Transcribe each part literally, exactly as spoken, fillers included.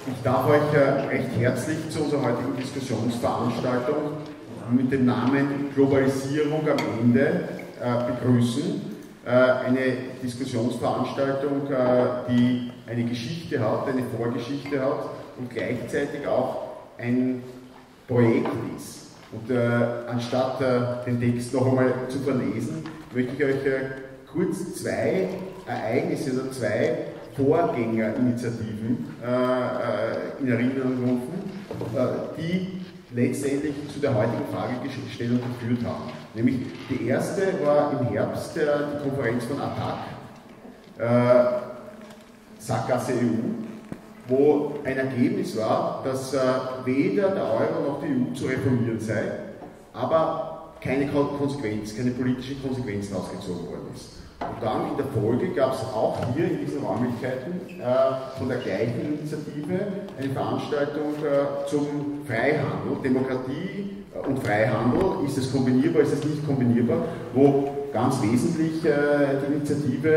Ich darf euch recht herzlich zu unserer heutigen Diskussionsveranstaltung mit dem Namen Globalisierung am Ende begrüßen. Eine Diskussionsveranstaltung, die eine Geschichte hat, eine Vorgeschichte hat und gleichzeitig auch ein Projekt ist. Und äh, anstatt äh, den Text noch einmal zu verlesen, möchte ich euch äh, kurz zwei Ereignisse oder zwei Vorgängerinitiativen äh, in Erinnerung rufen, äh, die letztendlich zu der heutigen Fragestellung geführt haben. Nämlich die erste war im Herbst äh, die Konferenz von A T A C, äh, Sackgasse E U, wo ein Ergebnis war, dass äh, weder der Euro noch die E U zu reformieren sei, aber keine Konsequenz, keine politische Konsequenz ausgezogen worden ist. Und dann in der Folge gab es auch hier in diesen Räumlichkeiten äh, von der gleichen Initiative eine Veranstaltung äh, zum Freihandel, Demokratie und Freihandel, ist es kombinierbar, ist es nicht kombinierbar, wo ganz wesentlich äh, die Initiative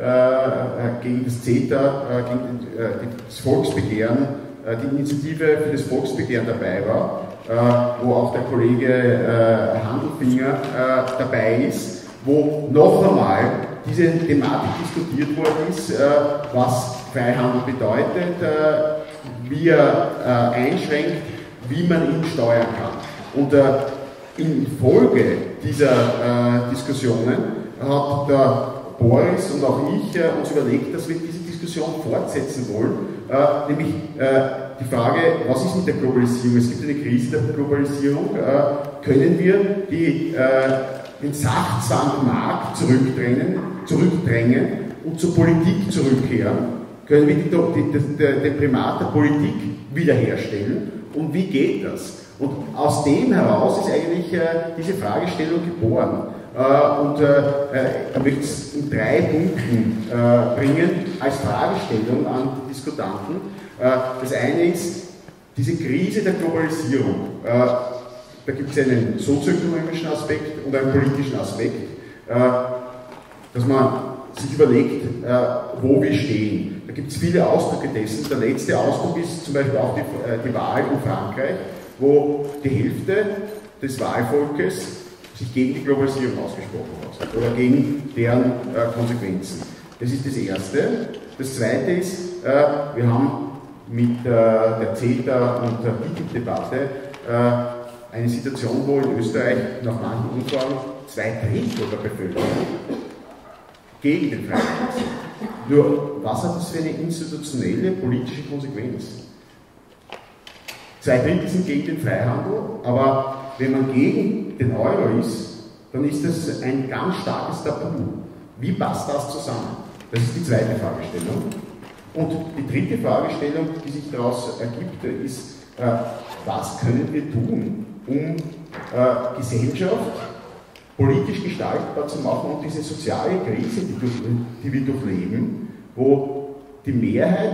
äh, gegen das CETA, äh, gegen äh, das Volksbegehren, äh, die Initiative für das Volksbegehren dabei war, äh, wo auch der Kollege äh, Handelfinger äh, dabei ist, wo noch einmal diese Thematik diskutiert worden ist, äh, was Freihandel bedeutet, äh, wie er äh, einschränkt, wie man ihn steuern kann. Und äh, in Folge dieser äh, Diskussionen hat der Boris und auch ich äh, uns überlegt, dass wir diese Diskussion fortsetzen wollen, äh, nämlich äh, die Frage, was ist mit der Globalisierung? Es gibt eine Krise der Globalisierung. Äh, können wir die, äh, den sachzwangen Markt zurückdrängen, zurückdrängen und zur Politik zurückkehren? Können wir die, die, die, den Primat der Politik wiederherstellen? Und wie geht das? Und aus dem heraus ist eigentlich äh, diese Fragestellung geboren. Äh, und äh, er möchte es in drei Punkten äh, bringen als Fragestellung an die Diskutanten. Äh, das eine ist diese Krise der Globalisierung. Äh, da gibt es einen sozioökonomischen Aspekt und einen politischen Aspekt, äh, dass man sich überlegt, äh, wo wir stehen. Da gibt es viele Ausdrücke dessen. Der letzte Ausdruck ist zum Beispiel auch die, äh, die Wahl in Frankreich, wo die Hälfte des Wahlvolkes sich gegen die Globalisierung ausgesprochen hat oder gegen deren äh, Konsequenzen. Das ist das Erste. Das Zweite ist, äh, wir haben mit äh, der CETA und der T T I P-Debatte äh, eine Situation, wo in Österreich nach manchen Umfragen zwei Drittel der Bevölkerung gegen den Freihandel sind. Nur, was hat das für eine institutionelle politische Konsequenz? Zwei Drittel sind gegen den Freihandel, aber wenn man gegen den Euro ist, dann ist das ein ganz starkes Tabu. Wie passt das zusammen? Das ist die zweite Fragestellung. Und die dritte Fragestellung, die sich daraus ergibt, ist, äh, was können wir tun, um äh, Gesellschaft politisch gestaltbar zu machen und diese soziale Krise, die, durch, die wir durchleben, wo die Mehrheit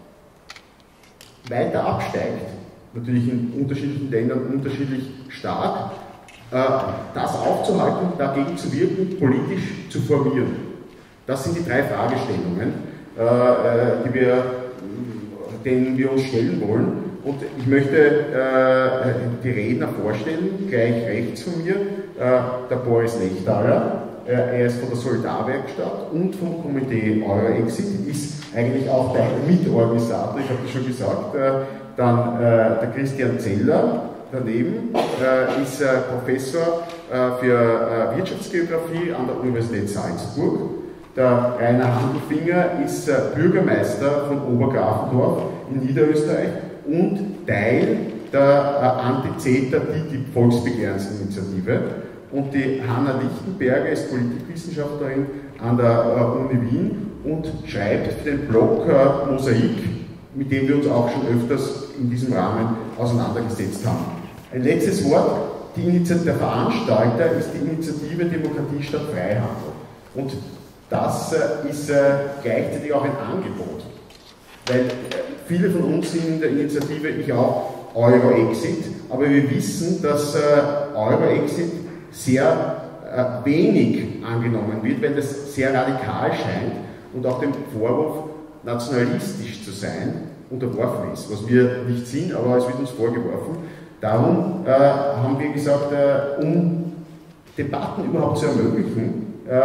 weiter absteigt, natürlich in unterschiedlichen Ländern unterschiedlich stark, äh, das aufzuhalten, dagegen zu wirken, politisch zu formieren. Das sind die drei Fragestellungen, äh, die wir, denen wir uns stellen wollen. Und ich möchte äh, die Redner vorstellen, gleich rechts von mir, äh, der Boris Lechtaler. Äh, er ist von der Solidarwerkstatt und vom Komitee Euro-Exit, ist eigentlich auch der Mitorganisator, ich habe das schon gesagt. Äh, Dann äh, der Christian Zeller daneben äh, ist äh, Professor äh, für äh, Wirtschaftsgeografie an der Universität Salzburg. Der Rainer Handelfinger ist äh, Bürgermeister von Obergrafendorf in Niederösterreich und Teil der äh, Anti-CETA-T T I P-Volksbegehrensinitiative. Und die Hanna Lichtenberger ist Politikwissenschaftlerin an der äh, Uni Wien und schreibt für den Blog äh, Mosaik, mit dem wir uns auch schon öfters in diesem Rahmen auseinandergesetzt haben. Ein letztes Wort, die Initiative der Veranstalter ist die Initiative Demokratie statt Freihandel. Und das äh, ist äh, gleichzeitig auch ein Angebot, weil äh, viele von uns sind in der Initiative, ich auch, Euro-Exit, aber wir wissen, dass äh, Euro-Exit sehr äh, wenig angenommen wird, weil das sehr radikal scheint und auch dem Vorwurf nationalistisch zu sein unterworfen ist, was wir nicht sind, aber es wird uns vorgeworfen. Darum äh, haben wir gesagt, äh, um Debatten überhaupt zu ermöglichen, äh,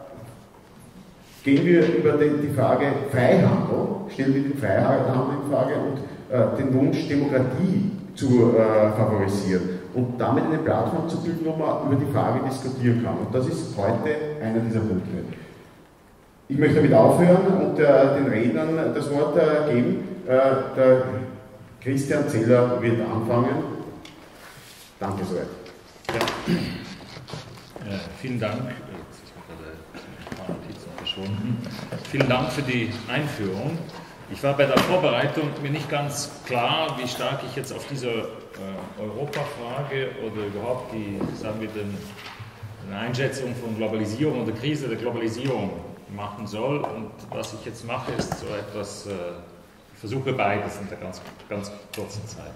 gehen wir über die, die Frage Freihandel, stellen wir den Freihandel in Frage und äh, den Wunsch, Demokratie zu äh, favorisieren und damit eine Plattform zu bilden, wo man über die Frage diskutieren kann. Und das ist heute einer dieser Punkte. Ich möchte damit aufhören und äh, den Rednern das Wort äh, geben. Äh, der Christian Zeller wird anfangen. Danke soweit. Ja. Äh, vielen Dank. Jetzt ist mir gerade ein paar Notizen verschwunden. Vielen Dank für die Einführung. Ich war bei der Vorbereitung mir nicht ganz klar, wie stark ich jetzt auf dieser äh, Europafrage oder überhaupt die, sagen wir, den, eine Einschätzung von Globalisierung oder Krise der Globalisierung machen soll. Und was ich jetzt mache, ist so etwas, äh, ich versuche beides in der ganz, ganz kurzen Zeit.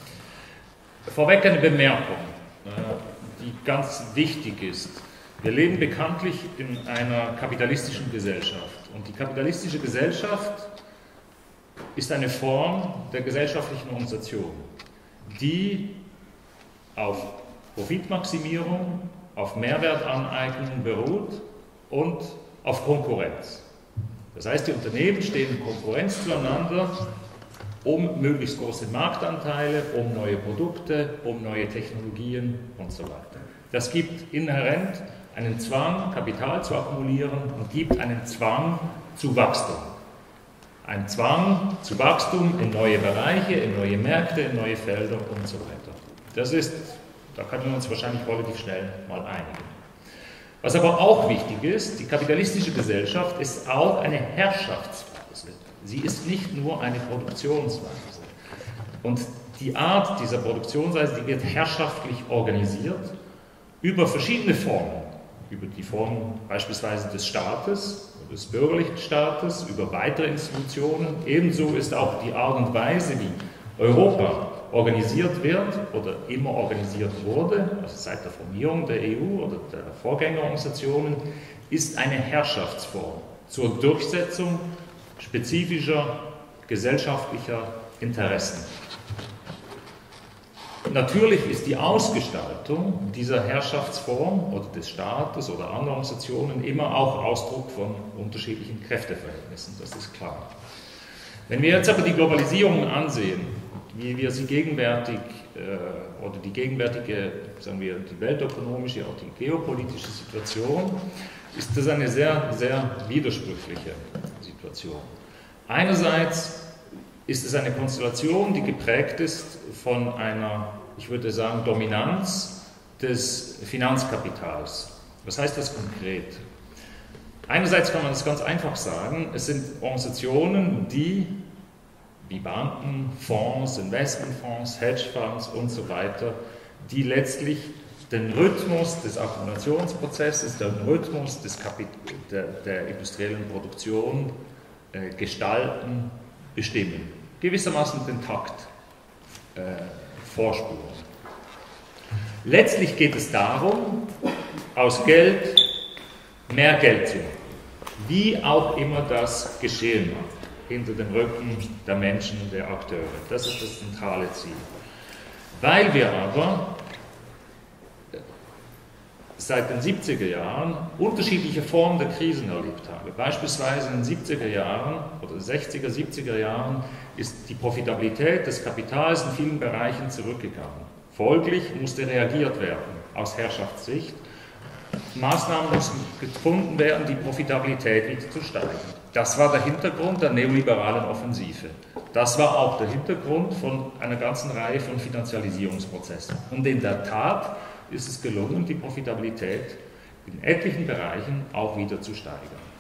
Vorweg eine Bemerkung, die ganz wichtig ist. Wir leben bekanntlich in einer kapitalistischen Gesellschaft. Und die kapitalistische Gesellschaft ist eine Form der gesellschaftlichen Organisation, die auf Profitmaximierung, auf Mehrwertaneignung beruht und auf Konkurrenz. Das heißt, die Unternehmen stehen in Konkurrenz zueinander, um möglichst große Marktanteile, um neue Produkte, um neue Technologien und so weiter. Das gibt inhärent einen Zwang, Kapital zu akkumulieren und gibt einen Zwang zu Wachstum. Ein Zwang zu Wachstum in neue Bereiche, in neue Märkte, in neue Felder und so weiter. Das ist, da können wir uns wahrscheinlich relativ schnell mal einigen. Was aber auch wichtig ist, die kapitalistische Gesellschaft ist auch eine Herrschaftsweise. Sie ist nicht nur eine Produktionsweise. Und die Art dieser Produktionsweise, die wird herrschaftlich organisiert über verschiedene Formen. Über die Form beispielsweise des Staates, des bürgerlichen Staates, über weitere Institutionen. Ebenso ist auch die Art und Weise, wie Europa organisiert wird oder immer organisiert wurde, also seit der Formierung der E U oder der Vorgängerorganisationen, ist eine Herrschaftsform zur Durchsetzung spezifischer gesellschaftlicher Interessen. Natürlich ist die Ausgestaltung dieser Herrschaftsform oder des Staates oder anderer Organisationen immer auch Ausdruck von unterschiedlichen Kräfteverhältnissen, das ist klar. Wenn wir jetzt aber die Globalisierung ansehen, wie wir sie gegenwärtig äh, oder die gegenwärtige, sagen wir, die weltökonomische, auch die geopolitische Situation, ist das eine sehr, sehr widersprüchliche Situation. Einerseits ist es eine Konstellation, die geprägt ist von einer, ich würde sagen, Dominanz des Finanzkapitals. Was heißt das konkret? Einerseits kann man das ganz einfach sagen, es sind Organisationen, die, wie Banken, Fonds, Investmentfonds, Hedgefonds und so weiter, die letztlich den Rhythmus des Akkumulationsprozesses, den Rhythmus des Kapit der, der industriellen Produktion äh, gestalten, bestimmen. Gewissermaßen den Takt äh, vorspuren. Letztlich geht es darum, aus Geld mehr Geld zu machen. Wie auch immer das geschehen mag, hinter dem Rücken der Menschen, der Akteure. Das ist das zentrale Ziel. Weil wir aber seit den siebziger Jahren unterschiedliche Formen der Krisen erlebt haben. Beispielsweise in den siebziger Jahren oder sechziger, siebziger Jahren ist die Profitabilität des Kapitals in vielen Bereichen zurückgegangen. Folglich musste reagiert werden aus Herrschaftssicht. Maßnahmen mussten gefunden werden, die Profitabilität wieder zu steigern. Das war der Hintergrund der neoliberalen Offensive. Das war auch der Hintergrund von einer ganzen Reihe von Finanzialisierungsprozessen. Und in der Tat ist es gelungen, die Profitabilität in etlichen Bereichen auch wieder zu steigern.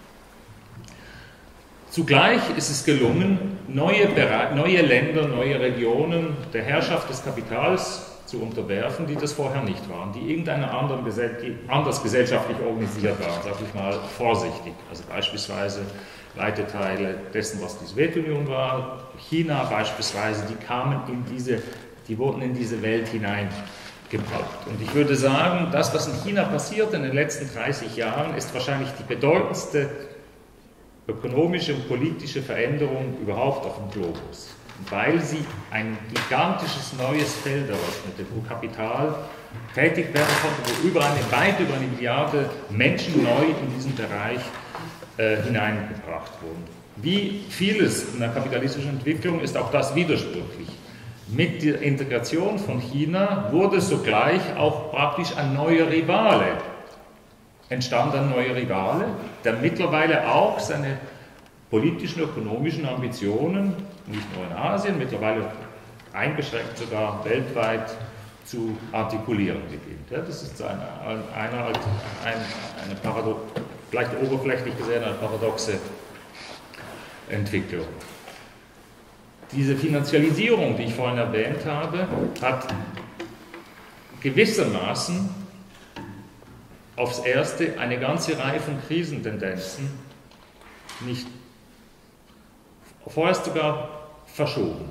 Zugleich ist es gelungen, neue, neue Länder, neue Regionen der Herrschaft des Kapitals zu unterwerfen, die das vorher nicht waren, die irgendeiner anderen die anders gesellschaftlich organisiert waren, sage ich mal vorsichtig. Also beispielsweise weite Teile dessen, was die Sowjetunion war, China beispielsweise, die kamen in diese, die wurden in diese Welt hinein gebracht. Und ich würde sagen, das, was in China passiert in den letzten dreißig Jahren, ist wahrscheinlich die bedeutendste ökonomische und politische Veränderung überhaupt auf dem Globus, weil sie ein gigantisches neues Feld eröffnete, wo Kapital tätig werden konnte, wo über eine, weit über eine Milliarde Menschen neu in diesen Bereich äh, hineingebracht wurden. Wie vieles in der kapitalistischen Entwicklung ist auch das widersprüchlich. Mit der Integration von China wurde sogleich auch praktisch ein neuer Rivale. Entstand ein neuer Rivale, der mittlerweile auch seine politischen, ökonomischen Ambitionen, nicht nur in Asien, mittlerweile eingeschränkt sogar weltweit zu artikulieren beginnt. Ja, das ist eine, eine, eine, eine Parado- vielleicht oberflächlich gesehen eine paradoxe Entwicklung. Diese Finanzialisierung, die ich vorhin erwähnt habe, hat gewissermaßen aufs Erste eine ganze Reihe von Krisentendenzen nicht vorerst sogar verschoben.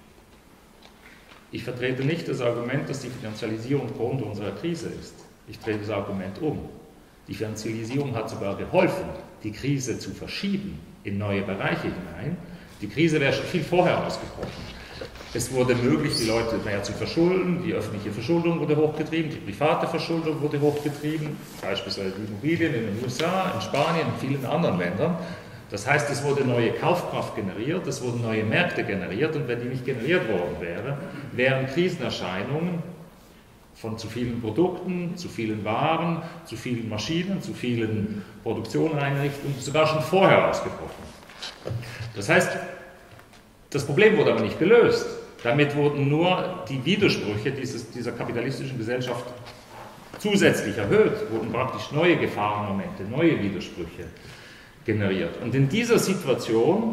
Ich vertrete nicht das Argument, dass die Finanzialisierung Grund unserer Krise ist. Ich drehe das Argument um. Die Finanzialisierung hat sogar geholfen, die Krise zu verschieben in neue Bereiche hinein. Die Krise wäre schon viel vorher ausgebrochen. Es wurde möglich, die Leute mehr zu verschulden, die öffentliche Verschuldung wurde hochgetrieben, die private Verschuldung wurde hochgetrieben, beispielsweise die Immobilien in den U S A, in Spanien, in vielen anderen Ländern. Das heißt, es wurde neue Kaufkraft generiert, es wurden neue Märkte generiert und wenn die nicht generiert worden wäre, wären Krisenerscheinungen von zu vielen Produkten, zu vielen Waren, zu vielen Maschinen, zu vielen Produktionseinrichtungen sogar schon vorher ausgebrochen. Das heißt, das Problem wurde aber nicht gelöst. Damit wurden nur die Widersprüche dieses, dieser kapitalistischen Gesellschaft zusätzlich erhöht, wurden praktisch neue Gefahrenmomente, neue Widersprüche generiert. Und in dieser Situation,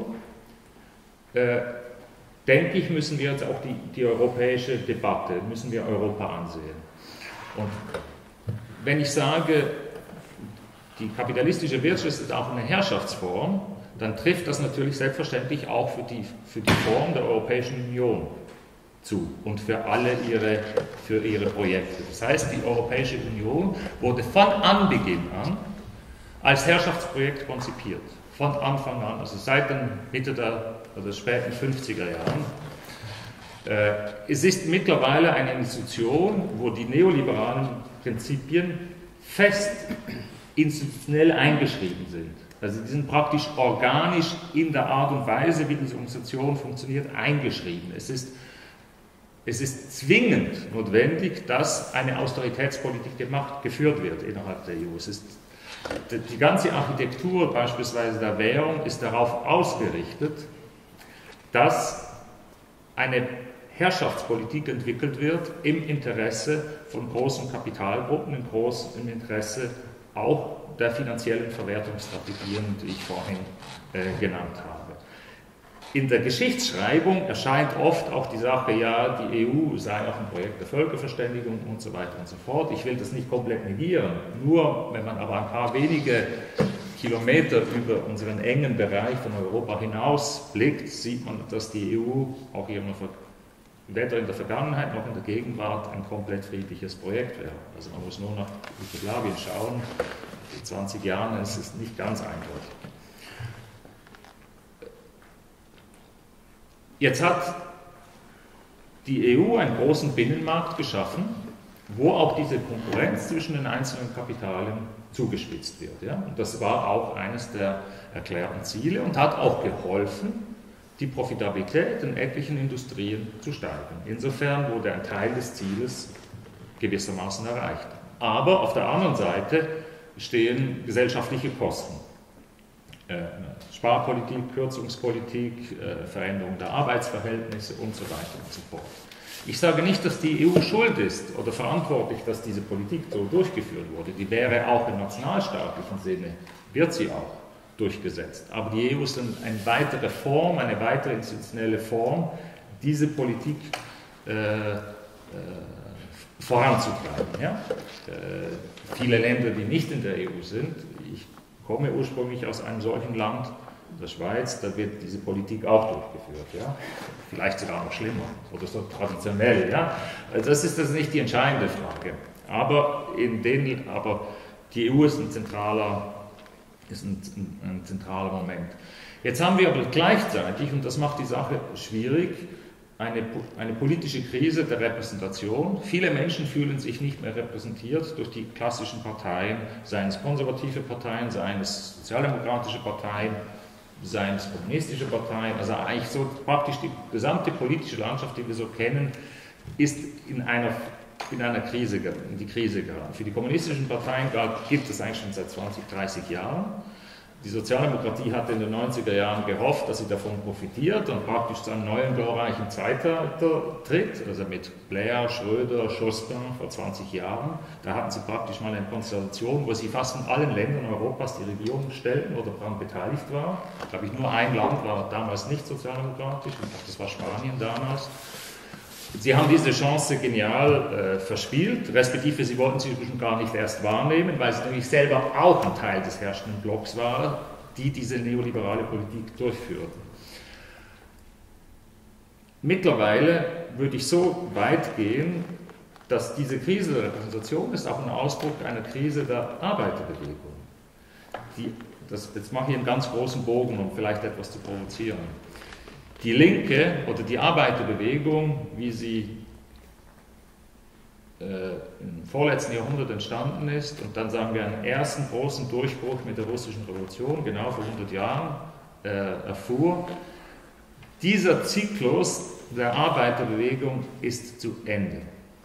äh, denke ich, müssen wir jetzt auch die, die europäische Debatte, müssen wir Europa ansehen. Und wenn ich sage, die kapitalistische Wirtschaft ist auch eine Herrschaftsform, dann trifft das natürlich selbstverständlich auch für die, für die Form der Europäischen Union zu und für alle ihre, für ihre Projekte. Das heißt, die Europäische Union wurde von Anbeginn an als Herrschaftsprojekt konzipiert. Von Anfang an, also seit den Mitte der oder späten fünfziger Jahren. Äh, es ist mittlerweile eine Institution, wo die neoliberalen Prinzipien fest institutionell eingeschrieben sind. Also die sind praktisch organisch in der Art und Weise, wie diese Organisation funktioniert, eingeschrieben. Es ist, es ist zwingend notwendig, dass eine Austeritätspolitik gemacht, geführt wird innerhalb der E U. Es ist, die ganze Architektur beispielsweise der Währung ist darauf ausgerichtet, dass eine Herrschaftspolitik entwickelt wird im Interesse von großen Kapitalgruppen, im großen Interesse auch der finanziellen Verwertungsstrategien, die ich vorhin äh, genannt habe. In der Geschichtsschreibung erscheint oft auch die Sache, ja, die E U sei auch ein Projekt der Völkerverständigung und so weiter und so fort. Ich will das nicht komplett negieren, nur wenn man aber ein paar wenige Kilometer über unseren engen Bereich von Europa hinaus blickt, sieht man, dass die E U auch weder in der Vergangenheit noch in der Gegenwart ein komplett friedliches Projekt wäre. Also man muss nur nach Jugoslawien schauen. In zwanzig Jahren ist es nicht ganz eindeutig. Jetzt hat die E U einen großen Binnenmarkt geschaffen, wo auch diese Konkurrenz zwischen den einzelnen Kapitalen zugespitzt wird. Ja? Und das war auch eines der erklärten Ziele und hat auch geholfen, die Profitabilität in etlichen Industrien zu steigern. Insofern wurde ein Teil des Zieles gewissermaßen erreicht. Aber auf der anderen Seite stehen gesellschaftliche Kosten. Äh, Sparpolitik, Kürzungspolitik, äh, Veränderung der Arbeitsverhältnisse und so weiter und so fort. Ich sage nicht, dass die E U schuld ist oder verantwortlich, dass diese Politik so durchgeführt wurde. Die wäre auch im nationalstaatlichen Sinne, wird sie auch durchgesetzt. Aber die E U ist eine weitere Form, eine weitere institutionelle Form, diese Politik äh, äh, voranzutreiben. Ja? Äh, viele Länder, die nicht in der E U sind, ich komme ursprünglich aus einem solchen Land, der Schweiz, da wird diese Politik auch durchgeführt. Ja? Vielleicht sogar noch schlimmer oder so traditionell. Ja? Also das ist das nicht die entscheidende Frage. Aber, in den, aber die E U ist ein zentraler ist ein, ein, ein zentraler Moment. Jetzt haben wir aber gleichzeitig, und das macht die Sache schwierig, eine, eine politische Krise der Repräsentation. Viele Menschen fühlen sich nicht mehr repräsentiert durch die klassischen Parteien, seien es konservative Parteien, seien es sozialdemokratische Parteien, seien es kommunistische Parteien, also eigentlich so praktisch die gesamte politische Landschaft, die wir so kennen, ist in einer, in einer Krise, in die Krise geraten. Für die kommunistischen Parteien gibt es eigentlich schon seit zwanzig, dreißig Jahren. Die Sozialdemokratie hatte in den neunziger Jahren gehofft, dass sie davon profitiert und praktisch zu einem neuen glorreichen Zeitalter tritt, also mit Blair, Schröder, Jospin vor zwanzig Jahren. Da hatten sie praktisch mal eine Konstellation, wo sie fast in allen Ländern Europas die Regierung stellten oder daran beteiligt war. Da habe ich nur ein Land war damals nicht sozialdemokratisch, das war Spanien damals. Sie haben diese Chance genial äh, verspielt, respektive sie wollten sie schon gar nicht erst wahrnehmen, weil sie nämlich selber auch ein Teil des herrschenden Blocks waren, die diese neoliberale Politik durchführten. Mittlerweile würde ich so weit gehen, dass diese Krise der Repräsentation ist auch ein Ausdruck einer Krise der Arbeiterbewegung. Die, das, jetzt mache ich einen ganz großen Bogen, um vielleicht etwas zu provozieren. Die Linke oder die Arbeiterbewegung, wie sie äh, im vorletzten Jahrhundert entstanden ist und dann sagen wir einen ersten großen Durchbruch mit der russischen Revolution, genau vor hundert Jahren, äh, erfuhr, dieser Zyklus der Arbeiterbewegung ist zu Ende.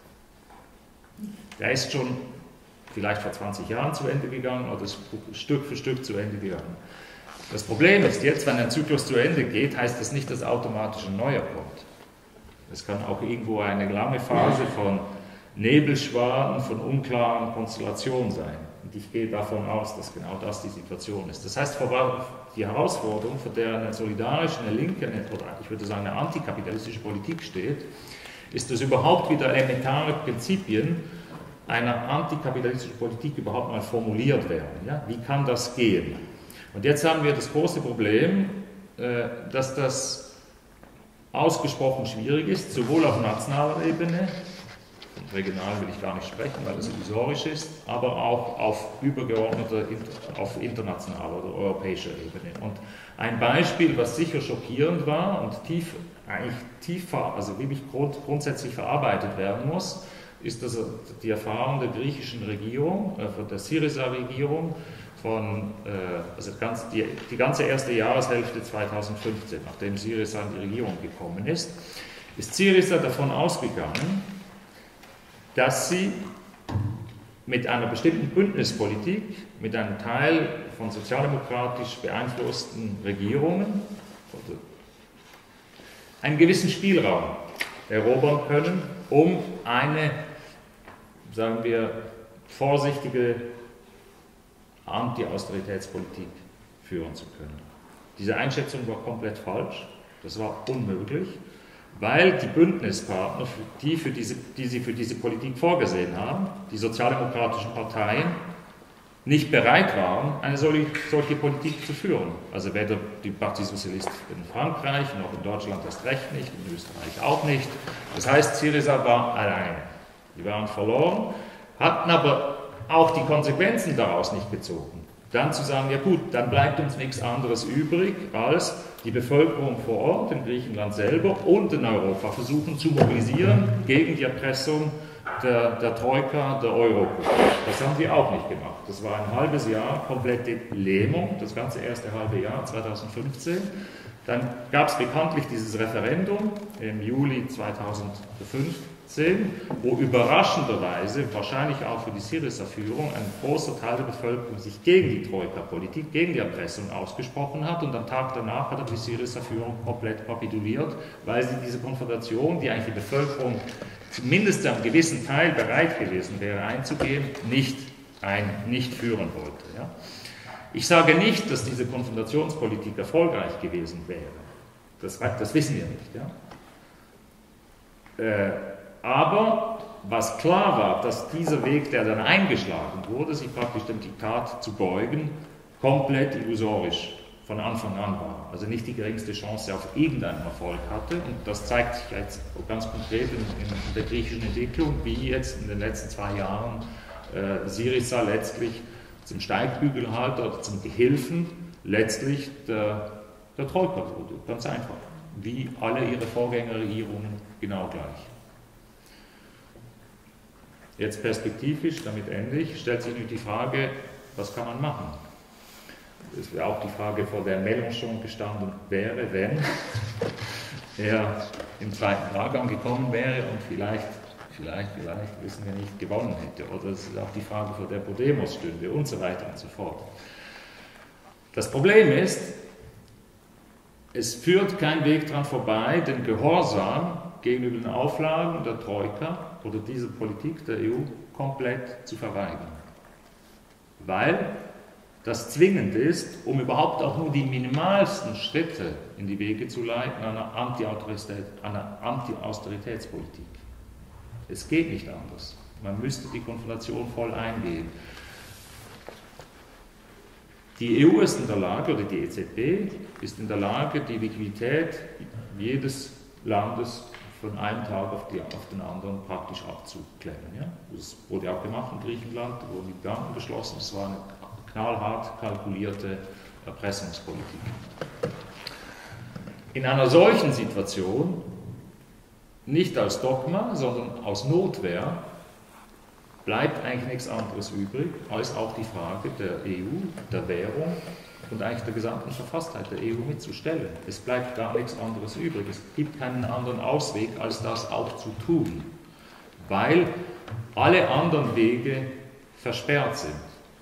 Der ist schon vielleicht vor zwanzig Jahren zu Ende gegangen oder ist Stück für Stück zu Ende gegangen. Das Problem ist jetzt, wenn ein Zyklus zu Ende geht, heißt das nicht, dass automatisch ein neuer kommt. Es kann auch irgendwo eine lange Phase von Nebelschwaden, von unklaren Konstellationen sein. Und ich gehe davon aus, dass genau das die Situation ist. Das heißt, die Herausforderung, vor der eine solidarische, eine linke, oder ich würde sagen eine antikapitalistische Politik steht, ist, dass überhaupt wieder elementare Prinzipien einer antikapitalistischen Politik überhaupt mal formuliert werden. Ja? Wie kann das gehen? Und jetzt haben wir das große Problem, dass das ausgesprochen schwierig ist, sowohl auf nationaler Ebene, und regional will ich gar nicht sprechen, weil das illusorisch ist, aber auch auf übergeordneter, auf internationaler oder europäischer Ebene. Und ein Beispiel, was sicher schockierend war und tief, eigentlich tief, also wirklich grund, grundsätzlich verarbeitet werden muss, ist das die Erfahrung der griechischen Regierung, von der Syriza-Regierung, von, also ganz, die, die ganze erste Jahreshälfte zweitausendfünfzehn, nachdem Syriza in die Regierung gekommen ist, ist Syriza davon ausgegangen, dass sie mit einer bestimmten Bündnispolitik, mit einem Teil von sozialdemokratisch beeinflussten Regierungen einen gewissen Spielraum erobern können, um eine, sagen wir, vorsichtige Anti-Austeritätspolitik führen zu können. Diese Einschätzung war komplett falsch, das war unmöglich, weil die Bündnispartner, die, für diese, die sie für diese Politik vorgesehen haben, die sozialdemokratischen Parteien, nicht bereit waren, eine solche, solche Politik zu führen. Also weder die Parti Socialiste in Frankreich, noch in Deutschland erst recht nicht, in Österreich auch nicht. Das heißt, Syriza war alleine. Die waren verloren, hatten aber auch die Konsequenzen daraus nicht gezogen. Dann zu sagen, ja gut, dann bleibt uns nichts anderes übrig, als die Bevölkerung vor Ort, in Griechenland selber und in Europa versuchen zu mobilisieren gegen die Erpressung der, der Troika, der Eurogruppe. Das haben sie auch nicht gemacht. Das war ein halbes Jahr komplette Lähmung, das ganze erste halbe Jahr, zweitausendfünfzehn. Dann gab es bekanntlich dieses Referendum im Juli zweitausendfünfzehn, wo überraschenderweise, wahrscheinlich auch für die Syriza-Führung, ein großer Teil der Bevölkerung sich gegen die Troika-Politik, gegen die Erpressung ausgesprochen hat, und am Tag danach hat die Syriza-Führung komplett kapituliert, weil sie diese Konfrontation, die eigentlich die Bevölkerung zumindest zu einem gewissen Teil bereit gewesen wäre einzugehen, nicht, ein, nicht führen wollte. Ja. Ich sage nicht, dass diese Konfrontationspolitik erfolgreich gewesen wäre. Das, das wissen wir nicht. Ja. Äh, Aber was klar war, dass dieser Weg, der dann eingeschlagen wurde, sich praktisch dem Diktat zu beugen, komplett illusorisch von Anfang an war. Also nicht die geringste Chance auf irgendeinen Erfolg hatte. Und das zeigt sich jetzt ganz konkret in, in der griechischen Entwicklung, wie jetzt in den letzten zwei Jahren äh, Syriza letztlich zum Steigbügelhalter oder zum Gehilfen letztlich der, der Troika wurde. Ganz einfach. Wie alle ihre Vorgängerregierungen genau gleich. Jetzt perspektivisch, damit ende ich, stellt sich nun die Frage, was kann man machen? Das wäre auch die Frage, vor der Mélenchon gestanden wäre, wenn er im zweiten Wahlgang gekommen wäre und vielleicht, vielleicht, vielleicht, wissen wir nicht, gewonnen hätte. Oder es ist auch die Frage, vor der Podemos stünde und so weiter und so fort. Das Problem ist, es führt kein Weg dran vorbei, den Gehorsam gegenüber den Auflagen der Troika oder dieser Politik der E U komplett zu verweigern. Weil das zwingend ist, um überhaupt auch nur die minimalsten Schritte in die Wege zu leiten einer Anti-Austeritätspolitik. Es geht nicht anders. Man müsste die Konfrontation voll eingehen. Die E U ist in der Lage, oder die E Z B ist in der Lage, die Liquidität jedes Landes von einem Tag auf, die, auf den anderen praktisch abzuklemmen. Ja? Das wurde auch gemacht in Griechenland, da wurden die Banken geschlossen, das war eine knallhart kalkulierte Erpressungspolitik. In einer solchen Situation, nicht als Dogma, sondern aus Notwehr, bleibt eigentlich nichts anderes übrig, als auch die Frage der E U, der Währung und eigentlich der gesamten Verfasstheit der E U mitzustellen. Es bleibt gar nichts anderes übrig. Es gibt keinen anderen Ausweg, als das auch zu tun, weil alle anderen Wege versperrt sind.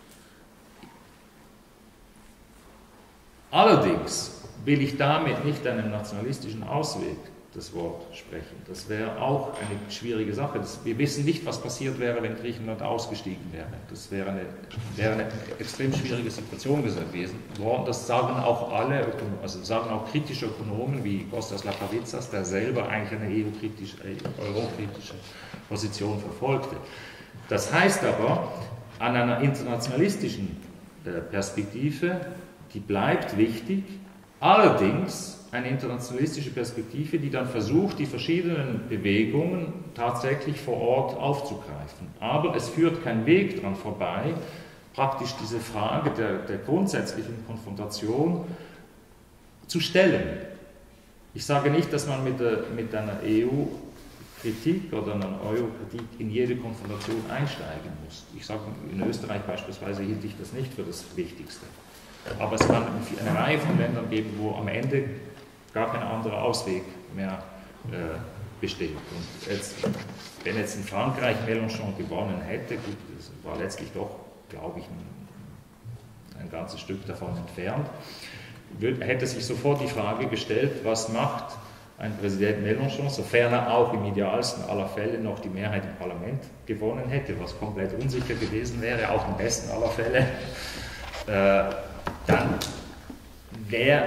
Allerdings will ich damit nicht einen nationalistischen Ausweg das Wort sprechen. Das wäre auch eine schwierige Sache. Das, wir wissen nicht, was passiert wäre, wenn Griechenland ausgestiegen wäre. Das wäre eine, wäre eine extrem schwierige Situation gewesen. Das sagen auch alle, also sagen auch kritische Ökonomen wie Kostas Lapavitsas, der selber eigentlich eine E U-kritische, eurokritische Position verfolgte. Das heißt aber, an einer internationalistischen Perspektive, die bleibt wichtig, allerdings eine internationalistische Perspektive, die dann versucht, die verschiedenen Bewegungen tatsächlich vor Ort aufzugreifen. Aber es führt kein Weg daran vorbei, praktisch diese Frage der, der grundsätzlichen Konfrontation zu stellen. Ich sage nicht, dass man mit, der, mit einer E U-Kritik oder einer Euro-Kritik in jede Konfrontation einsteigen muss. Ich sage, in Österreich beispielsweise hielt ich das nicht für das Wichtigste. Aber es kann eine Reihe von Ländern geben, wo am Ende gar kein anderer Ausweg mehr äh, besteht. Und jetzt, wenn jetzt in Frankreich Mélenchon gewonnen hätte, gut, das war letztlich doch, glaube ich, ein, ein ganzes Stück davon entfernt, wird, hätte sich sofort die Frage gestellt, was macht ein Präsident Mélenchon, sofern er auch im idealsten aller Fälle noch die Mehrheit im Parlament gewonnen hätte, was komplett unsicher gewesen wäre, auch im besten aller Fälle, äh, dann wäre,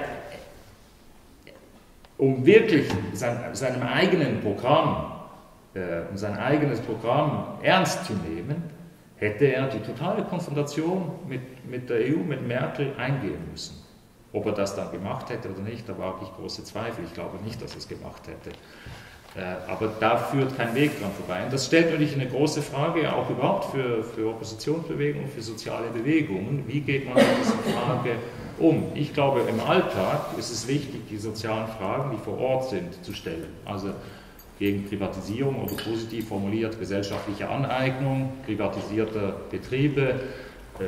um wirklich sein, seinem eigenen Programm, äh, um sein eigenes Programm ernst zu nehmen, hätte er die totale Konfrontation mit, mit der E U, mit Merkel eingehen müssen. Ob er das dann gemacht hätte oder nicht, da wage ich große Zweifel. Ich glaube nicht, dass er es gemacht hätte. Äh, aber da führt kein Weg dran vorbei. Und das stellt natürlich eine große Frage, auch überhaupt für, für Oppositionsbewegungen, für soziale Bewegungen. Wie geht man mit dieser Frage um? Ich glaube, im Alltag ist es wichtig, die sozialen Fragen, die vor Ort sind, zu stellen. Also gegen Privatisierung oder positiv formuliert gesellschaftliche Aneignung, privatisierter Betriebe, äh,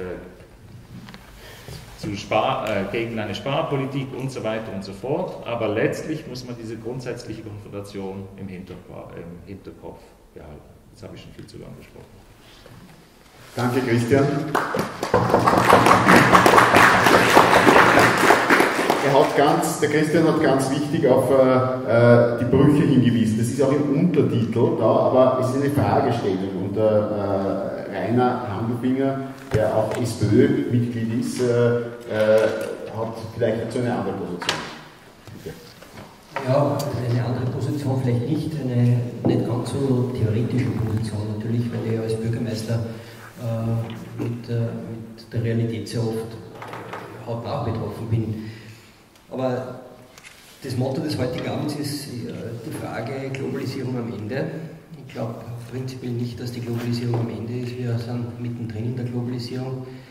zu Spar, äh, gegen eine Sparpolitik und so weiter und so fort. Aber letztlich muss man diese grundsätzliche Konfrontation im, Hinterkopf, im Hinterkopf behalten. Jetzt habe ich schon viel zu lange gesprochen. Danke, Christian. Er hat ganz, der Christian hat ganz wichtig auf äh, die Brüche hingewiesen. Das ist auch im Untertitel da, aber es ist eine Fragestellung. Und der äh, Rainer Handelfinger, der auch SPÖ-Mitglied ist, äh, äh, hat vielleicht dazu eine andere Position. Bitte. Ja, eine andere Position vielleicht nicht, eine nicht ganz so theoretische Position natürlich, weil ich als Bürgermeister äh, mit, äh, mit der Realität sehr oft hautnah betroffen bin. Aber das Motto des heutigen Abends ist äh, die Frage Globalisierung am Ende. Ich glaube prinzipiell nicht, dass die Globalisierung am Ende ist. Wir sind mittendrin in der Globalisierung.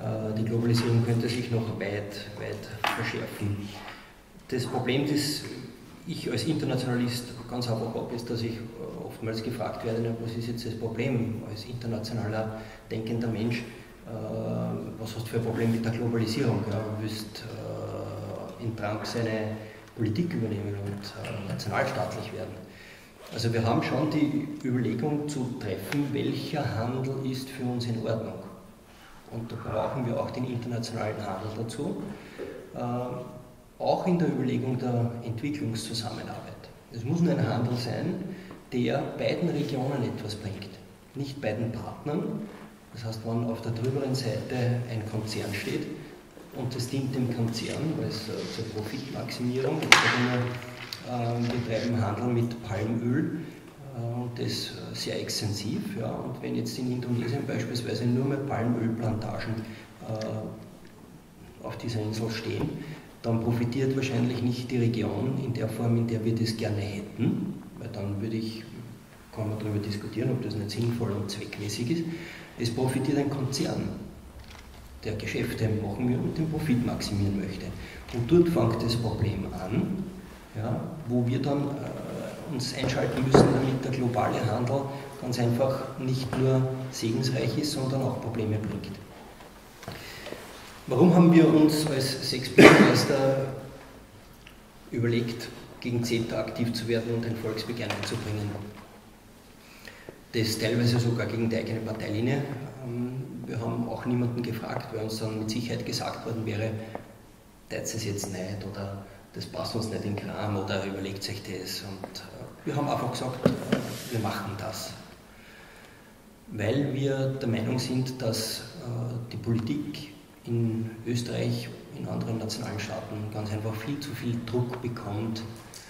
Die Globalisierung könnte sich noch weit, weit verschärfen. Das Problem, das ich als Internationalist ganz einfach habe, ist, dass ich oftmals gefragt werde, was ist jetzt das Problem als internationaler denkender Mensch, was hast du für ein Problem mit der Globalisierung? Ja, du willst in Trump seine Politik übernehmen und nationalstaatlich werden. Also wir haben schon die Überlegung zu treffen, welcher Handel ist für uns in Ordnung. Und da brauchen wir auch den internationalen Handel dazu, äh, auch in der Überlegung der Entwicklungszusammenarbeit. Es muss nur ein Handel sein, der beiden Regionen etwas bringt, nicht beiden Partnern. Das heißt, wenn auf der drüberen Seite ein Konzern steht und das dient dem Konzern, weil es äh, zur Profitmaximierung, äh, wir treiben Handel mit Palmöl, und das sehr extensiv. Ja. Und wenn jetzt in Indonesien beispielsweise nur mehr Palmölplantagen äh, auf dieser Insel stehen, dann profitiert wahrscheinlich nicht die Region in der Form, in der wir das gerne hätten, weil dann würde ich, kann man darüber diskutieren, ob das nicht sinnvoll und zweckmäßig ist. Es profitiert ein Konzern, der Geschäfte machen will und den Profit maximieren möchte. Und dort fängt das Problem an, ja, wo wir dann äh, uns einschalten müssen, damit der globale Handel ganz einfach nicht nur segensreich ist, sondern auch Probleme bringt. Warum haben wir uns als sechs Bürgermeister überlegt, gegen CETA aktiv zu werden und ein Volksbegehren einzubringen? Das teilweise sogar gegen die eigene Parteilinie. Wir haben auch niemanden gefragt, weil uns dann mit Sicherheit gesagt worden wäre, teilt es jetzt nicht oder das passt uns nicht in den Kram oder überlegt euch das. Und wir haben einfach gesagt, wir machen das. Weil wir der Meinung sind, dass die Politik in Österreich, in anderen nationalen Staaten ganz einfach viel zu viel Druck bekommt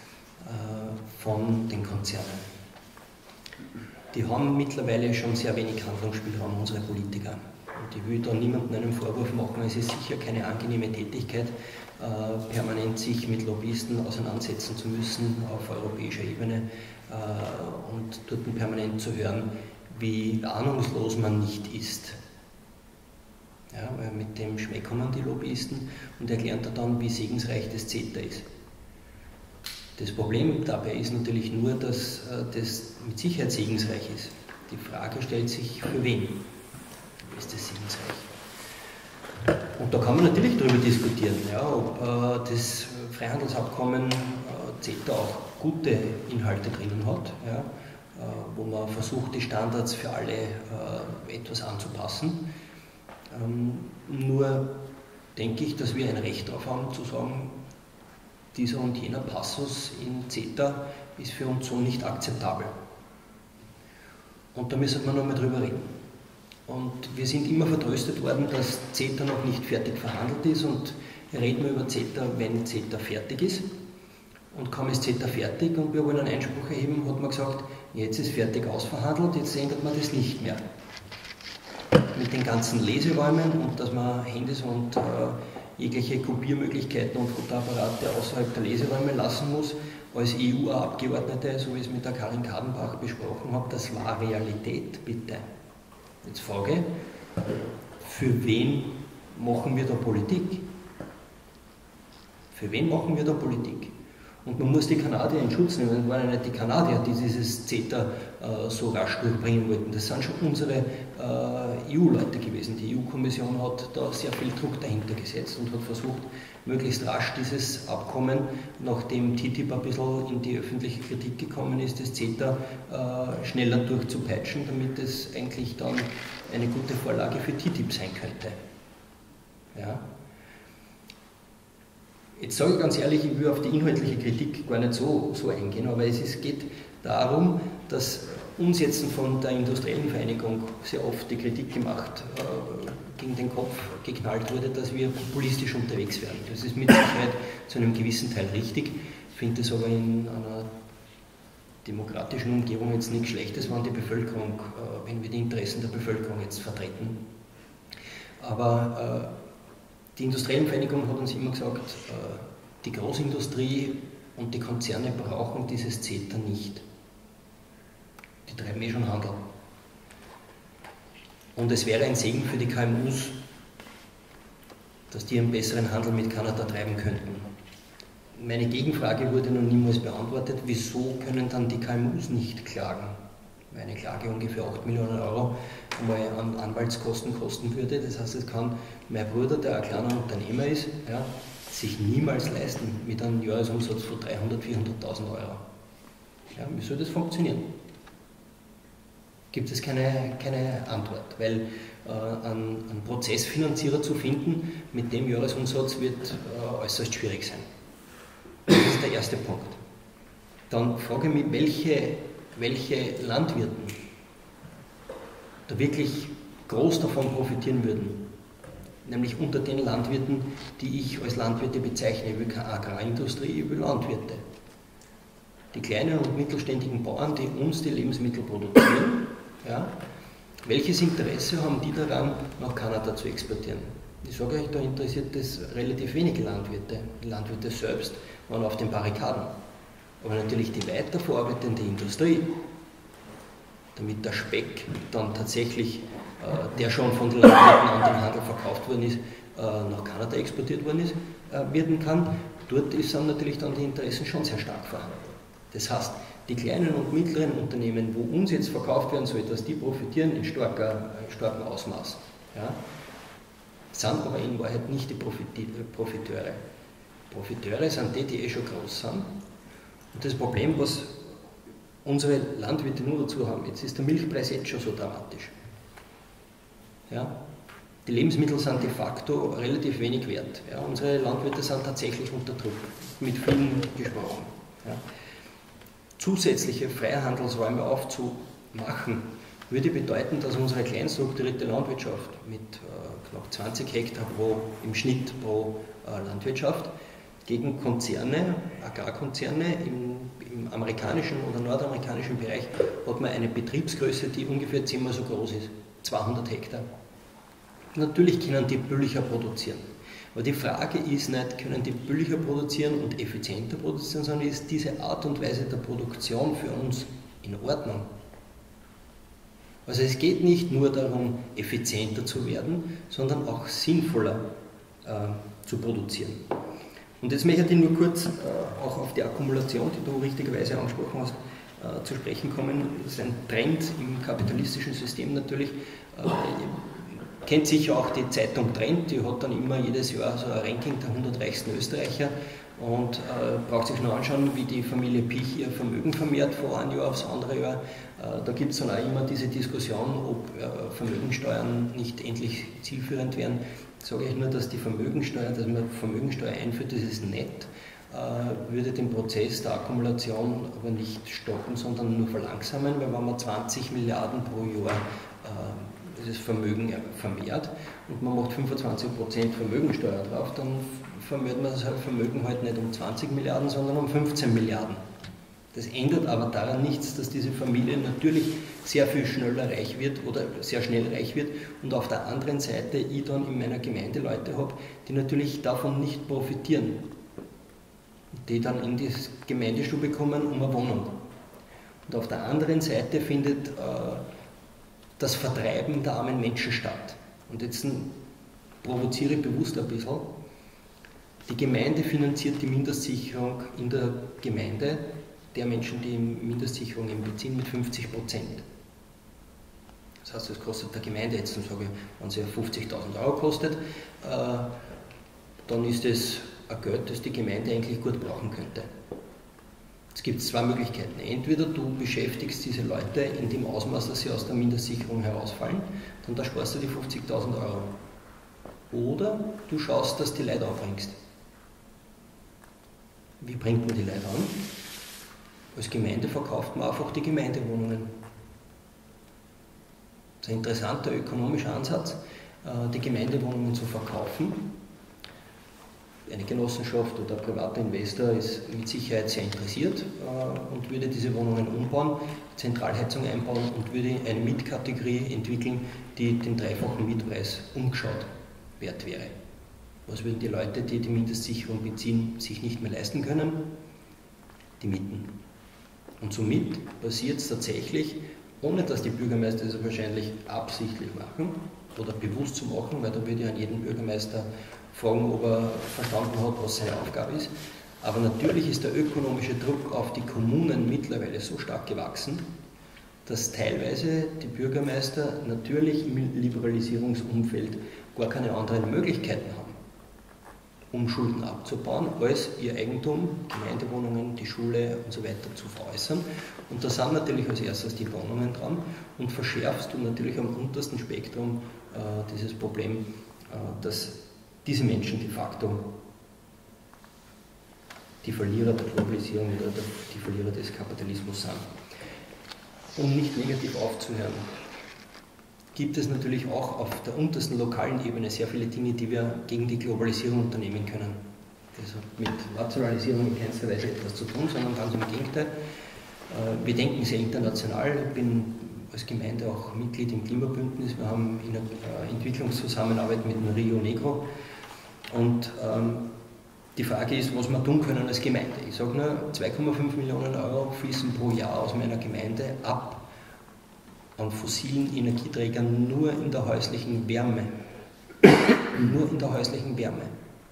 von den Konzernen. Die haben mittlerweile schon sehr wenig Handlungsspielraum, unsere Politiker. Und ich will da niemandem einen Vorwurf machen, es ist sicher keine angenehme Tätigkeit, äh, permanent sich mit Lobbyisten auseinandersetzen zu müssen auf europäischer Ebene äh, und dort permanent zu hören, wie ahnungslos man nicht ist. Ja, weil mit dem Schmäh kommen die Lobbyisten und erklären dann, wie segensreich das CETA ist. Das Problem dabei ist natürlich nur, dass äh, das mit Sicherheit segensreich ist. Die Frage stellt sich, für wen ist das segensreich? Und da kann man natürlich darüber diskutieren, ja, ob äh, das Freihandelsabkommen äh, CETA auch gute Inhalte drinnen hat, ja, äh, wo man versucht, die Standards für alle äh, etwas anzupassen. Ähm, nur denke ich, dass wir ein Recht darauf haben, zu sagen, dieser und jener Passus in CETA ist für uns so nicht akzeptabel. Und da müssen wir nochmal drüber reden. Und wir sind immer vertröstet worden, dass CETA noch nicht fertig verhandelt ist und reden wir über CETA, wenn CETA fertig ist. Und kaum ist CETA fertig und wir wollen einen Einspruch erheben, hat man gesagt, jetzt ist fertig ausverhandelt, jetzt ändert man das nicht mehr. Mit den ganzen Leseräumen und dass man Handys und äh, jegliche Kopiermöglichkeiten und Fotoapparate außerhalb der Leseräume lassen muss, als E U-Abgeordnete, so wie ich es mit der Karin Kadenbach besprochen habe, das war Realität, bitte. Jetzt Frage, für wen machen wir da Politik? Für wen machen wir da Politik? Und man muss die Kanadier in Schutz nehmen. Es waren ja nicht die Kanadier, die dieses CETA äh, so rasch durchbringen wollten. Das sind schon unsere äh, E U-Leute gewesen. Die E U-Kommission hat da sehr viel Druck dahinter gesetzt und hat versucht, möglichst rasch dieses Abkommen, nachdem T T I P ein bisschen in die öffentliche Kritik gekommen ist, das CETA äh, schneller durchzupeitschen, damit es eigentlich dann eine gute Vorlage für T T I P sein könnte. Ja. Jetzt sage ich ganz ehrlich, ich will auf die inhaltliche Kritik gar nicht so, so eingehen, aber es ist, geht darum, dass uns jetzt von der industriellen Vereinigung sehr oft die Kritik gemacht, äh, gegen den Kopf geknallt wurde, dass wir populistisch unterwegs werden. Das ist mit Sicherheit zu einem gewissen Teil richtig. Ich finde es aber in einer demokratischen Umgebung jetzt nichts Schlechtes, wenn die Bevölkerung, äh, wenn wir die Interessen der Bevölkerung jetzt vertreten. Aber äh, die industrielle Vereinigung hat uns immer gesagt, die Großindustrie und die Konzerne brauchen dieses CETA nicht. Die treiben eh schon Handel. Und es wäre ein Segen für die K M Us, dass die einen besseren Handel mit Kanada treiben könnten. Meine Gegenfrage wurde noch niemals beantwortet, wieso können dann die K M Us nicht klagen? Weil eine Klage ungefähr acht Millionen Euro einmal an Anwaltskosten kosten würde. Das heißt, es kann mein Bruder, der ein kleiner Unternehmer ist, ja, sich niemals leisten mit einem Jahresumsatz von dreihundert, vierhunderttausend Euro. Ja, wie soll das funktionieren? Gibt es keine, keine Antwort, weil äh, einen, einen Prozessfinanzierer zu finden mit dem Jahresumsatz wird äh, äußerst schwierig sein. Das ist der erste Punkt. Dann frage ich mich, welche, welche Landwirten da wirklich groß davon profitieren würden. Nämlich unter den Landwirten, die ich als Landwirte bezeichne. Ich will keine Agrarindustrie, ich will Landwirte. Die kleinen und mittelständigen Bauern, die uns die Lebensmittel produzieren, ja, welches Interesse haben die daran, nach Kanada zu exportieren? Ich sage euch, da interessiert das relativ wenige Landwirte. Die Landwirte selbst waren auf den Barrikaden. Aber natürlich die weiterverarbeitende Industrie, damit der Speck dann tatsächlich, äh, der schon von den Landwirten an den Handel verkauft worden ist, äh, nach Kanada exportiert worden ist, äh, werden kann, dort sind natürlich dann die Interessen schon sehr stark vorhanden. Das heißt, die kleinen und mittleren Unternehmen, wo uns jetzt verkauft werden soll, dass die profitieren in starker, starkem Ausmaß, ja, sind aber in Wahrheit nicht die Profiteure. Profiteure sind die, die eh schon groß sind. Und das Problem, was unsere Landwirte nur dazu haben, jetzt ist der Milchpreis jetzt schon so dramatisch. Ja? Die Lebensmittel sind de facto relativ wenig wert. Ja? Unsere Landwirte sind tatsächlich unter Druck, mit vielen gesprochen. Ja? Zusätzliche Freihandelsräume aufzumachen, würde bedeuten, dass unsere kleinstrukturierte Landwirtschaft mit äh, knapp zwanzig Hektar pro, im Schnitt pro äh, Landwirtschaft gegen Konzerne, Agrarkonzerne im, im amerikanischen oder nordamerikanischen Bereich hat man eine Betriebsgröße, die ungefähr zehnmal so groß ist, zweihundert Hektar. Natürlich können die billiger produzieren. Aber die Frage ist nicht, können die billiger produzieren und effizienter produzieren, sondern ist diese Art und Weise der Produktion für uns in Ordnung? Also es geht nicht nur darum, effizienter zu werden, sondern auch sinnvoller äh, zu produzieren. Und jetzt möchte ich nur kurz äh, auch auf die Akkumulation, die du richtigerweise angesprochen hast, äh, zu sprechen kommen. Das ist ein Trend im kapitalistischen System natürlich. Äh, ihr kennt sicher auch die Zeitung Trend, die hat dann immer jedes Jahr so ein Ranking der hundert reichsten Österreicher und äh, braucht sich nur anschauen, wie die Familie Pich ihr Vermögen vermehrt von einem Jahr aufs andere Jahr. Äh, da gibt es dann auch immer diese Diskussion, ob äh, Vermögensteuern nicht endlich zielführend wären. Sage ich nur, dass die Vermögensteuer, dass man Vermögensteuer einführt, das ist nett, äh, würde den Prozess der Akkumulation aber nicht stoppen, sondern nur verlangsamen, weil wenn man zwanzig Milliarden pro Jahr äh, dieses Vermögen vermehrt und man macht fünfundzwanzig Prozent Vermögensteuer drauf, dann vermehrt man das Vermögen halt nicht um zwanzig Milliarden, sondern um fünfzehn Milliarden. Das ändert aber daran nichts, dass diese Familie natürlich sehr viel schneller reich wird oder sehr schnell reich wird und auf der anderen Seite ich dann in meiner Gemeinde Leute habe, die natürlich davon nicht profitieren, die dann in die Gemeindestube kommen um eine Wohnung. Und auf der anderen Seite findet äh, das Vertreiben der armen Menschen statt. Und jetzt provoziere ich bewusst ein bisschen. Die Gemeinde finanziert die Mindestsicherung in der Gemeinde der Menschen, die Mindestsicherungen beziehen, mit fünfzig Prozent. Das heißt, es kostet der Gemeinde jetzt, dann sage ich, wenn sie fünfzigtausend Euro kostet, äh, dann ist das ein Geld, das die Gemeinde eigentlich gut brauchen könnte. Es gibt zwei Möglichkeiten. Entweder du beschäftigst diese Leute in dem Ausmaß, dass sie aus der Mindestsicherung herausfallen, dann da sparst du die fünfzigtausend Euro. Oder du schaust, dass du die Leute anbringst. Wie bringt man die Leute an? Als Gemeinde verkauft man einfach die Gemeindewohnungen. Das ist ein interessanter ökonomischer Ansatz, die Gemeindewohnungen zu verkaufen. Eine Genossenschaft oder ein privater Investor ist mit Sicherheit sehr interessiert und würde diese Wohnungen umbauen, Zentralheizung einbauen und würde eine Mietkategorie entwickeln, die den dreifachen Mietpreis umgeschaut wert wäre. Was würden die Leute, die die Mindestsicherung beziehen, sich nicht mehr leisten können? Die Mieten. Und somit passiert es tatsächlich, ohne dass die Bürgermeister das wahrscheinlich absichtlich machen oder bewusst zu machen, weil da würde ja an jeden Bürgermeister fragen, ob er verstanden hat, was seine Aufgabe ist. Aber natürlich ist der ökonomische Druck auf die Kommunen mittlerweile so stark gewachsen, dass teilweise die Bürgermeister natürlich im Liberalisierungsumfeld gar keine anderen Möglichkeiten haben, um Schulden abzubauen, als ihr Eigentum, Gemeindewohnungen, die Schule und so weiter zu veräußern. Und da sind natürlich als erstes die Wohnungen dran und verschärfst du natürlich am untersten Spektrum äh, dieses Problem, äh, dass diese Menschen de facto die Verlierer der Globalisierung oder die Verlierer des Kapitalismus sind. Um nicht negativ aufzuhören, gibt es natürlich auch auf der untersten lokalen Ebene sehr viele Dinge, die wir gegen die Globalisierung unternehmen können. Das hat mit Nationalisierung in keinster Weise etwas zu tun, sondern ganz im Gegenteil. Wir denken sehr international. Ich bin als Gemeinde auch Mitglied im Klimabündnis. Wir haben in der Entwicklungszusammenarbeit mit dem Rio Negro. Und ähm, die Frage ist, was wir tun können als Gemeinde. Ich sage nur, zwei Komma fünf Millionen Euro fließen pro Jahr aus meiner Gemeinde ab an fossilen Energieträgern nur in der häuslichen Wärme. Nur in der häuslichen Wärme.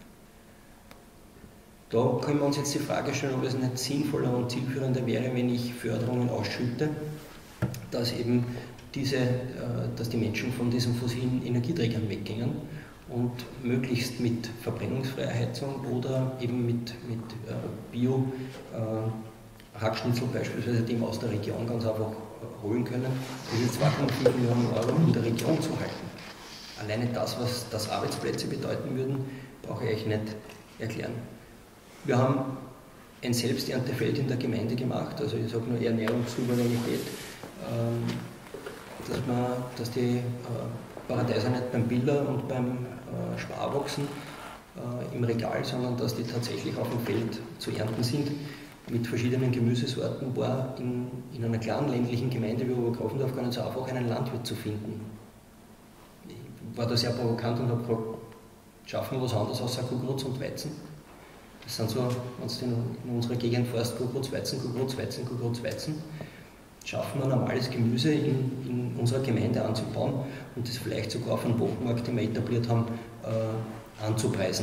Da können wir uns jetzt die Frage stellen, ob es nicht sinnvoller und zielführender wäre, wenn ich Förderungen ausschütte, dass eben diese, dass die Menschen von diesen fossilen Energieträgern weggingen und möglichst mit verbrennungsfreier Heizung oder eben mit, mit äh, Bio-Hackschnitzel äh, beispielsweise, die wir aus der Region ganz einfach äh, holen können, diese zwei Komma fünf Millionen Euro in der Region zu halten. Alleine das, was das Arbeitsplätze bedeuten würden, brauche ich euch nicht erklären. Wir haben ein Selbsterntefeld in der Gemeinde gemacht, also ich sage nur Ernährungssouveränität, äh, dass, man, dass die äh, Paradeiser nicht beim Biller und beim äh, Spar wachsen äh, im Regal, sondern dass die tatsächlich auf dem Feld zu ernten sind. Mit verschiedenen Gemüsesorten war in, in einer kleinen ländlichen Gemeinde wie Obergrafendorf gar nicht so einfach, einen Landwirt zu finden. Ich war da sehr provokant und habe gefragt, schaffen wir was anderes außer Kukuruz und Weizen? Das sind so, wenn du in, in unserer Gegend fährst, Kukuruz, Weizen, Kukuruz, Weizen, Kukuruz, Weizen. Schaffen wir normales Gemüse in, in unserer Gemeinde anzubauen und das vielleicht sogar auf einen Wochenmarkt, den wir etabliert haben, äh, anzupreisen.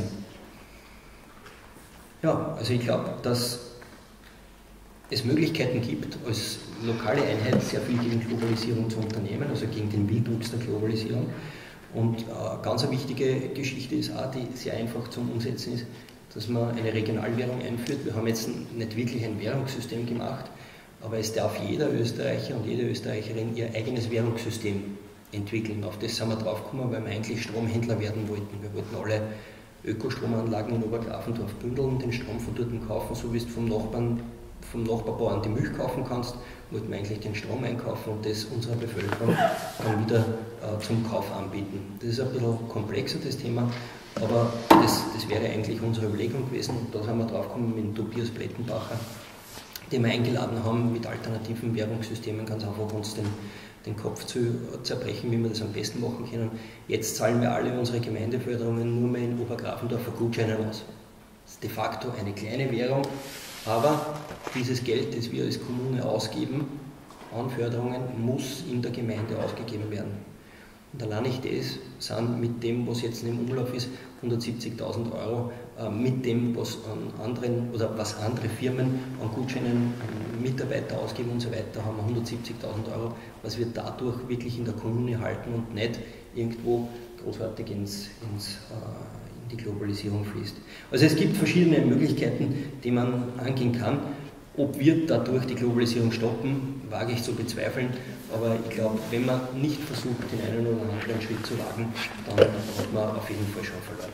Ja, also ich glaube, dass es Möglichkeiten gibt, als lokale Einheit sehr viel gegen Globalisierung zu unternehmen, also gegen den Wildwuchs der Globalisierung. Und äh, ganz eine wichtige Geschichte ist auch, die sehr einfach zum Umsetzen ist, dass man eine Regionalwährung einführt. Wir haben jetzt nicht wirklich ein Währungssystem gemacht, aber es darf jeder Österreicher und jede Österreicherin ihr eigenes Währungssystem entwickeln. Auf das sind wir draufgekommen, weil wir eigentlich Stromhändler werden wollten. Wir wollten alle Ökostromanlagen in Obergrafendorf bündeln, den Strom von dort kaufen, so wie du vom Nachbarn, vom Nachbarbauern die Milch kaufen kannst, wollten wir eigentlich den Strom einkaufen und das unserer Bevölkerung dann wieder äh, zum Kauf anbieten. Das ist ein bisschen komplexer, das Thema, aber das, das wäre eigentlich unsere Überlegung gewesen und da sind wir draufgekommen mit dem Tobias Blettenbacher, den wir eingeladen haben, mit alternativen Währungssystemen ganz einfach uns den, den Kopf zu zerbrechen, wie wir das am besten machen können. Jetzt zahlen wir alle unsere Gemeindeförderungen nur mehr in Obergrafendorf für Gutscheine aus. Das ist de facto eine kleine Währung, aber dieses Geld, das wir als Kommune ausgeben an Förderungen, muss in der Gemeinde ausgegeben werden. Und allein nicht das sind mit dem, was jetzt im Umlauf ist, hundertsiebzigtausend Euro, äh, mit dem, was an anderen oder was andere Firmen an Gutscheinen, an Mitarbeiter ausgeben und so weiter, haben wir hundertsiebzigtausend Euro, was wir dadurch wirklich in der Kommune halten und nicht irgendwo großartig ins, ins, äh, in die Globalisierung fließt. Also es gibt verschiedene Möglichkeiten, die man angehen kann. Ob wir dadurch die Globalisierung stoppen, wage ich zu bezweifeln. Aber ich glaube, wenn man nicht versucht, den einen oder anderen Schritt zu wagen, dann hat man auf jeden Fall schon verloren.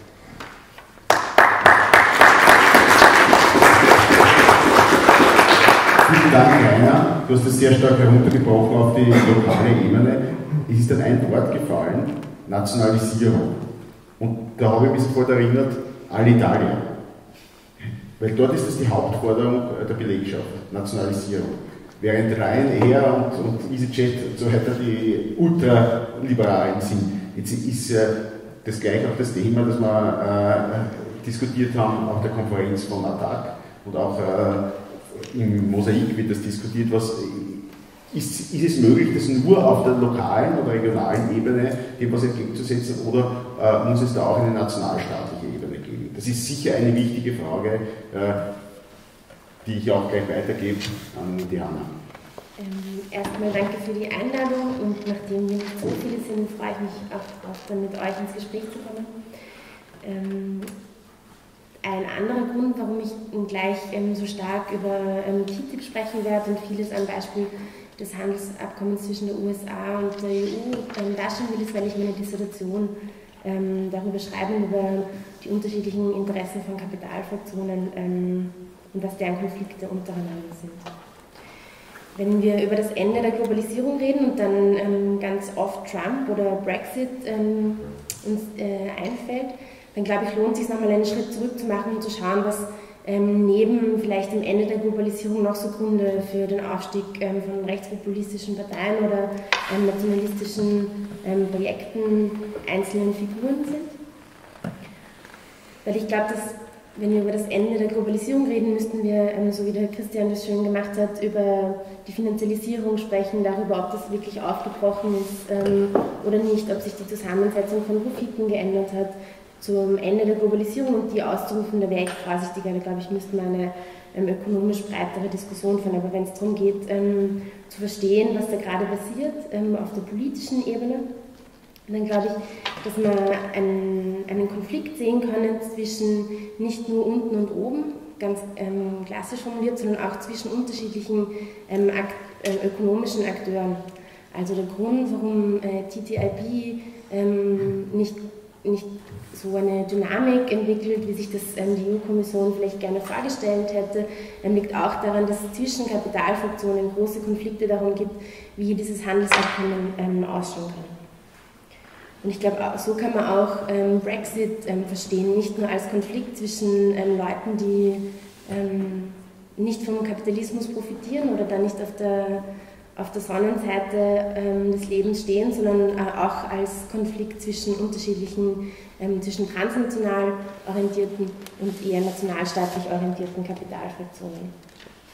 Vielen Dank, Rainer. Du hast das sehr stark heruntergebrochen auf die lokale Ebene. Es ist dann ein Wort gefallen, Nationalisierung. Und da habe ich mich sofort erinnert, Alitalia. Weil dort ist das die Hauptforderung der Belegschaft, Nationalisierung. Während Ryanair und, und EasyJet und so weiter die Ultraliberalen sind. Jetzt ist äh, das gleich auch das Thema, das wir äh, diskutiert haben auf der Konferenz von A T A C und auch äh, im Mosaik wird das diskutiert, was ist, ist es möglich, das nur auf der lokalen oder regionalen Ebene dem was entgegenzusetzen oder äh, muss es da auch eine nationalstaatliche Ebene Das ist sicher eine wichtige Frage, die ich auch gleich weitergebe an die Hanna. Ähm, erstmal danke für die Einladung und nachdem wir nicht so viele sind, freue ich mich auch, auch dann mit euch ins Gespräch zu kommen. Ähm, ein anderer Grund, warum ich gleich ähm, so stark über ähm, T T I P sprechen werde und vieles am Beispiel des Handelsabkommens zwischen der U S A und der E U ähm, darstellen will, ist, weil ich meine Dissertation ähm, darüber schreiben, über die unterschiedlichen Interessen von Kapitalfraktionen ähm, und was deren Konflikte untereinander sind. Wenn wir über das Ende der Globalisierung reden und dann ähm, ganz oft Trump oder Brexit ähm, uns äh, einfällt, dann glaube ich, lohnt es sich nochmal einen Schritt zurück zu machen und zu schauen, was ähm, neben vielleicht dem Ende der Globalisierung noch so Gründe für den Aufstieg ähm, von rechtspopulistischen Parteien oder ähm, nationalistischen ähm, Projekten einzelnen Figuren sind. Weil ich glaube, dass wenn wir über das Ende der Globalisierung reden, müssten wir, ähm, so wie der Christian das schön gemacht hat, über die Finanzialisierung sprechen, darüber, ob das wirklich aufgebrochen ist ähm, oder nicht, ob sich die Zusammensetzung von Profiten geändert hat zum Ende der Globalisierung und die auszurufen, da wäre ich vorsichtiger, da glaube ich, müsste man eine ähm, ökonomisch breitere Diskussion führen. Aber wenn es darum geht, ähm, zu verstehen, was da gerade passiert ähm, auf der politischen Ebene, dann glaube ich, dass wir einen, einen Konflikt sehen können zwischen nicht nur unten und oben, ganz ähm, klassisch formuliert, sondern auch zwischen unterschiedlichen ähm, Akt, äh, ökonomischen Akteuren. Also der Grund, warum äh, T T I P ähm, nicht, nicht so eine Dynamik entwickelt, wie sich das ähm, die E U-Kommission vielleicht gerne vorgestellt hätte, ähm, liegt auch daran, dass es zwischen Kapitalfraktionen große Konflikte darum gibt, wie dieses Handelsabkommen ähm, ausschauen kann. Und ich glaube, so kann man auch ähm, Brexit ähm, verstehen, nicht nur als Konflikt zwischen ähm, Leuten, die ähm, nicht vom Kapitalismus profitieren oder da nicht auf der, auf der Sonnenseite ähm, des Lebens stehen, sondern äh, auch als Konflikt zwischen unterschiedlichen, ähm, zwischen transnational orientierten und eher nationalstaatlich orientierten Kapitalfraktionen.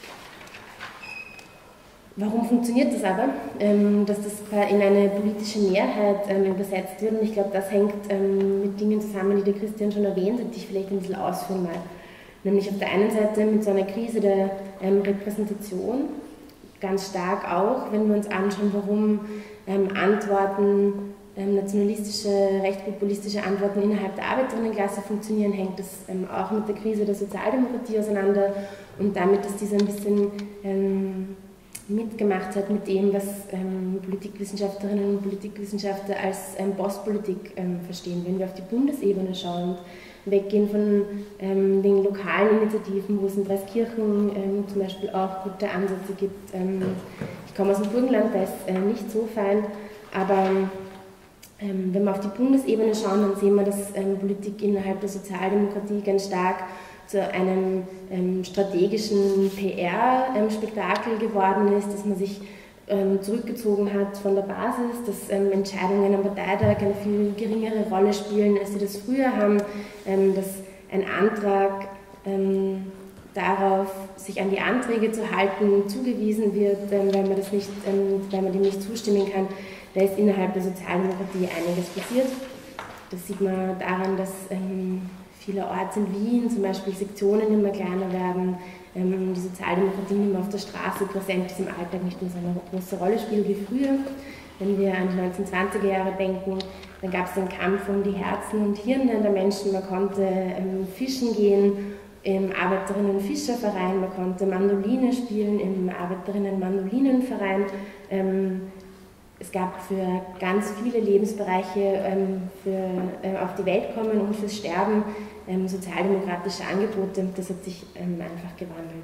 Warum funktioniert das aber, ähm, dass das in eine politische Mehrheit ähm, übersetzt wird? Und ich glaube, das hängt ähm, mit Dingen zusammen, die der Christian schon erwähnt hat, die ich vielleicht ein bisschen ausführen mag. Nämlich auf der einen Seite mit so einer Krise der ähm, Repräsentation, ganz stark auch, wenn wir uns anschauen, warum ähm, Antworten, ähm, nationalistische, rechtspopulistische Antworten innerhalb der Arbeiterinnenklasse funktionieren, hängt das ähm, auch mit der Krise der Sozialdemokratie auseinander und damit, dass diese ein bisschen ähm, mitgemacht hat mit dem, was ähm, Politikwissenschaftlerinnen und Politikwissenschaftler als ähm, Bosspolitik ähm, verstehen. Wenn wir auf die Bundesebene schauen, weggehen von ähm, den lokalen Initiativen, wo es in Dreiskirchen ähm, zum Beispiel auch gute Ansätze gibt. Ähm, ich komme aus dem Burgenland, da ist äh, nicht so fein, aber ähm, wenn wir auf die Bundesebene schauen, dann sehen wir, dass ähm, Politik innerhalb der Sozialdemokratie ganz stark zu einem ähm, strategischen P R-Spektakel ähm, geworden ist, dass man sich ähm, zurückgezogen hat von der Basis, dass ähm, Entscheidungen am Parteitag eine viel geringere Rolle spielen, als sie das früher haben, ähm, dass ein Antrag ähm, darauf, sich an die Anträge zu halten, zugewiesen wird, ähm, weil man das nicht, ähm, weil man dem nicht zustimmen kann. Da ist innerhalb der Sozialdemokratie einiges passiert. Das sieht man daran, dass ähm, vielerorts in Wien zum Beispiel Sektionen immer kleiner werden, ähm, die Sozialdemokratie nicht mehr auf der Straße präsent ist, im Alltag nicht mehr so eine große Rolle spielt wie früher. Wenn wir an die neunzehnhundertzwanziger Jahre denken, dann gab es den Kampf um die Herzen und Hirne der Menschen, man konnte ähm, fischen gehen im Arbeiterinnen- und Fischerverein, man konnte Mandoline spielen im Arbeiterinnen-Mandolinenverein. Ähm, Es gab für ganz viele Lebensbereiche ähm, für, äh, auf die Welt kommen und fürs Sterben ähm, sozialdemokratische Angebote. Das hat sich ähm, einfach gewandelt.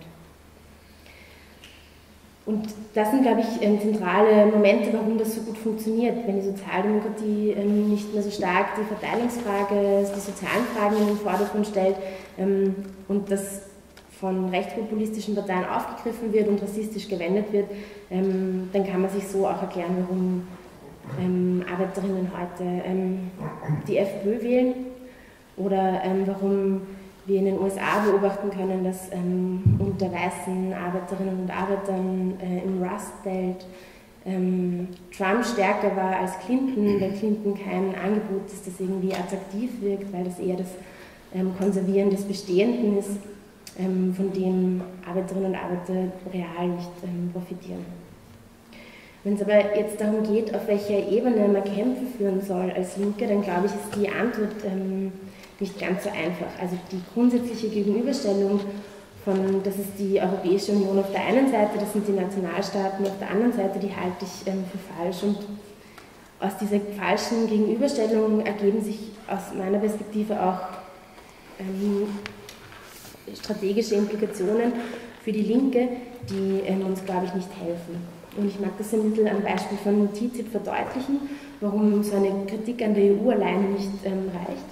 Und das sind, glaube ich, ähm, zentrale Momente, warum das so gut funktioniert. Wenn die Sozialdemokratie ähm, nicht mehr so stark die Verteilungsfrage, die sozialen Fragen in den Vordergrund stellt ähm, und das von rechtspopulistischen Parteien aufgegriffen wird und rassistisch gewendet wird, ähm, dann kann man sich so auch erklären, warum ähm, Arbeiterinnen heute ähm, die FPÖ wählen oder ähm, warum wir in den U S A beobachten können, dass ähm, unter weißen Arbeiterinnen und Arbeitern äh, im Rust Belt ähm, Trump stärker war als Clinton, weil Clinton kein Angebot ist, das irgendwie attraktiv wirkt, weil das eher das ähm, Konservieren des Bestehenden ist, ähm, von dem Arbeiterinnen und Arbeiter real nicht ähm, profitieren. Wenn es aber jetzt darum geht, auf welcher Ebene man Kämpfe führen soll als Linke, dann glaube ich, ist die Antwort ähm, nicht ganz so einfach. Also die grundsätzliche Gegenüberstellung von, das ist die Europäische Union auf der einen Seite, das sind die Nationalstaaten auf der anderen Seite, die halte ich ähm, für falsch. Und aus dieser falschen Gegenüberstellung ergeben sich aus meiner Perspektive auch ähm, strategische Implikationen für die Linke, die ähm, uns, glaube ich, nicht helfen. Und ich mag das ein bisschen am Beispiel von T T I P verdeutlichen, warum so eine Kritik an der E U alleine nicht ähm, reicht.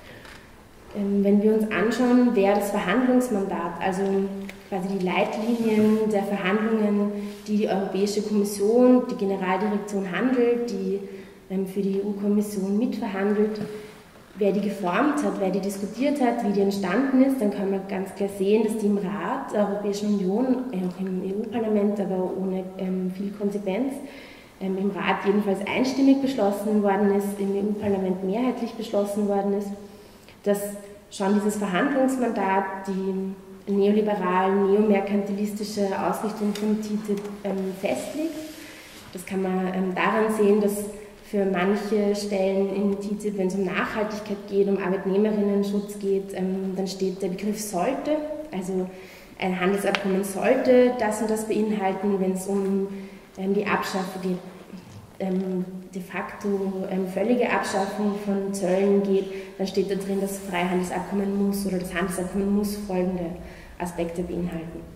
Ähm, wenn wir uns anschauen, wer das Verhandlungsmandat, also quasi die Leitlinien der Verhandlungen, die die Europäische Kommission, die Generaldirektion handelt, die ähm, für die E U-Kommission mitverhandelt, wer die geformt hat, wer die diskutiert hat, wie die entstanden ist, dann kann man ganz klar sehen, dass die im Rat der Europäischen Union, auch im E U-Parlament, aber ohne ähm, viel Konsequenz, ähm, im Rat jedenfalls einstimmig beschlossen worden ist, im E U-Parlament mehrheitlich beschlossen worden ist, dass schon dieses Verhandlungsmandat die neoliberal, neomerkantilistische Ausrichtung von T T I P ähm, festlegt. Das kann man ähm, daran sehen, dass für manche Stellen in T T I P, wenn es um Nachhaltigkeit geht, um Arbeitnehmerinnenschutz geht, ähm, dann steht der Begriff sollte, also ein Handelsabkommen sollte das und das beinhalten. Wenn es um ähm, die Abschaffung, die ähm, de facto ähm, völlige Abschaffung von Zöllen geht, dann steht da drin, das Freihandelsabkommen muss oder das Handelsabkommen muss folgende Aspekte beinhalten.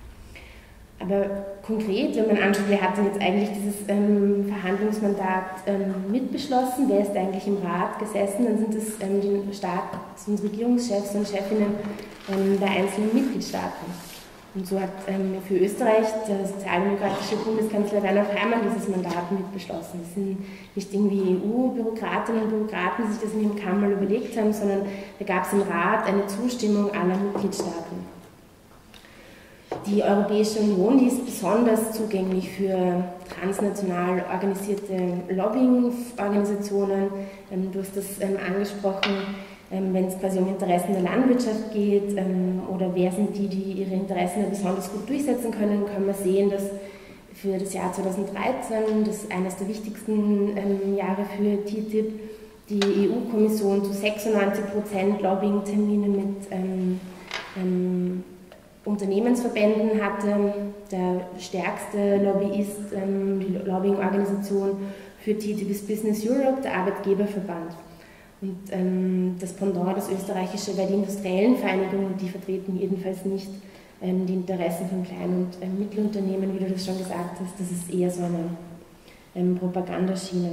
Aber konkret, wenn man anschaut, wer hat denn jetzt eigentlich dieses ähm, Verhandlungsmandat ähm, mitbeschlossen, wer ist eigentlich im Rat gesessen, dann sind es ähm, die Staats- und Regierungschefs und Chefinnen ähm, der einzelnen Mitgliedstaaten. Und so hat ähm, für Österreich der sozialdemokratische Bundeskanzler Werner Faymann dieses Mandat mitbeschlossen. Das sind nicht irgendwie E U-Bürokratinnen und Bürokraten, die sich das in ihrem Kammer überlegt haben, sondern da gab es im Rat eine Zustimmung aller Mitgliedstaaten. Die Europäische Union, die ist besonders zugänglich für transnational organisierte Lobbying-Organisationen. Ähm, du hast das ähm, angesprochen, ähm, wenn es quasi um Interessen der Landwirtschaft geht ähm, oder wer sind die, die ihre Interessen besonders gut durchsetzen können, können wir sehen, dass für das Jahr zweitausenddreizehn, das eines der wichtigsten ähm, Jahre für T T I P, die E U-Kommission zu sechsundneunzig Prozent Lobbying-Termine mit ähm, ähm, Unternehmensverbänden hatte. Der stärkste Lobbyist, ähm, die Lobbying-Organisation für T T I P ist Business Europe, der Arbeitgeberverband. Und ähm, das Pendant, das österreichische, weil die industriellen Vereinigungen, die vertreten jedenfalls nicht ähm, die Interessen von Klein- und ähm, Mittelunternehmen, wie du das schon gesagt hast. Das ist eher so eine ähm, Propagandaschiene.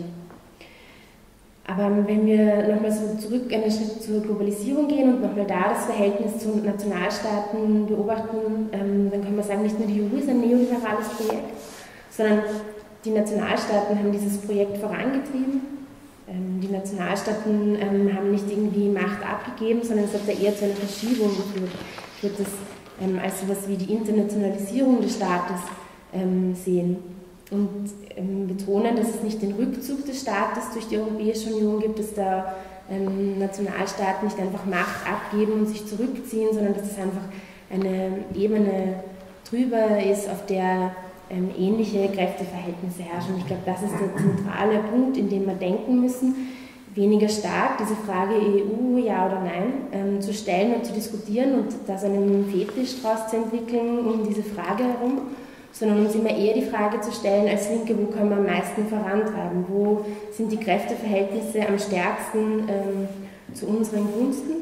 Aber wenn wir nochmal so zurück einen Schritt zur Globalisierung gehen und nochmal da das Verhältnis zu Nationalstaaten beobachten, ähm, dann können wir sagen, nicht nur die E U ist ein neoliberales Projekt, sondern die Nationalstaaten haben dieses Projekt vorangetrieben. Ähm, die Nationalstaaten ähm, haben nicht irgendwie Macht abgegeben, sondern es hat da eher zu einer Verschiebung geführt. Ich würde das ähm, als so etwas wie die Internationalisierung des Staates ähm, sehen. Und ähm, betonen, dass es nicht den Rückzug des Staates durch die Europäische Union gibt, dass da ähm, Nationalstaaten nicht einfach Macht abgeben und sich zurückziehen, sondern dass es einfach eine Ebene drüber ist, auf der ähm, ähnliche Kräfteverhältnisse herrschen. Und ich glaube, das ist der zentrale Punkt, in dem wir denken müssen, weniger stark diese Frage E U, ja oder nein, ähm, zu stellen und zu diskutieren und da so einen Fetisch draus zu entwickeln um diese Frage herum, sondern uns immer eher die Frage zu stellen als Linke, wo können wir am meisten vorantreiben, wo sind die Kräfteverhältnisse am stärksten ähm, zu unseren Gunsten,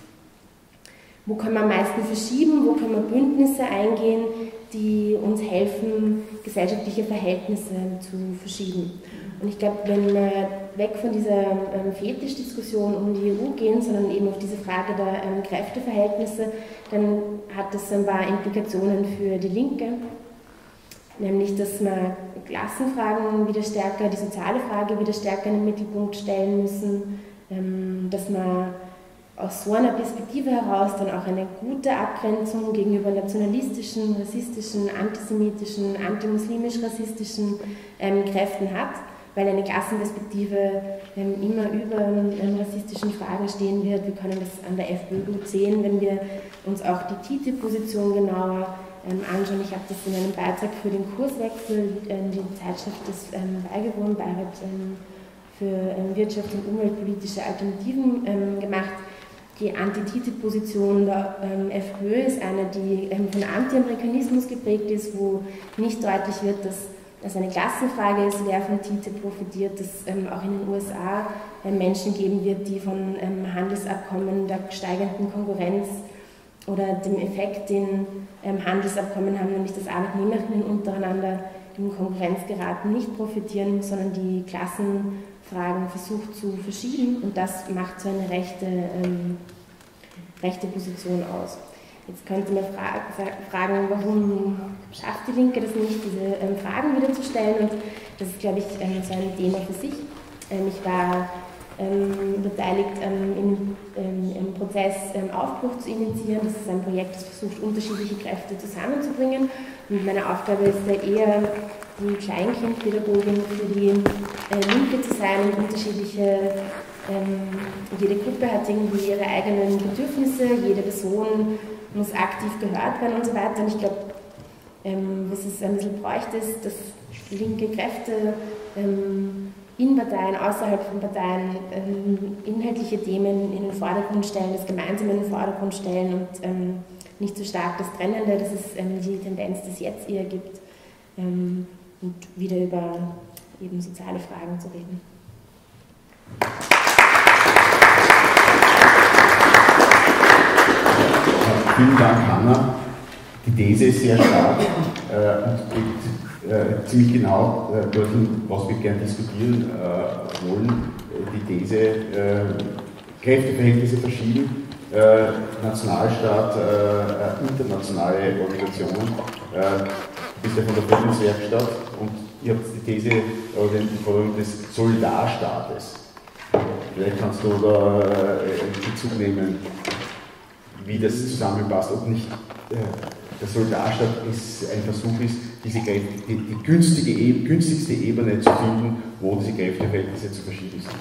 wo können wir am meisten verschieben, wo können wir Bündnisse eingehen, die uns helfen, gesellschaftliche Verhältnisse zu verschieben. Und ich glaube, wenn wir weg von dieser ähm, Fetischdiskussion um die E U gehen, sondern eben auf diese Frage der ähm, Kräfteverhältnisse, dann hat das ein paar Implikationen für die Linke. Nämlich, dass wir Klassenfragen wieder stärker, die soziale Frage wieder stärker in den Mittelpunkt stellen müssen, dass wir aus so einer Perspektive heraus dann auch eine gute Abgrenzung gegenüber nationalistischen, rassistischen, antisemitischen, antimuslimisch-rassistischen ähm, Kräften hat, weil eine Klassenperspektive ähm, immer über ähm, rassistischen Fragen stehen wird. Wir können das an der FPÖ gut sehen, wenn wir uns auch die T T I P-Position genauer ähm, anschauen. Ich habe das in einem Beitrag für den Kurswechsel, ähm, die Zeitschrift des ähm, beigewohnt, Beirat ähm, für ähm, Wirtschaft und umweltpolitische Alternativen ähm, gemacht. Die Anti-T T I P-Position der ähm, FPÖ ist eine, die ähm, von Anti-Amerikanismus geprägt ist, wo nicht deutlich wird, dass dass eine Klassenfrage ist, wer von T T I P profitiert, dass es ähm, auch in den U S A äh, Menschen geben wird, die von ähm, Handelsabkommen, der steigenden Konkurrenz oder dem Effekt, den ähm, Handelsabkommen haben, nämlich dass Arbeitnehmerinnen untereinander in Konkurrenz geraten, nicht profitieren, sondern die Klassenfragen versucht zu verschieben, und das macht so eine rechte, ähm, rechte Position aus. Jetzt könnte man fra fragen, warum schafft die Linke das nicht, diese ähm, Fragen wieder zu stellen, und das ist, glaube ich, ähm, so ein Thema für sich. Ähm, ich war ähm, beteiligt ähm, im, ähm, im Prozess ähm, Aufbruch zu initiieren. Das ist ein Projekt, das versucht, unterschiedliche Kräfte zusammenzubringen, und meine Aufgabe ist da eher, die Kleinkindpädagogin für die äh, Linke zu sein, und unterschiedliche ähm, jede Gruppe hat irgendwie ihre eigenen Bedürfnisse, jede Person muss aktiv gehört werden und so weiter. Und ich glaube, ähm, was es ein bisschen bräuchte, ist, dass linke Kräfte ähm, in Parteien, außerhalb von Parteien ähm, inhaltliche Themen in den Vordergrund stellen, das Gemeinsame in den Vordergrund stellen und ähm, nicht so stark das Trennende. Das ist ähm, die Tendenz, die es jetzt eher gibt, ähm, und wieder über eben soziale Fragen zu reden. Vielen Dank, Hanna. Die These ist sehr stark äh, und geht äh, ziemlich genau äh, dorthin, was wir gerne diskutieren äh, wollen. Die These, äh, Kräfteverhältnisse verschieben, äh, Nationalstaat, äh, internationale Organisationen. Äh, du bist ja von der Bundeswerkstatt und ihr habt die These oder die Forderung des Solidarstaates. Vielleicht kannst du da äh, Bezug nehmen, wie das zusammenpasst, ob nicht äh, der Solidarstaat ist, ein Versuch ist, diese Kräfte, die, die günstige, günstigste Ebene zu finden, wo diese Kräfteverhältnisse zu verschieben sind.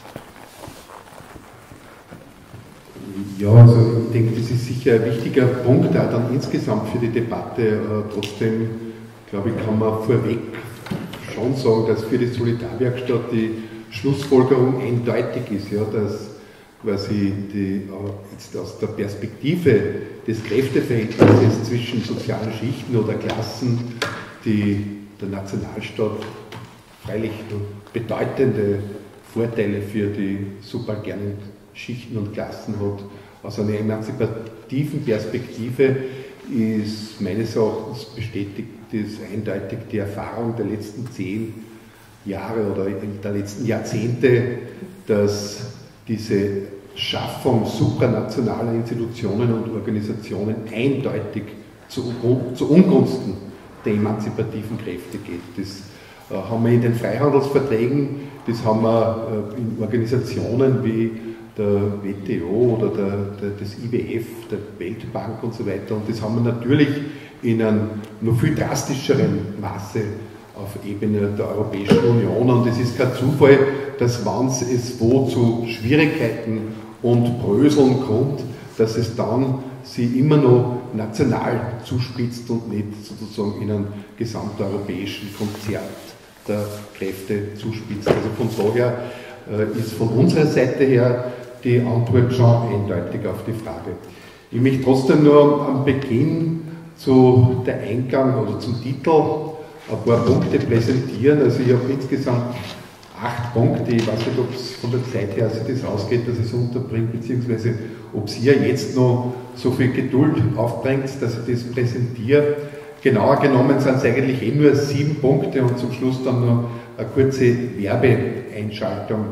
Ja, also ich denke, das ist sicher ein wichtiger Punkt, auch dann insgesamt für die Debatte. Äh, trotzdem, glaube ich, kann man vorweg schon sagen, dass für die Solidarwerkstatt die Schlussfolgerung eindeutig ist, ja, dass quasi die, jetzt aus der Perspektive des Kräfteverhältnisses zwischen sozialen Schichten oder Klassen, die der Nationalstaat freilich bedeutende Vorteile für die subalternen Schichten und Klassen hat. Aus einer emanzipativen Perspektive ist meines Erachtens bestätigt ist eindeutig die Erfahrung der letzten zehn Jahre oder der letzten Jahrzehnte, dass diese Schaffung supranationaler Institutionen und Organisationen eindeutig zu, zu Ungunsten der emanzipativen Kräfte geht. Das äh, haben wir in den Freihandelsverträgen, das haben wir äh, in Organisationen wie der W T O oder der, der, des I W F, der Weltbank und so weiter, und das haben wir natürlich in einem noch viel drastischeren Maße auf Ebene der Europäischen Union, und es ist kein Zufall, dass wenn es wo zu Schwierigkeiten und Bröseln kommt, dass es dann sie immer noch national zuspitzt und nicht sozusagen in einem gesamteuropäischen Konzert der Kräfte zuspitzt. Also von daher äh, ist von unserer Seite her die Antwort schon eindeutig auf die Frage. Ich möchte trotzdem nur am Beginn zu der Eingang oder zum Titel ein paar Punkte präsentieren. Also ich habe insgesamt acht Punkte. Ich weiß nicht, ob es von der Zeit her sich das ausgeht, dass ich es unterbringe, beziehungsweise ob es ihr jetzt noch so viel Geduld aufbringt, dass ich das präsentiere. Genauer genommen sind es eigentlich eh nur sieben Punkte und zum Schluss dann noch eine kurze Werbeeinschaltung.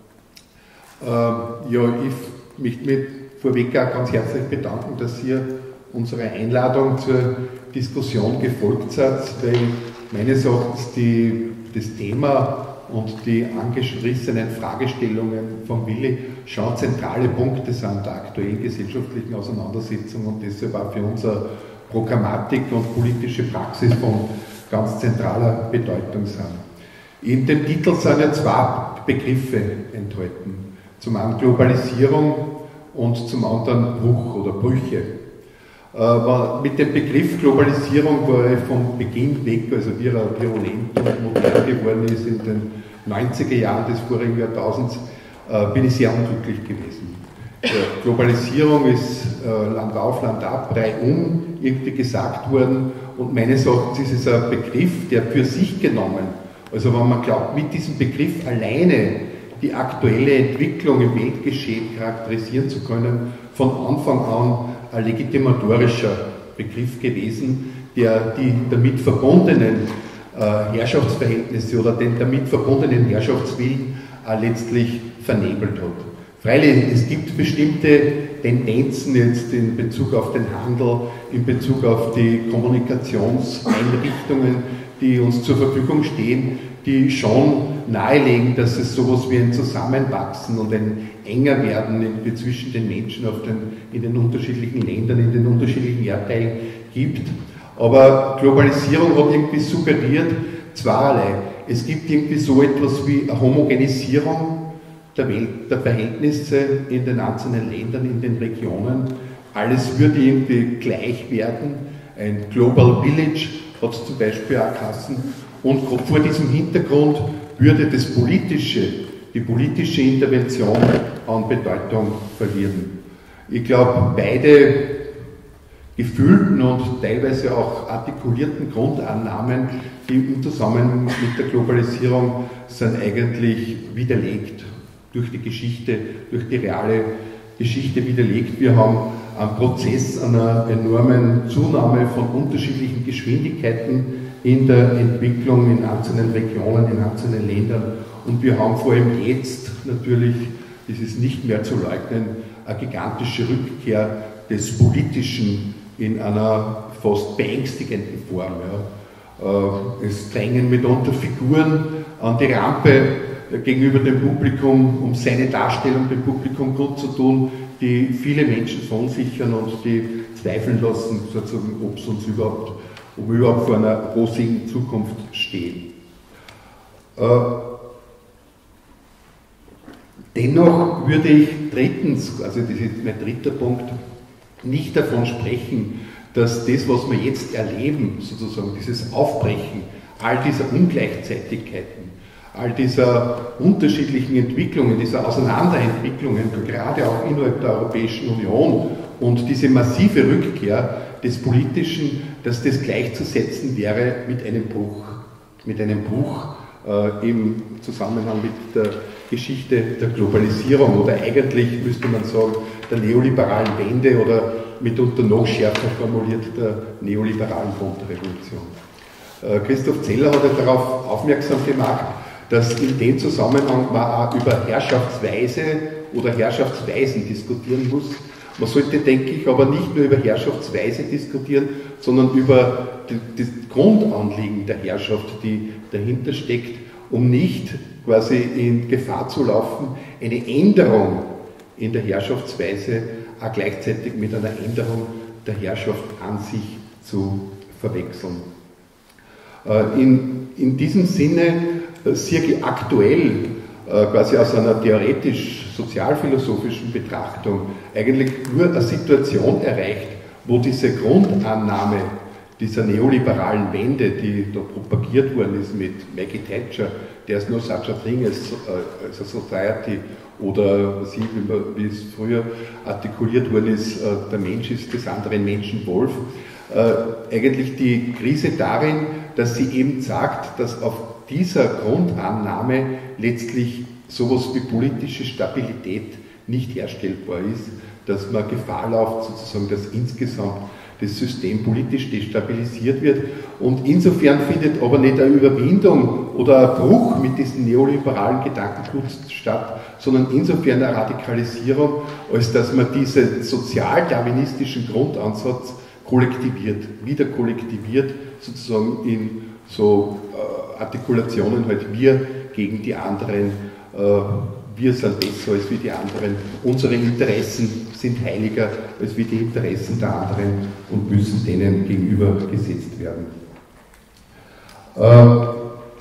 Ähm, ja, ich möchte mich vorweg auch ganz herzlich bedanken, dass ihr unserer Einladung zur Diskussion gefolgt seid, weil meines Erachtens die, das Thema und die angerissenen Fragestellungen von Willi schon zentrale Punkte sind der aktuellen gesellschaftlichen Auseinandersetzung und deshalb auch für unsere Programmatik und politische Praxis von ganz zentraler Bedeutung sind. In dem Titel sind ja zwei Begriffe enthalten. Zum einen Globalisierung und zum anderen Bruch oder Brüche. Äh, mit dem Begriff Globalisierung war ich vom Beginn weg, also wie er virulent und modern geworden ist in den neunziger Jahren des vorigen Jahrtausends, äh, bin ich sehr unglücklich gewesen. Äh, Globalisierung ist äh, Land auf, Land ab, reihum irgendwie gesagt worden und meines Erachtens ist es ein Begriff, der für sich genommen, also wenn man glaubt, mit diesem Begriff alleine die aktuelle Entwicklung im Weltgeschehen charakterisieren zu können, von Anfang an ein legitimatorischer Begriff gewesen, der die damit verbundenen äh, Herrschaftsverhältnisse oder den damit verbundenen Herrschaftswillen äh, letztlich vernebelt hat. Freilich, es gibt bestimmte Tendenzen jetzt in Bezug auf den Handel, in Bezug auf die Kommunikationseinrichtungen, die uns zur Verfügung stehen, die schon nahelegen, dass es sowas wie ein Zusammenwachsen und ein enger werden zwischen den Menschen auf den, in den unterschiedlichen Ländern, in den unterschiedlichen Erdteilen gibt. Aber Globalisierung hat irgendwie suggeriert zweierlei. Es gibt irgendwie so etwas wie eine Homogenisierung der Welt, der Verhältnisse in den einzelnen Ländern, in den Regionen. Alles würde irgendwie gleich werden. Ein Global Village hat es zum Beispiel auch geheißen. Und vor diesem Hintergrund würde das Politische, die politische Intervention an Bedeutung verlieren. Ich glaube, beide gefühlten und teilweise auch artikulierten Grundannahmen, die im Zusammenhang mit der Globalisierung sind eigentlich widerlegt, durch die Geschichte, durch die reale Geschichte widerlegt. Wir haben einen Prozess einer enormen Zunahme von unterschiedlichen Geschwindigkeiten in der Entwicklung in einzelnen Regionen, in einzelnen Ländern. Und wir haben vor allem jetzt natürlich, das ist nicht mehr zu leugnen, eine gigantische Rückkehr des Politischen in einer fast beängstigenden Form. Ja. Es drängen mitunter Figuren an die Rampe gegenüber dem Publikum, um seine Darstellung dem Publikum kundzutun, die viele Menschen verunsichern und die zweifeln lassen, sozusagen, ob es uns überhaupt, ob wir überhaupt vor einer rosigen Zukunft stehen. Äh, dennoch würde ich drittens, also das ist mein dritter Punkt, nicht davon sprechen, dass das, was wir jetzt erleben, sozusagen dieses Aufbrechen all dieser Ungleichzeitigkeiten, all dieser unterschiedlichen Entwicklungen, dieser Auseinanderentwicklungen, gerade auch innerhalb der Europäischen Union und diese massive Rückkehr des Politischen, dass das gleichzusetzen wäre mit einem Bruch, mit einem Bruch äh, im Zusammenhang mit der Geschichte der Globalisierung oder eigentlich müsste man sagen der neoliberalen Wende oder mitunter noch schärfer formuliert der neoliberalen Konterrevolution. Äh, Christoph Zeller hat ja darauf aufmerksam gemacht, dass in dem Zusammenhang man auch über Herrschaftsweise oder Herrschaftsweisen diskutieren muss. Man sollte, denke ich, aber nicht nur über Herrschaftsweise diskutieren, sondern über das Grundanliegen der Herrschaft, die dahinter steckt, um nicht quasi in Gefahr zu laufen, eine Änderung in der Herrschaftsweise auch gleichzeitig mit einer Änderung der Herrschaft an sich zu verwechseln. In, in diesem Sinne sehe ich aktuell quasi aus einer theoretisch-sozialphilosophischen Betrachtung eigentlich nur eine Situation erreicht, wo diese Grundannahme dieser neoliberalen Wende, die da propagiert worden ist mit Maggie Thatcher, there's no such a thing as, uh, as a society, oder wie, wie es früher artikuliert worden ist, uh, der Mensch ist des anderen Menschen Wolf, uh, eigentlich die Krise darin, dass sie eben sagt, dass auf dieser Grundannahme letztlich sowas wie politische Stabilität nicht herstellbar ist, dass man Gefahr läuft, sozusagen, dass insgesamt das System politisch destabilisiert wird. Und insofern findet aber nicht eine Überwindung oder ein Bruch mit diesem neoliberalen Gedankengut statt, sondern insofern eine Radikalisierung, als dass man diesen sozialdarwinistischen Grundansatz kollektiviert, wieder kollektiviert, sozusagen in so äh, Artikulationen halt wir gegen die anderen, äh, wir sind besser als wie die anderen, unsere Interessen sind heiliger als wie die Interessen der anderen und müssen denen gegenüber gesetzt werden. Äh,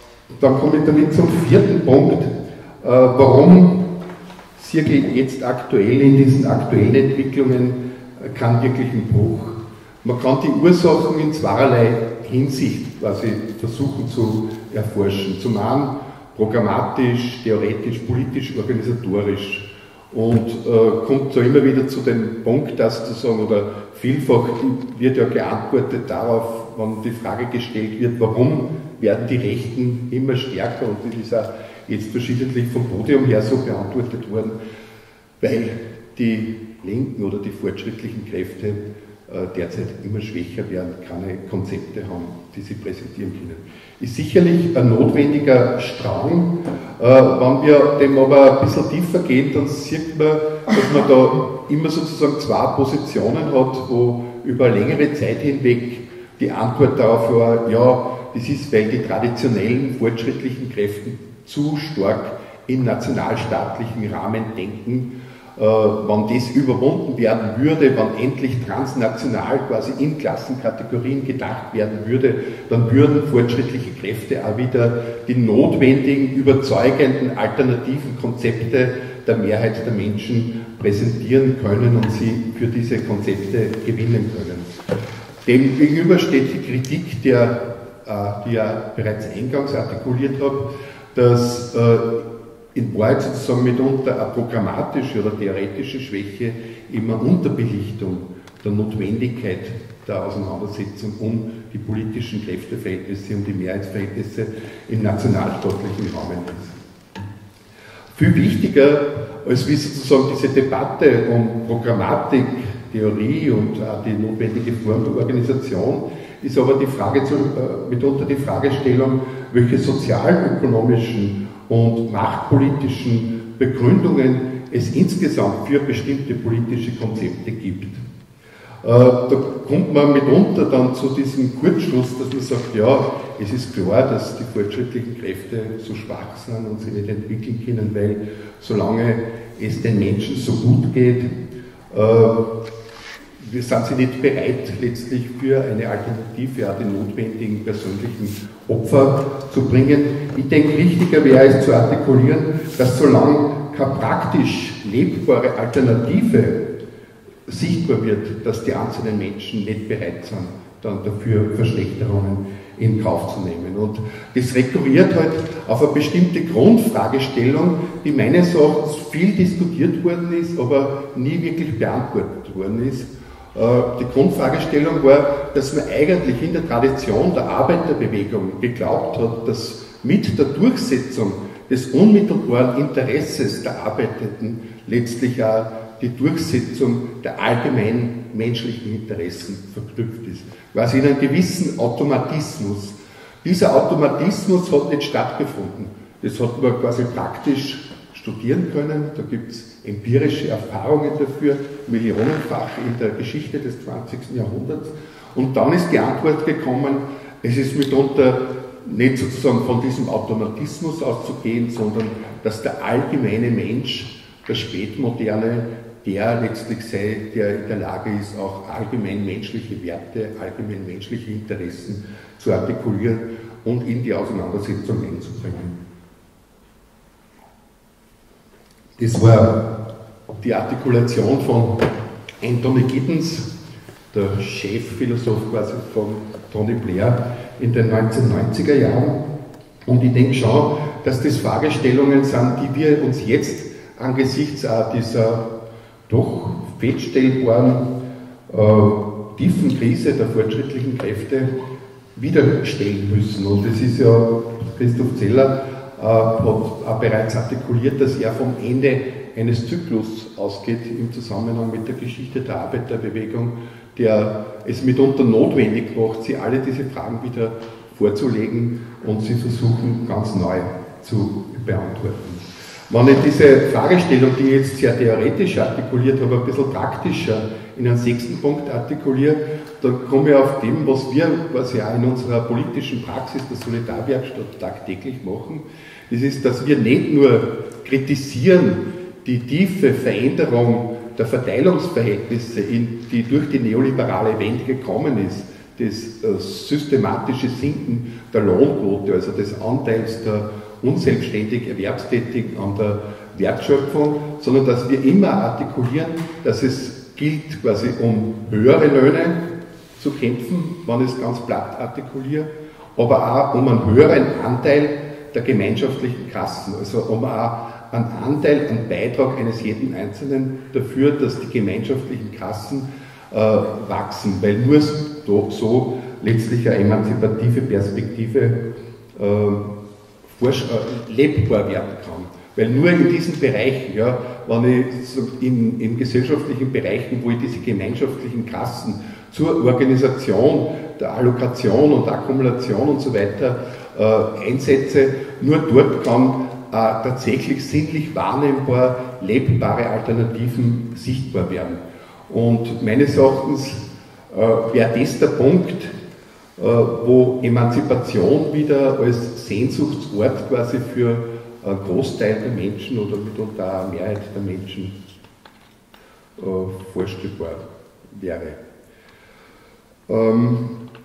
dann komme ich damit zum vierten Punkt, äh, warum sehe ich jetzt aktuell in diesen aktuellen Entwicklungen äh, keinen wirklichen Bruch. Man kann die Ursachen in zweierlei Hinsicht quasi versuchen zu erforschen. Zum einen programmatisch, theoretisch, politisch, organisatorisch. Und äh, kommt so immer wieder zu dem Punkt, dass zu sagen, oder vielfach wird ja geantwortet darauf, wenn die Frage gestellt wird, warum werden die Rechten immer stärker, und das ist auch jetzt verschiedentlich vom Podium her so beantwortet worden, weil die linken oder die fortschrittlichen Kräfte äh, derzeit immer schwächer werden, keine Konzepte haben, die sie präsentieren können. Ist sicherlich ein notwendiger Strang. Äh, wenn wir dem aber ein bisschen tiefer gehen, dann sieht man, dass man da immer sozusagen zwei Positionen hat, wo über eine längere Zeit hinweg die Antwort darauf war, ja, das ist, weil die traditionellen fortschrittlichen Kräfte zu stark im nationalstaatlichen Rahmen denken. Äh, wenn das überwunden werden würde, wenn endlich transnational quasi in Klassenkategorien gedacht werden würde, dann würden fortschrittliche Kräfte auch wieder die notwendigen, überzeugenden, alternativen Konzepte der Mehrheit der Menschen präsentieren können und sie für diese Konzepte gewinnen können. Dem gegenüber steht die Kritik, der, äh, die ich ja bereits eingangs artikuliert habe, dass äh, in Wahrheit sozusagen mitunter eine programmatische oder theoretische Schwäche immer Unterbelichtung der Notwendigkeit der Auseinandersetzung um die politischen Kräfteverhältnisse, um die Mehrheitsverhältnisse im nationalstaatlichen Rahmen ist. Viel wichtiger als wie sozusagen diese Debatte um Programmatik, Theorie und auch die notwendige Form der Organisation ist aber die Frage zu, äh, mitunter die Fragestellung, welche sozialökonomischen und machtpolitischen Begründungen es insgesamt für bestimmte politische Konzepte gibt. Äh, da kommt man mitunter dann zu diesem Kurzschluss, dass man sagt, ja, es ist klar, dass die fortschrittlichen Kräfte so schwach sind und sich nicht entwickeln können, weil solange es den Menschen so gut geht, äh, wir sind sie nicht bereit, letztlich für eine Alternative auch die notwendigen persönlichen Opfer zu bringen. Ich denke, wichtiger wäre es zu artikulieren, dass solange keine praktisch lebbare Alternative sichtbar wird, dass die einzelnen Menschen nicht bereit sind, dann dafür Verschlechterungen in Kauf zu nehmen. Und das rekurriert halt auf eine bestimmte Grundfragestellung, die meines Erachtens viel diskutiert worden ist, aber nie wirklich beantwortet worden ist. Die Grundfragestellung war, dass man eigentlich in der Tradition der Arbeiterbewegung geglaubt hat, dass mit der Durchsetzung des unmittelbaren Interesses der Arbeitenden letztlich auch die Durchsetzung der allgemeinen menschlichen Interessen verknüpft ist. Quasi in einem gewissen Automatismus. Dieser Automatismus hat nicht stattgefunden. Das hat man quasi praktisch studieren können. Da gibt es empirische Erfahrungen dafür, millionenfach in der Geschichte des zwanzigsten Jahrhunderts. Und dann ist die Antwort gekommen, es ist mitunter nicht sozusagen von diesem Automatismus auszugehen, sondern dass der allgemeine Mensch, der Spätmoderne, der letztlich sei, der in der Lage ist, auch allgemein menschliche Werte, allgemein menschliche Interessen zu artikulieren und in die Auseinandersetzung einzubringen. Das war die Artikulation von Anthony Giddens, der Chefphilosoph quasi von Tony Blair in den neunzehnhundertneunziger Jahren. Und ich denke schon, dass das Fragestellungen sind, die wir uns jetzt angesichts auch dieser doch feststellbaren äh, tiefen Krise der fortschrittlichen Kräfte wieder stellen müssen. Und das ist ja, Christoph Zeller äh, hat auch bereits artikuliert, dass er vom Ende eines Zyklus ausgeht im Zusammenhang mit der Geschichte der Arbeiterbewegung, der es mitunter notwendig macht, sie alle diese Fragen wieder vorzulegen und sie versuchen ganz neu zu beantworten. Wenn ich diese Fragestellung, die ich jetzt sehr theoretisch artikuliert habe, ein bisschen praktischer in einen sechsten Punkt artikuliere, dann komme ich auf dem, was wir quasi auch in unserer politischen Praxis der Solidarwerkstatt tagtäglich machen. Das ist, dass wir nicht nur kritisieren die tiefe Veränderung der Verteilungsverhältnisse, in, die durch die neoliberale Wende gekommen ist, das äh, systematische Sinken der Lohnquote, also des Anteils der unselbstständig Erwerbstätigen an der Wertschöpfung, sondern dass wir immer artikulieren, dass es gilt, quasi um höhere Löhne zu kämpfen, wenn ich es ganz platt artikuliere, aber auch um einen höheren Anteil der gemeinschaftlichen Kassen, also um auch einen Anteil, einen Beitrag eines jeden Einzelnen dafür, dass die gemeinschaftlichen Kassen äh, wachsen, weil nur so, so letztlich eine emanzipative Perspektive äh, forsch, äh, lebbar werden kann. Weil nur in diesen Bereichen, ja, wenn ich so in, in gesellschaftlichen Bereichen, wo ich diese gemeinschaftlichen Kassen zur Organisation der Allokation und Akkumulation und so weiter äh, einsetze, nur dort kann äh, tatsächlich sinnlich wahrnehmbar lebbare Alternativen sichtbar werden. Und meines Erachtens äh, wäre das der Punkt, äh, wo Emanzipation wieder als Sehnsuchtsort quasi für einen Großteil der Menschen oder mitunter eine Mehrheit der Menschen äh, vorstellbar wäre. Ähm,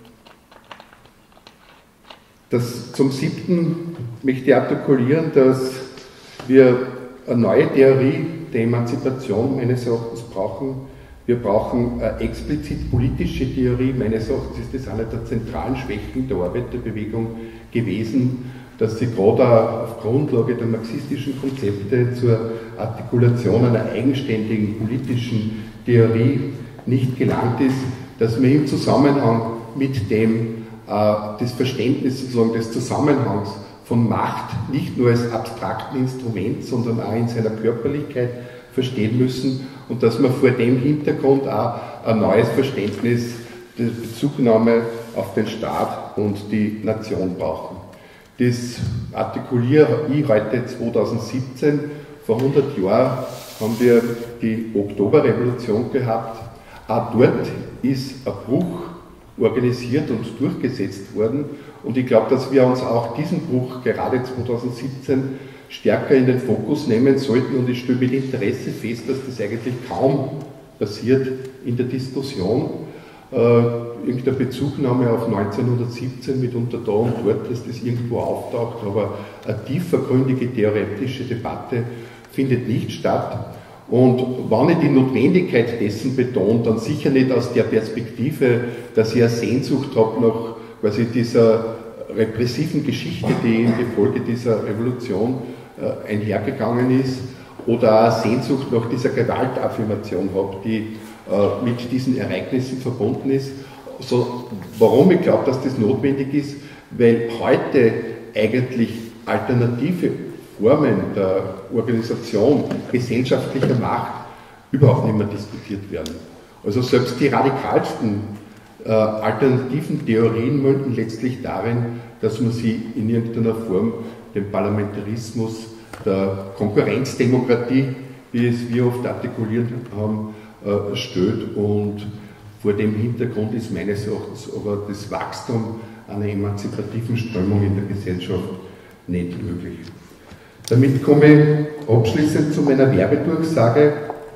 das, zum Siebten möchte ich artikulieren, dass wir eine neue Theorie der Emanzipation meines Erachtens brauchen. Wir brauchen eine explizit politische Theorie. Meines Erachtens ist das eine der zentralen Schwächen der Arbeiterbewegung gewesen, dass sie gerade auf Grundlage der marxistischen Konzepte zur Artikulation einer eigenständigen politischen Theorie nicht gelangt ist, dass man im Zusammenhang mit dem äh, das Verständnis sozusagen des Zusammenhangs von Macht nicht nur als abstrakten Instrument, sondern auch in seiner Körperlichkeit verstehen müssen und dass wir vor dem Hintergrund auch ein neues Verständnis der Bezugnahme auf den Staat und die Nation brauchen. Das artikuliere ich heute zweitausendsiebzehn. Vor hundert Jahren haben wir die Oktoberrevolution gehabt. Auch dort ist ein Bruch organisiert und durchgesetzt worden. Und ich glaube, dass wir uns auch diesen Bruch gerade zweitausendsiebzehn stärker in den Fokus nehmen sollten. Und ich stelle mit Interesse fest, dass das eigentlich kaum passiert in der Diskussion. Äh, irgendeine Bezugnahme auf neunzehnhundertsiebzehn mitunter da und dort, dass das irgendwo auftaucht, aber eine tiefergründige theoretische Debatte findet nicht statt. Und wenn ich die Notwendigkeit dessen betone, dann sicher nicht aus der Perspektive, dass ich eine Sehnsucht habe nach quasi dieser repressiven Geschichte, die in der Folge dieser Revolution äh, einhergegangen ist, oder eine Sehnsucht nach dieser Gewaltaffirmation habe, die äh, mit diesen Ereignissen verbunden ist. So, warum ich glaube, dass das notwendig ist? Weil heute eigentlich alternative Formen der Organisation gesellschaftlicher Macht überhaupt nicht mehr diskutiert werden. Also selbst die radikalsten äh, alternativen Theorien münden letztlich darin, dass man sie in irgendeiner Form dem Parlamentarismus, der Konkurrenzdemokratie, wie es wir oft artikuliert haben, äh, stellt. Und vor dem Hintergrund ist meines Erachtens aber das Wachstum einer emanzipativen Strömung in der Gesellschaft nicht möglich. Damit komme ich abschließend zu meiner Werbedurchsage.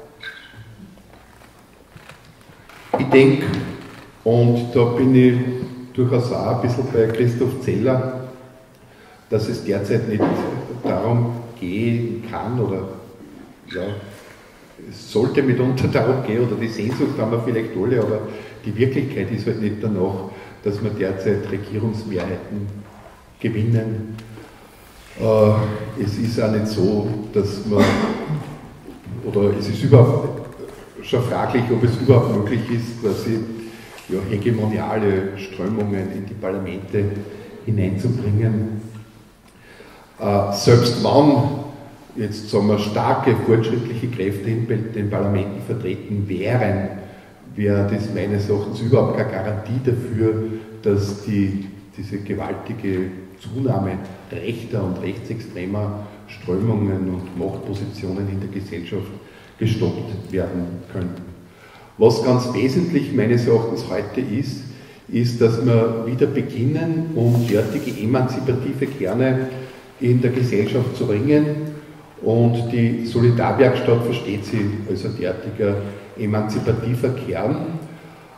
Ich denke, und da bin ich durchaus auch ein bisschen bei Christoph Zeller, dass es derzeit nicht darum gehen kann oder ja, es sollte mitunter darum gehen, oder die Sehnsucht haben wir vielleicht alle, aber die Wirklichkeit ist halt nicht danach, dass wir derzeit Regierungsmehrheiten gewinnen. Äh, es ist auch nicht so, dass man, oder es ist überhaupt schon fraglich, ob es überhaupt möglich ist, quasi ja, hegemoniale Strömungen in die Parlamente hineinzubringen. Äh, selbst wenn jetzt sagen wir, starke, fortschrittliche Kräfte in den Parlamenten vertreten wären, wäre das meines Erachtens überhaupt keine Garantie dafür, dass die, diese gewaltige Zunahme rechter und rechtsextremer Strömungen und Machtpositionen in der Gesellschaft gestoppt werden könnten. Was ganz wesentlich meines Erachtens heute ist, ist, dass wir wieder beginnen, um derartige emanzipative Kerne in der Gesellschaft zu ringen. Und die Solidarwerkstatt versteht sie als ein derartiger emanzipativer Kern.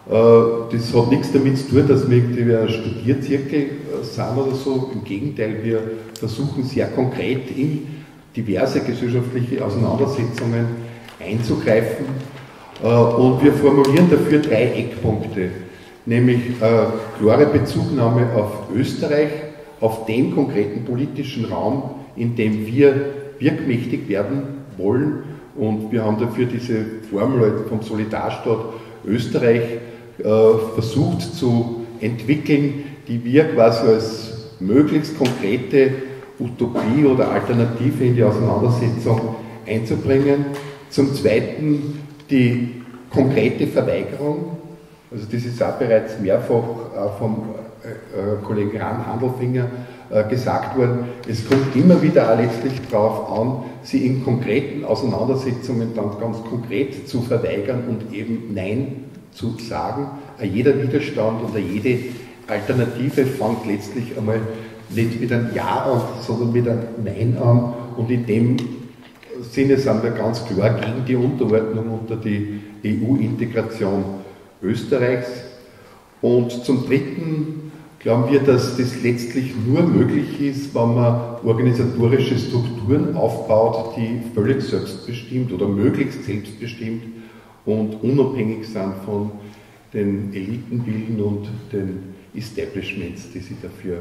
Das hat nichts damit zu tun, dass wir irgendwie ein Studierzirkel sind oder so. Im Gegenteil, wir versuchen sehr konkret in diverse gesellschaftliche Auseinandersetzungen einzugreifen. Und wir formulieren dafür drei Eckpunkte, nämlich klare Bezugnahme auf Österreich, auf den konkreten politischen Raum, in dem wir wirkmächtig werden wollen. Und wir haben dafür diese Formel vom Solidarstaat Österreich äh, versucht zu entwickeln, die wir quasi als möglichst konkrete Utopie oder Alternative in die Auseinandersetzung einzubringen. Zum Zweiten die konkrete Verweigerung, also das ist auch bereits mehrfach äh, vom äh, Kollegen Handelfinger äh, gesagt worden, es kommt immer wieder auch letztlich darauf an, sie in konkreten Auseinandersetzungen dann ganz konkret zu verweigern und eben Nein zu sagen. Jeder Widerstand oder jede Alternative fängt letztlich einmal nicht mit einem Ja an, sondern mit einem Nein an. Und in dem Sinne sind wir ganz klar gegen die Unterordnung unter die E U-Integration Österreichs. Und zum Dritten glauben wir, dass das letztlich nur möglich ist, wenn man organisatorische Strukturen aufbaut, die völlig selbstbestimmt oder möglichst selbstbestimmt und unabhängig sind von den Elitenbilden und den Establishments, die sie dafür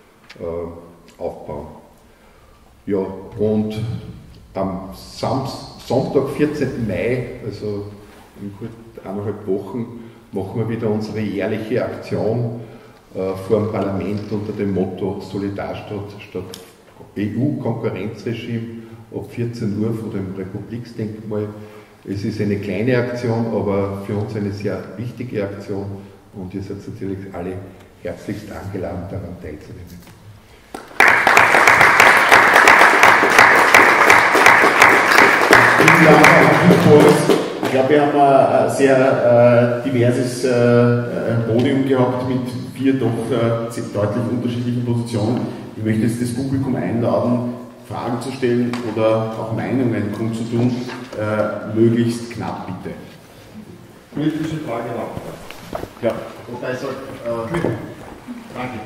äh, aufbauen. Ja, und am Samstag, Sonntag, vierzehnten Mai, also in gut eineinhalb Wochen, machen wir wieder unsere jährliche Aktion äh, vor dem Parlament unter dem Motto Solidarstaat statt E U-Konkurrenzregime ab vierzehn Uhr vor dem Republiksdenkmal. Es ist eine kleine Aktion, aber für uns eine sehr wichtige Aktion und ihr seid natürlich alle herzlichst eingeladen, daran teilzunehmen. Vielen Dank auch. Ich glaube, wir haben ein sehr äh, diverses äh, Podium gehabt mit vier doch äh, deutlich unterschiedlichen Positionen. Ich möchte jetzt das Publikum einladen, Fragen zu stellen oder auch Meinungen kundzutun, äh, möglichst knapp bitte. Politische Frage noch. Ja. Wobei ich sage, äh, danke.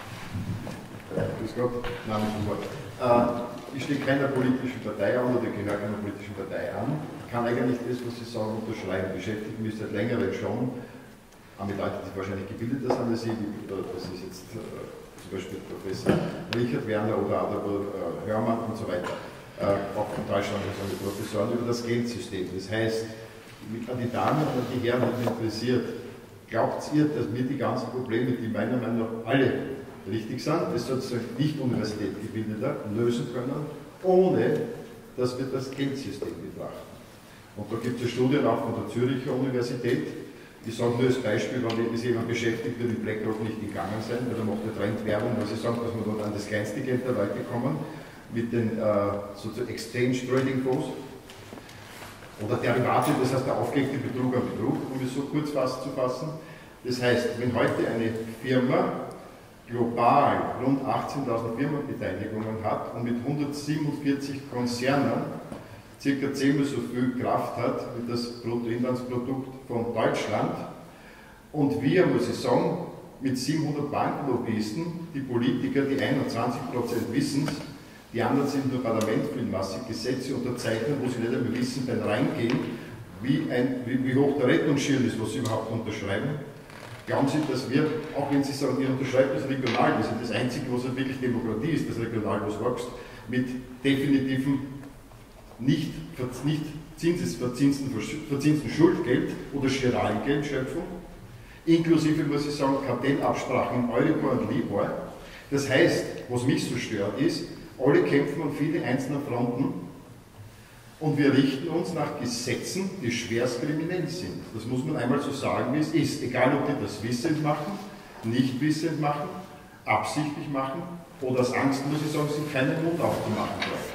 Grüß Gott, Name zum Wort. Äh, ich stehe keiner politischen Partei an oder gehöre keiner politischen Partei an. Ich kann eigentlich das, was Sie sagen, unterschreiben. Beschäftigen mich seit längerem schon mit Leuten, die wahrscheinlich gebildeter sind als ich. Das ist jetzt äh, zum Beispiel Professor Richard Werner oder Adalbert äh, Hörmann und so weiter. Äh, auch von Deutschland, also mit Professoren über das Geldsystem. Das heißt, an die Damen und die Herren hat mich interessiert, glaubt ihr, dass wir die ganzen Probleme, die meiner Meinung nach alle richtig sind, das sozusagen nicht universitätsgebildeter lösen können, ohne dass wir das Geldsystem betrachten? Und da gibt es Studien auch von der Zürcher Universität. Ich sage nur als Beispiel, wenn sich jemand beschäftigt, wird die BlackRock nicht gegangen sein, weil da macht der Trend Werbung, weil sie sagen, dass wir dort an das kleinste Geld der Leute kommen, mit den äh, sozusagen Exchange Trading Fonds oder Derivate, das heißt der aufgelegte Betrug am Betrug, um es so kurz fast zu fassen. Das heißt, wenn heute eine Firma global rund achtzehntausend Firmenbeteiligungen hat und mit hundertsiebenundvierzig Konzernen circa zehnmal so viel Kraft hat wie das Bruttoinlandsprodukt von Deutschland und wir, muss ich sagen, mit siebenhundert Banklobbyisten, die Politiker, die einundzwanzig Prozent wissen, die anderen sind nur Parlament, führen massig Gesetze unterzeichnen, wo sie nicht einmal wissen beim Reingehen, wie, ein, wie, wie hoch der Rettungsschirm ist, was sie überhaupt unterschreiben. Glauben Sie, dass wir, auch wenn Sie sagen, ihr unterschreibt das regional, das ist das Einzige, was halt wirklich Demokratie ist, das regional, was wächst, mit definitiven nicht, nicht zinsesverzinsten, verzinsten Schuldgeld oder Giralgeldschöpfung, inklusive, muss ich sagen, Kartellabsprachen in Euribor und Libor. Das heißt, was mich so stört, ist, alle kämpfen an viele einzelne Fronten und wir richten uns nach Gesetzen, die schwerst kriminell sind. Das muss man einmal so sagen, wie es ist. Egal, ob die das wissend machen, nicht wissend machen, absichtlich machen oder aus Angst, muss ich sagen, sich keinen Mund aufzumachen brauchen.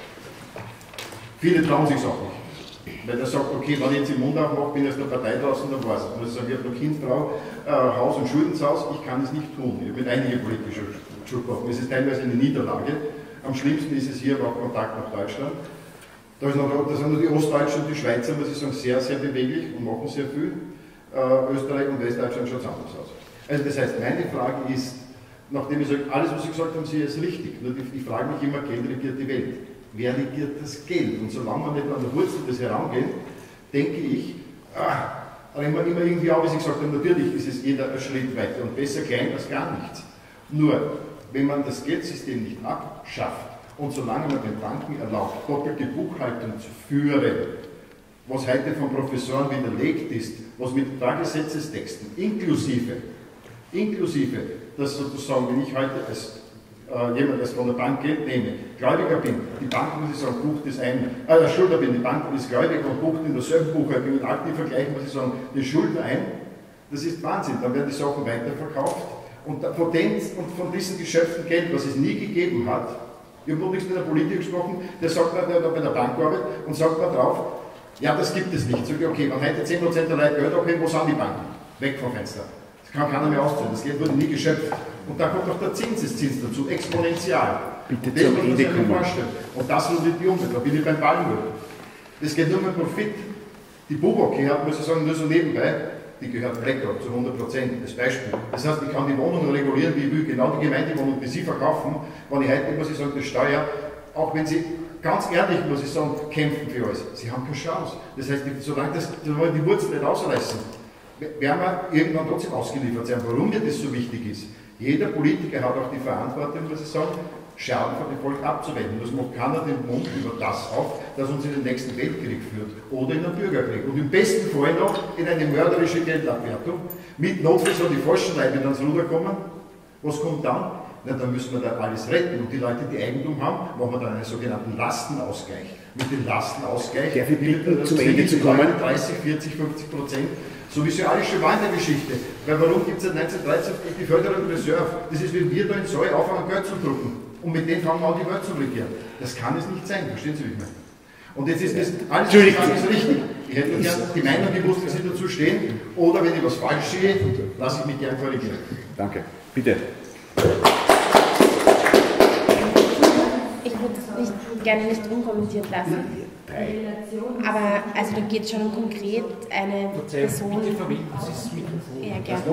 Viele trauen sich auch nicht. Weil er sagt, okay, wenn ich jetzt den Mund aufmache, bin ich aus der Partei draußen, dann weiß ich. Ich muss sagen, ich habe noch Kind, Frau, äh, Haus und Schuldenhaus, ich kann es nicht tun. Ich habe mit einigen politischen Schuld gehabt. Es ist teilweise eine Niederlage. Am schlimmsten ist es hier, aber auch Kontakt nach Deutschland. Da, ist noch, da sind noch die Ostdeutschen und die Schweizer, muss ich sagen, sehr, sehr beweglich und machen sehr viel. äh, Österreich und Westdeutschland schaut es anders aus. Also das heißt, meine Frage ist, nachdem ich sage, alles was Sie gesagt haben, Sie ist richtig, nur ich, ich frage mich immer, Geld regiert die Welt. Wer regiert das Geld? Und solange wir nicht an der Wurzel des herangehen, denke ich, ah, aber immer, immer irgendwie auch, wie Sie gesagt haben, natürlich ist es jeder ein Schritt weiter und besser klein als gar nichts. Nur, wenn man das Geldsystem nicht abschafft und solange man den Banken erlaubt, doppelte Buchhaltung zu führen, was heute von Professoren widerlegt ist, was mit Tagesgesetzestexten inklusive, inklusive, dass sozusagen, wenn ich heute als äh, jemand, der von der Bank Geld nehme, Gläubiger bin, die Bank, muss ich sagen, bucht das ein, äh, Schulder bin, die Bank ist Gläubiger und bucht in derselben Buchhaltung und aktiv vergleichen, muss ich sagen, den Schuldner ein, das ist Wahnsinn, dann werden die Sachen weiterverkauft und von, den, und von diesen Geschöpften Geld, was es nie gegeben hat, ich habe noch nichts mit einer Politiker gesprochen, der sagt mir, der bei der Bank arbeitet und sagt mir drauf, ja, das gibt es nicht. Sag ich, okay, wenn heute zehn Prozent der Leute Geld abheben, wo sind die Banken? Weg vom Fenster. Das kann keiner mehr auszahlen, das Geld wurde nie geschöpft. Und dann kommt auch der Zinseszins dazu, exponentiell. Bitte und das zum muss man Ende sich kommen. vorstellen. Und das wird die Umwelt, da bin ich beim Ballenwurf. Das geht nur mit Profit. Die Bubock hier, muss ich sagen, nur so nebenbei, die gehört BlackRock zu hundert Prozent, das Beispiel. Das heißt, ich kann die Wohnungen regulieren, wie ich will, genau die Gemeindewohnung, die Sie verkaufen, wenn ich heute, muss ich sagen, das Steuer, auch wenn Sie ganz ehrlich, muss ich sagen, kämpfen für alles. Sie haben keine Chance. Das heißt, solange, das, solange die Wurzeln nicht ausreißen, werden wir irgendwann trotzdem ausgeliefert sein. Warum mir das so wichtig ist? Jeder Politiker hat auch die Verantwortung, muss ich sagen, Schaden von dem Volk abzuwenden. Das macht keiner den Mund über das auf, das uns in den nächsten Weltkrieg führt oder in einen Bürgerkrieg. Und im besten Fall noch in eine mörderische Geldabwertung. Mit Notfall so die falschen Leute ans Ruder kommen. Was kommt dann? Na, dann müssen wir da alles retten. Und die Leute, die Eigentum haben, machen wir dann einen sogenannten Lastenausgleich. Mit dem Lastenausgleich Darf ich bitten, zum Ende zu kommen? dreißig, vierzig, fünfzig Prozent. So wie es ja alles schon war in der Geschichte. Weil warum gibt es seit neunzehnhundertdreizehn die Förderung Reserve? Das ist, wenn wir da in Säu aufhören, Geld zu drucken. Und mit denen fangen wir an, die Welt zu regieren. Das kann es nicht sein, verstehen Sie, wie ich meine? Und jetzt ist das alles, was ich sage, ist richtig. Ich hätte gerne die Meinung gewusst, wie Sie dazu stehen. Oder wenn ich was falsch sehe, lasse ich mich gerne korrigieren. Danke. Bitte. Ich würde es nicht, gerne nicht unkommentiert lassen. Aber also da geht es schon um konkret eine Person. Ja, gerne.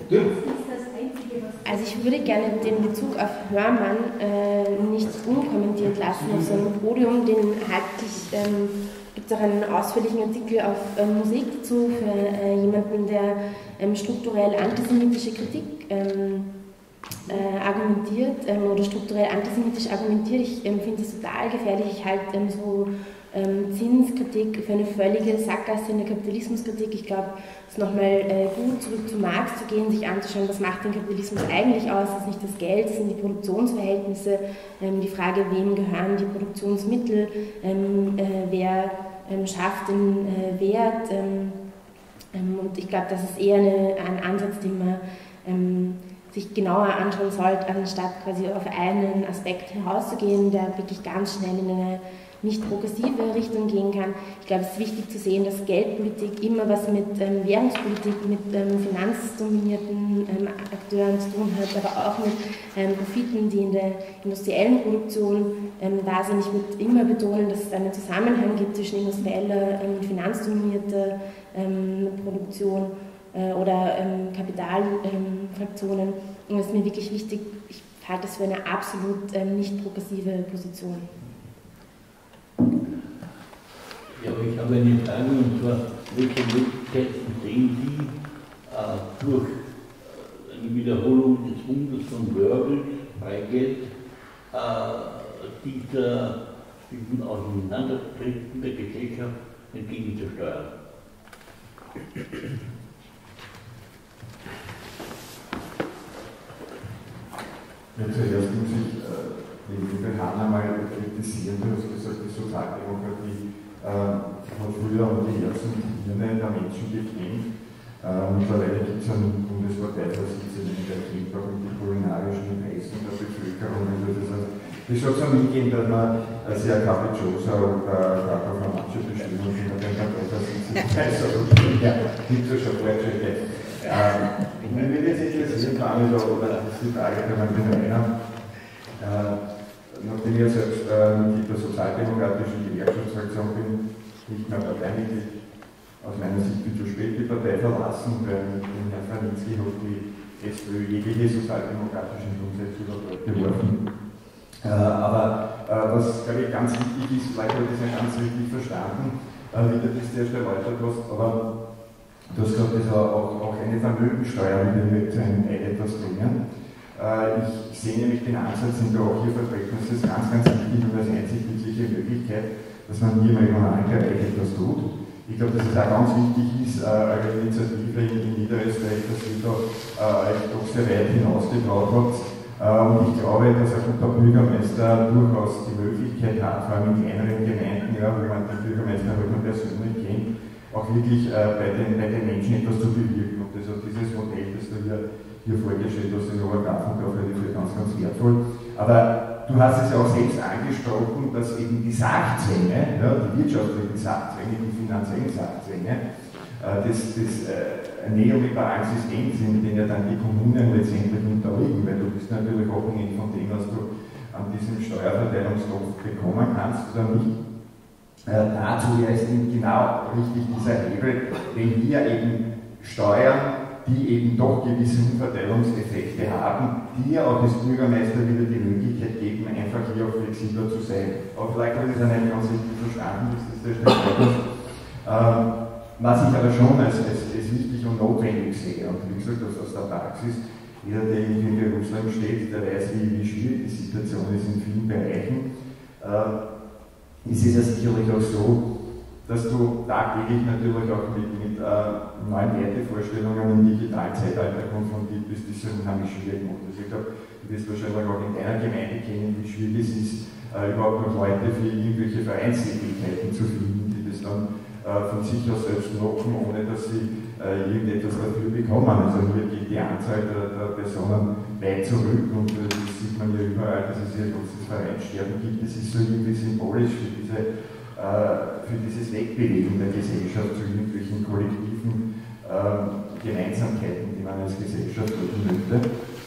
Also ich würde gerne den Bezug auf Hörmann äh, nicht unkommentiert lassen auf so einem Podium. Den halte ich, ähm, gibt es auch einen ausführlichen Artikel auf ähm, Musik dazu für äh, jemanden, der ähm, strukturell antisemitische Kritik ähm, äh, argumentiert ähm, oder strukturell antisemitisch argumentiert. Ich ähm, finde das total gefährlich. Ich halte ähm, so ähm, Zinskritik für eine völlige Sackgasse in der Kapitalismuskritik. Ich glaube, es ist nochmal äh, gut, zurück zu Marx zu gehen, sich anzuschauen, was macht den Kapitalismus eigentlich aus. Das ist nicht das Geld, das sind die Produktionsverhältnisse, ähm, die Frage, wem gehören die Produktionsmittel, ähm, äh, wer ähm, schafft den äh, Wert. Ähm, ähm, und ich glaube, das ist eher eine, ein Ansatz, den man ähm, sich genauer anschauen sollte, anstatt quasi auf einen Aspekt herauszugehen, der wirklich ganz schnell in eine nicht progressive Richtung gehen kann. Ich glaube, es ist wichtig zu sehen, dass Geldpolitik immer was mit ähm, Währungspolitik, mit ähm, finanzdominierten ähm, Akteuren zu tun hat, aber auch mit ähm, Profiten, die in der industriellen Produktion ähm, da sind. Ich würde immer betonen, dass es einen Zusammenhang gibt zwischen industrieller und ähm, finanzdominierter ähm, Produktion äh, oder ähm, Kapitalfraktionen. Ähm, und das ist mir wirklich wichtig. Ich halte das für eine absolut ähm, nicht progressive Position. Ja, aber ich habe eine Frage, und zwar, welche Möglichkeiten sehen Sie äh, durch eine Wiederholung des Wunders von Goebbels, Freigeld, äh, dieser, diesem Auseinandertreten der Gesellschaft entgegenzusteuern? Ja, zuerst muss ich äh, die liebe Hanna mal kritisieren. Du hast gesagt, die Sozialdemokratie äh, hat früher an die Herzen und Hirne der Menschen gegeben. Äh, mittlerweile gibt es einen Bundesparteivorsitzenden, der kennt auch mit den kulinarischen Interessen der Bevölkerung. Also das heißt, ich soll es auch mitgehen, dass man äh, sehr capricciosa oder gar auf eine manche Bestimmung von der Parteivorsitzenden weiß. Also, ja, gibt es ja schon Fortschritte. Ähm, mich würde jetzt interessieren, Daniel, oder das ist die Frage, die man mit einer, äh, nachdem ich selbst äh, Mitglied der Sozialdemokratischen Gewerkschaftsfraktion bin, nicht mehr Parteimitglied, aus meiner Sicht viel zu spät die Partei verlassen, weil Herrn Franitzky hat die SPÖ jegliche sozialdemokratischen Grundsätze über Bord geworfen. Äh, aber äh, was, glaube ich, ganz wichtig ist, vielleicht habe ich das nicht ganz richtig verstanden, äh, wie du das erst erläutert hast, aber du hast gesagt, das auch, auch eine Vermögensteuer würde zu einem Teil etwas bringen. Äh, ich sehe nämlich den Ansatz, den wir auch hier vertreten, das ist ganz, ganz wichtig und als einzig nützliche Möglichkeit, dass man hier im Regionalbereich etwas tut. Ich glaube, dass es auch ganz wichtig ist, äh, eine Initiative in, in Niederösterreich, dass sie da äh, doch sehr weit hinausgetraut hat. Äh, und ich glaube, dass ein guter Bürgermeister durchaus die Möglichkeit hat, vor allem in kleineren Gemeinden, ja, wo man den Bürgermeister halt man persönlich kennt, auch wirklich äh, bei, den, bei den Menschen etwas zu bewirken. Und das hat dieses Modell, das du hier, hier vorgestellt hast, in Obergrafendorf, halte ich für ganz, ganz wertvoll. Aber du hast es ja auch selbst angesprochen, dass eben die Sachzwänge, ja, die wirtschaftlichen Sachzwänge, die finanziellen Sachzwänge, äh, das, das äh, neoliberalen System sind, den ja dann die Kommunen letztendlich unterliegen, weil du bist natürlich abhängig von dem, was du an diesem Steuerverteilungstopf bekommen kannst oder nicht. Äh, dazu wäre es eben genau richtig dieser Hebel, wenn wir eben Steuern, die eben doch gewisse Umverteilungseffekte haben, die ja auch als Bürgermeister wieder die Möglichkeit geben, einfach hier auch flexibler zu sein. Aber vielleicht habe ich das auch nicht ganz richtig verstanden, dass das der Stelle ist. Ähm, was ich aber schon als, als, als wichtig und notwendig sehe, und wie gesagt, das aus der Praxis, jeder, der in Berufsleben steht, der weiß, wie, wie schwierig die Situation ist in vielen Bereichen. Äh, ist es ja sicherlich auch so, dass du tagtäglich natürlich auch mit, mit äh, neuen Wertevorstellungen im digitalen Zeitalter konfrontiert bist, die es unheimlich schwierig macht. Also ich glaube, du wirst wahrscheinlich auch in deiner Gemeinde kennen, wie schwierig es ist, äh, überhaupt noch Leute für irgendwelche Vereinstätigkeiten zu finden, die das dann äh, von sich aus selbst machen, ohne dass sie äh, irgendetwas dafür bekommen. Also hier geht die Anzahl der, der Personen weit zurück und äh, das sieht man ja überall, dass es hier großes Vereinsterben gibt. Das ist so irgendwie symbolisch für diese für dieses Wegbewegen der Gesellschaft zu irgendwelchen kollektiven äh, Gemeinsamkeiten, die man als Gesellschaft leben möchte.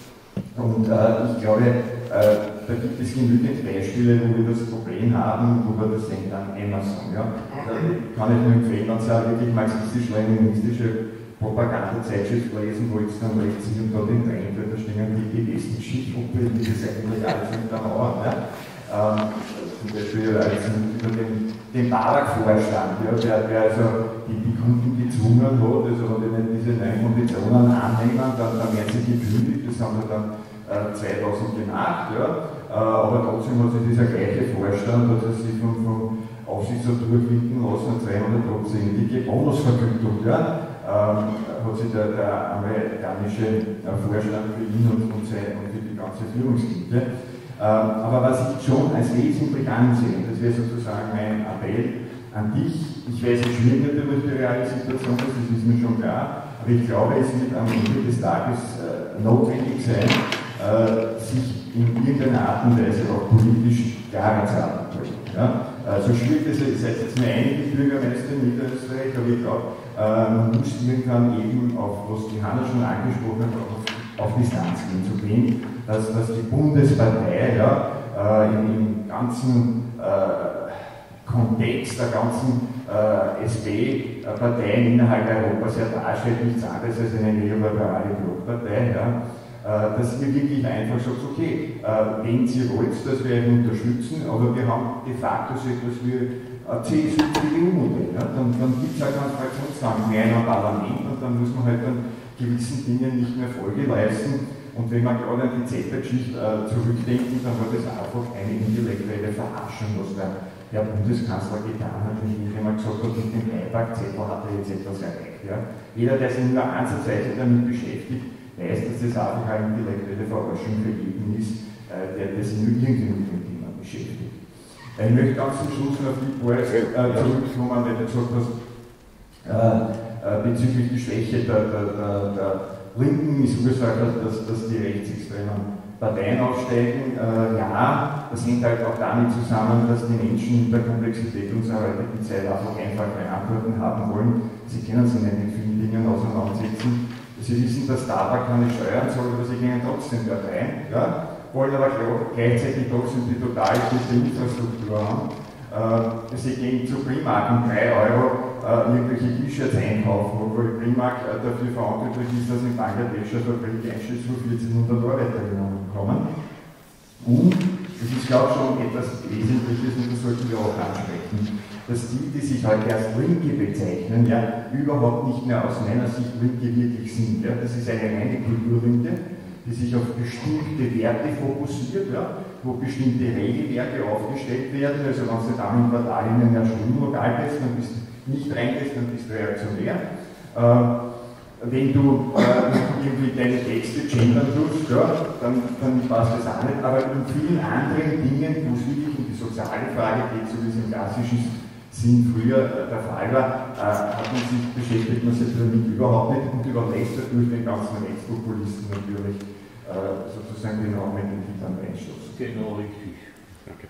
Und äh, ich glaube, äh, da gibt es genügend Beispiele, wo wir das Problem haben, wo wir das sehen an Amazon. Ja? Da kann ich nur empfehlen, wenn Sie auch wirklich marxistisch-leninistische Propagandazeitschrift lesen, wo ich dann rechts hin und da den Trend, weil da stehen die, die besten Schichtgruppen, die das eigentlich alles untermauern. Ja? Ähm, zum Beispiel als über den, den Barak-Vorstand, ja, der, der also die, die Kunden gezwungen hat, also wenn die diese neuen Konditionen annehmen, dann, dann werden sie gekündigt, das haben wir dann äh, zweitausend gemacht, ja, äh, aber trotzdem hat sich dieser gleiche Vorstand, hat er sich vom, vom Aufsichtsrat durchwinken lassen, eine zweihundertprozentige Bonusvergütung, ja, ähm, hat sich der, der amerikanische äh, Vorstand für ihn und, und, sein, und für die ganze Führungsriege. Aber was ich schon als wesentlich ansehe, das wäre sozusagen mein Appell an dich, ich weiß, es schwierig natürlich die reale Situation ist, das ist mir schon klar, aber ich glaube, es wird am Ende des Tages äh, notwendig sein, äh, sich in irgendeiner Art und Weise auch politisch klarer zu arbeiten. Ja? Äh, so schwierig es ist, seid jetzt nur einige Bürgermeister in Niederösterreich, aber ich glaube, äh, man muss irgendwann eben auf, was die Hanna schon angesprochen hat, auf, auf Distanz gehen zu gehen. Dass, dass die Bundespartei ja, äh, im, im ganzen äh, Kontext der ganzen äh, S P-Parteien innerhalb Europas ja darstellt, nichts anderes als eine neoliberale Blockpartei, ja, äh, dass ihr wirklich einfach sagt, okay, äh, wenn Sie wollt, dass wir ihn unterstützen, aber wir haben de facto so etwas wie ein C S U-C D U-Modell, ja, dann, dann gibt es halt ganz Fraktionszwang mehr in einem Parlament und dann muss man halt dann gewissen Dingen nicht mehr Folge leisten. Und wenn man gerade an die Z P-Geschichte äh, zurückdenken, dann war das einfach eine intellektuelle Verarschung, was der Herr Bundeskanzler getan hat, indem er gesagt hat, mit dem Beipackzettel hat er jetzt etwas erreicht. Ja. Jeder, der sich nur ansatzweise damit beschäftigt, weiß, dass das einfach eine intellektuelle Verarschung für jeden ist, äh, der, der sich nur irgendwie mit dem Thema beschäftigt. Ich möchte ganz zum Schluss noch auf die paar äh, zurückkommen, weil du gesagt hast, äh, äh, bezüglich der Schwäche der, der, der, der Linken ist Ursache, dass, dass die rechtsextremen Parteien aufsteigen. Äh, ja, das hängt halt auch damit zusammen, dass die Menschen in der Komplexität unserer heutigen Zeit einfach einfache Antworten haben wollen. Sie können sich nicht mit vielen Dingen auseinandersetzen. Sie wissen, dass Tabak keine Steuern soll, aber sie gehen trotzdem da rein. Ja? Wollen aber gleichzeitig trotzdem die total gute Infrastruktur haben. dass ich gegen zu Primark um drei Euro äh, irgendwelche T-Shirts einkaufen, obwohl Primark äh, dafür verantwortlich ist, dass in Bangladesch eine Fabrik einstellt, wo vierzehnhundert Arbeiter genommen kommen. Und das ist, glaube ich, schon etwas Wesentliches und das sollten wir auch ansprechen, dass die, die sich heute als Linke bezeichnen, ja, überhaupt nicht mehr aus meiner Sicht Linke wirklich sind. Ja. Das ist eine reine Kulturlinke, die sich auf bestimmte Werte fokussiert, ja, wo bestimmte Regelwerke aufgestellt werden. Also wenn du dann im Quartal in ein Schulmodell bist, dann bist du nicht reingehst, dann bist du reaktionär. Äh, wenn du äh, irgendwie deine Texte gendern tust, ja, dann, dann passt das auch nicht. Aber in vielen anderen Dingen, wo es wirklich um die soziale Frage geht, so wie es im klassischen Sinn früher der Fall war, äh, hat man sich, beschäftigt man sich damit überhaupt nicht und überlässt dadurch den ganzen Rechtspopulisten natürlich äh, sozusagen den Raum in den Hintern reinstoßen. Genau, richtig. Danke.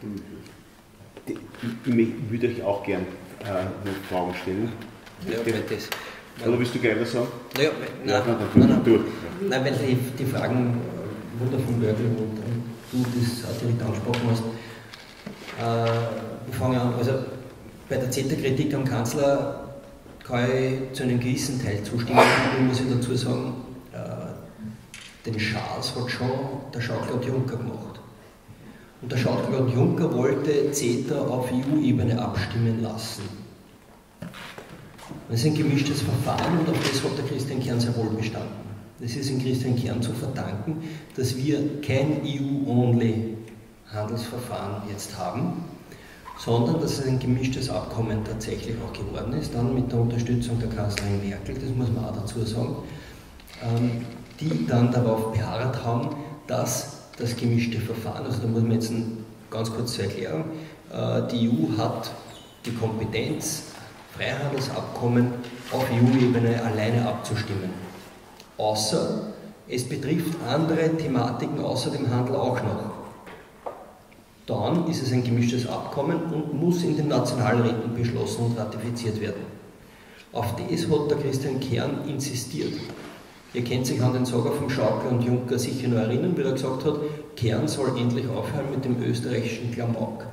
Ich würde euch auch gern äh, noch Fragen stellen. Ja, weil das, weil, Oder willst du gleich was sagen? Naja, nein, ja, nein, nein, durch. Nein, weil die, die Fragen, Wunder von Börgel und, und du das auch direkt angesprochen hast, äh, ich fange an, also bei der CETA-Kritik am Kanzler kann ich zu einem gewissen Teil zustimmen, und muss ich dazu sagen, äh, den Schaß hat schon der Jean-Claude Juncker gemacht. Und der Jean-Claude Juncker wollte CETA auf E U-Ebene abstimmen lassen. Das ist ein gemischtes Verfahren und auf das hat der Christian Kern sehr wohl bestanden. Das ist in Christian Kern zu verdanken, dass wir kein E U-only Handelsverfahren jetzt haben, sondern dass es ein gemischtes Abkommen tatsächlich auch geworden ist, dann mit der Unterstützung der Kanzlerin Merkel, das muss man auch dazu sagen, die dann darauf beharrt haben, dass das gemischte Verfahren, also da muss man jetzt ganz kurz zur Erklärung, die E U hat die Kompetenz, Freihandelsabkommen auf E U-Ebene alleine abzustimmen. Außer es betrifft andere Thematiken außer dem Handel auch noch. Dann ist es ein gemischtes Abkommen und muss in den Nationalräten beschlossen und ratifiziert werden. Auf das hat der Christian Kern insistiert. Ihr kennt sich an den Sager von Schaukel und Juncker sicher noch erinnern, wie er gesagt hat, Kern soll endlich aufhören mit dem österreichischen Klamauk.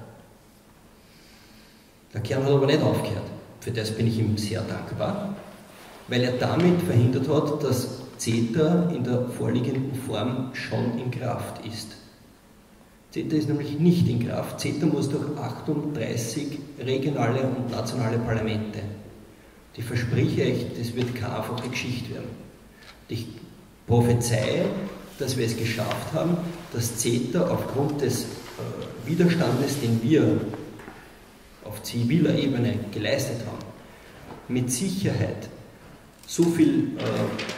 Der Kern hat aber nicht aufgehört. Für das bin ich ihm sehr dankbar, weil er damit verhindert hat, dass CETA in der vorliegenden Form schon in Kraft ist. CETA ist nämlich nicht in Kraft. CETA muss durch achtunddreißig regionale und nationale Parlamente. Ich verspreche euch, das wird keine einfache Geschichte werden. Ich prophezeie, dass wir es geschafft haben, dass CETA aufgrund des äh, Widerstandes, den wir auf ziviler Ebene geleistet haben, mit Sicherheit so viel, äh,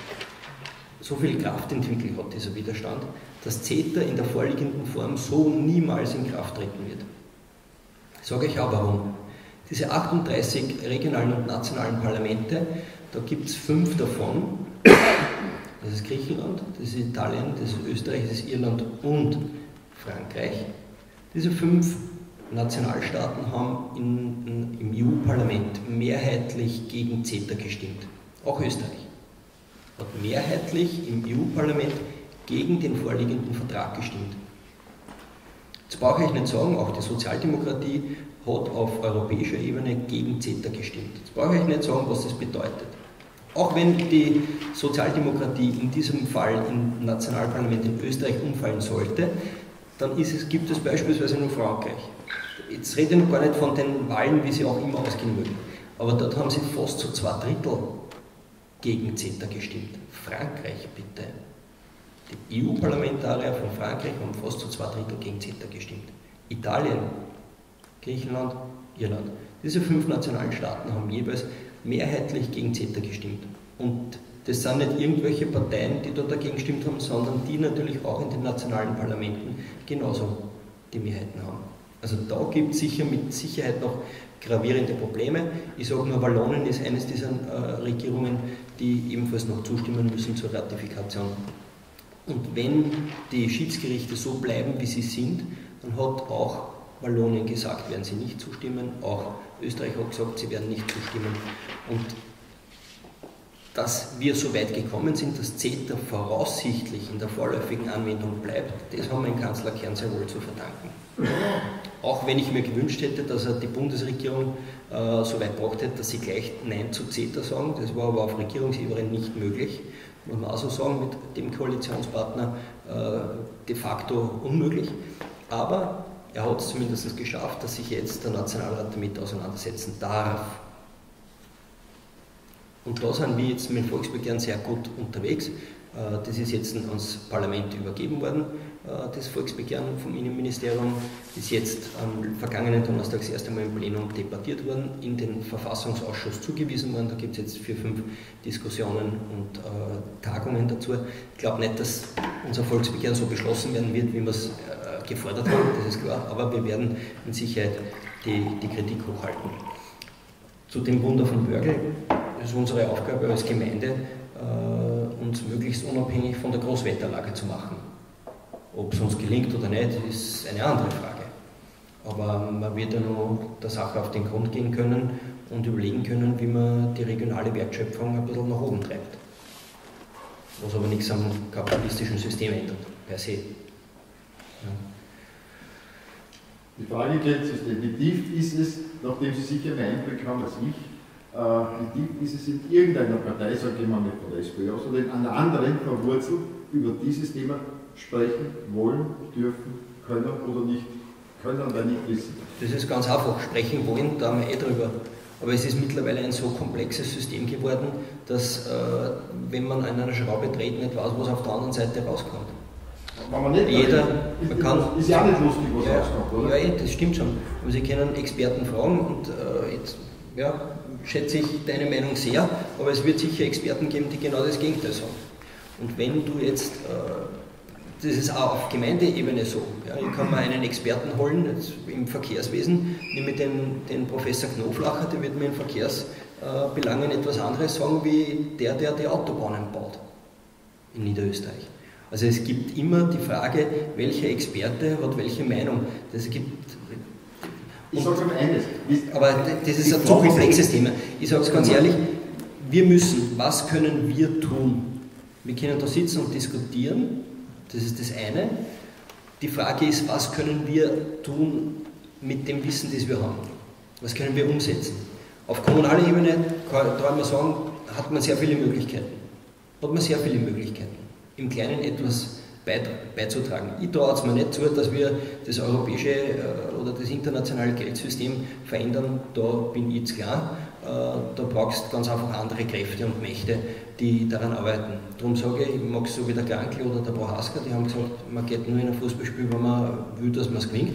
so viel Kraft entwickelt hat, dieser Widerstand, dass CETA in der vorliegenden Form so niemals in Kraft treten wird. Ich sage euch auch warum. Diese achtunddreißig regionalen und nationalen Parlamente, da gibt es fünf davon, das ist Griechenland, das ist Italien, das ist Österreich, das ist Irland und Frankreich. Diese fünf Nationalstaaten haben in, in, im E U-Parlament mehrheitlich gegen CETA gestimmt. Auch Österreich hat mehrheitlich im E U-Parlament gegen den vorliegenden Vertrag gestimmt. Jetzt brauche ich nicht sagen, auch die Sozialdemokratie hat auf europäischer Ebene gegen CETA gestimmt. Jetzt brauche ich nicht sagen, was das bedeutet. Auch wenn die Sozialdemokratie in diesem Fall im Nationalparlament in Österreich umfallen sollte, dann ist es, gibt es beispielsweise nur Frankreich. Jetzt rede ich noch gar nicht von den Wahlen, wie sie auch immer ausgehen mögen. Aber dort haben sie fast zu zwei Drittel gegen CETA gestimmt. Frankreich, bitte. Die E U-Parlamentarier von Frankreich haben fast zu zwei Drittel gegen CETA gestimmt. Italien, Griechenland, Irland. Diese fünf nationalen Staaten haben jeweils mehrheitlich gegen CETA gestimmt. Und das sind nicht irgendwelche Parteien, die da dagegen gestimmt haben, sondern die natürlich auch in den nationalen Parlamenten genauso die Mehrheiten haben. Also da gibt es sicher mit Sicherheit noch gravierende Probleme. Ich sage nur, Wallonien ist eines dieser äh, Regierungen, die ebenfalls noch zustimmen müssen zur Ratifikation. Und wenn die Schiedsgerichte so bleiben, wie sie sind, dann hat auch Wallonien gesagt, werden sie nicht zustimmen. Auch Österreich hat gesagt, sie werden nicht zustimmen. Und dass wir so weit gekommen sind, dass CETA voraussichtlich in der vorläufigen Anwendung bleibt, das haben wir in Kanzlerkern sehr wohl zu verdanken. Auch wenn ich mir gewünscht hätte, dass er die Bundesregierung äh, so weit gebracht hätte, dass sie gleich Nein zu CETA sagen. Das war aber auf Regierungsebene nicht möglich, muss man auch so sagen, mit dem Koalitionspartner äh, de facto unmöglich. Aber er hat es zumindest geschafft, dass sich jetzt der Nationalrat damit auseinandersetzen darf. Und da sind wir jetzt mit dem Volksbegehren sehr gut unterwegs. Das ist jetzt ans Parlament übergeben worden, das Volksbegehren vom Innenministerium. Ist jetzt am vergangenen Donnerstag das erste Mal im Plenum debattiert worden, in den Verfassungsausschuss zugewiesen worden. Da gibt es jetzt vier, fünf Diskussionen und äh, Tagungen dazu. Ich glaube nicht, dass unser Volksbegehren so beschlossen werden wird, wie wir es äh, gefordert haben, das ist klar. Aber wir werden mit Sicherheit die, die Kritik hochhalten. Zu dem Wunder von Wörgl ist unsere Aufgabe als Gemeinde, äh, uns möglichst unabhängig von der Großwetterlage zu machen. Ob es uns gelingt oder nicht, ist eine andere Frage. Aber man wird ja noch der Sache auf den Grund gehen können und überlegen können, wie man die regionale Wertschöpfung ein bisschen nach oben treibt. Was aber nichts am kapitalistischen System ändert, per se. Ja. Die Frage kennt sich, wie tief ist es, nachdem Sie sicher mehr Einblick haben als ich, äh, wie tief ist es in irgendeiner Partei, sage ich mal nicht von der S P D aus, oder in einer anderen verwurzelt, über dieses Thema sprechen wollen, dürfen, können oder nicht können, weil nicht wissen. Das ist ganz einfach, sprechen wollen, da haben wir eh drüber. Aber es ist mittlerweile ein so komplexes System geworden, dass, äh, wenn man an einer Schraube dreht, nicht weiß, was auf der anderen Seite rauskommt. Man nicht Jeder, ist, man kann, ist ja auch nicht lustig, was ja, rauskommt, oder? Ja, das stimmt schon. Aber Sie können Experten fragen und äh, jetzt, ja, schätze ich deine Meinung sehr, aber es wird sicher Experten geben, die genau das Gegenteil sagen. Und wenn du jetzt, äh, das ist auch auf Gemeindeebene so, ja, ich kann mir einen Experten holen, jetzt im Verkehrswesen, nehme den, den Professor Knoflacher, der wird mir in Verkehrsbelangen äh, etwas anderes sagen, wie der, der die Autobahnen baut in Niederösterreich. Also es gibt immer die Frage, welcher Experte hat welche Meinung. Das gibt, ich sage mal eines. Aber das ist ein zu komplexes Thema. Ich sage es ganz ehrlich, wir müssen, was können wir tun? Wir können da sitzen und diskutieren, das ist das eine. Die Frage ist, was können wir tun mit dem Wissen, das wir haben? Was können wir umsetzen? Auf kommunaler Ebene, kann man sagen, hat man sehr viele Möglichkeiten. Hat man sehr viele Möglichkeiten, im Kleinen etwas beizutragen. Ich traue es mir nicht zu, dass wir das europäische oder das internationale Geldsystem verändern, da bin ich zu klein. Da brauchst du ganz einfach andere Kräfte und Mächte, die daran arbeiten. Darum sage ich, ich mag es so wie der Krankl oder der Prohaska, die haben gesagt, man geht nur in ein Fußballspiel, wenn man will, dass man es gewinnt.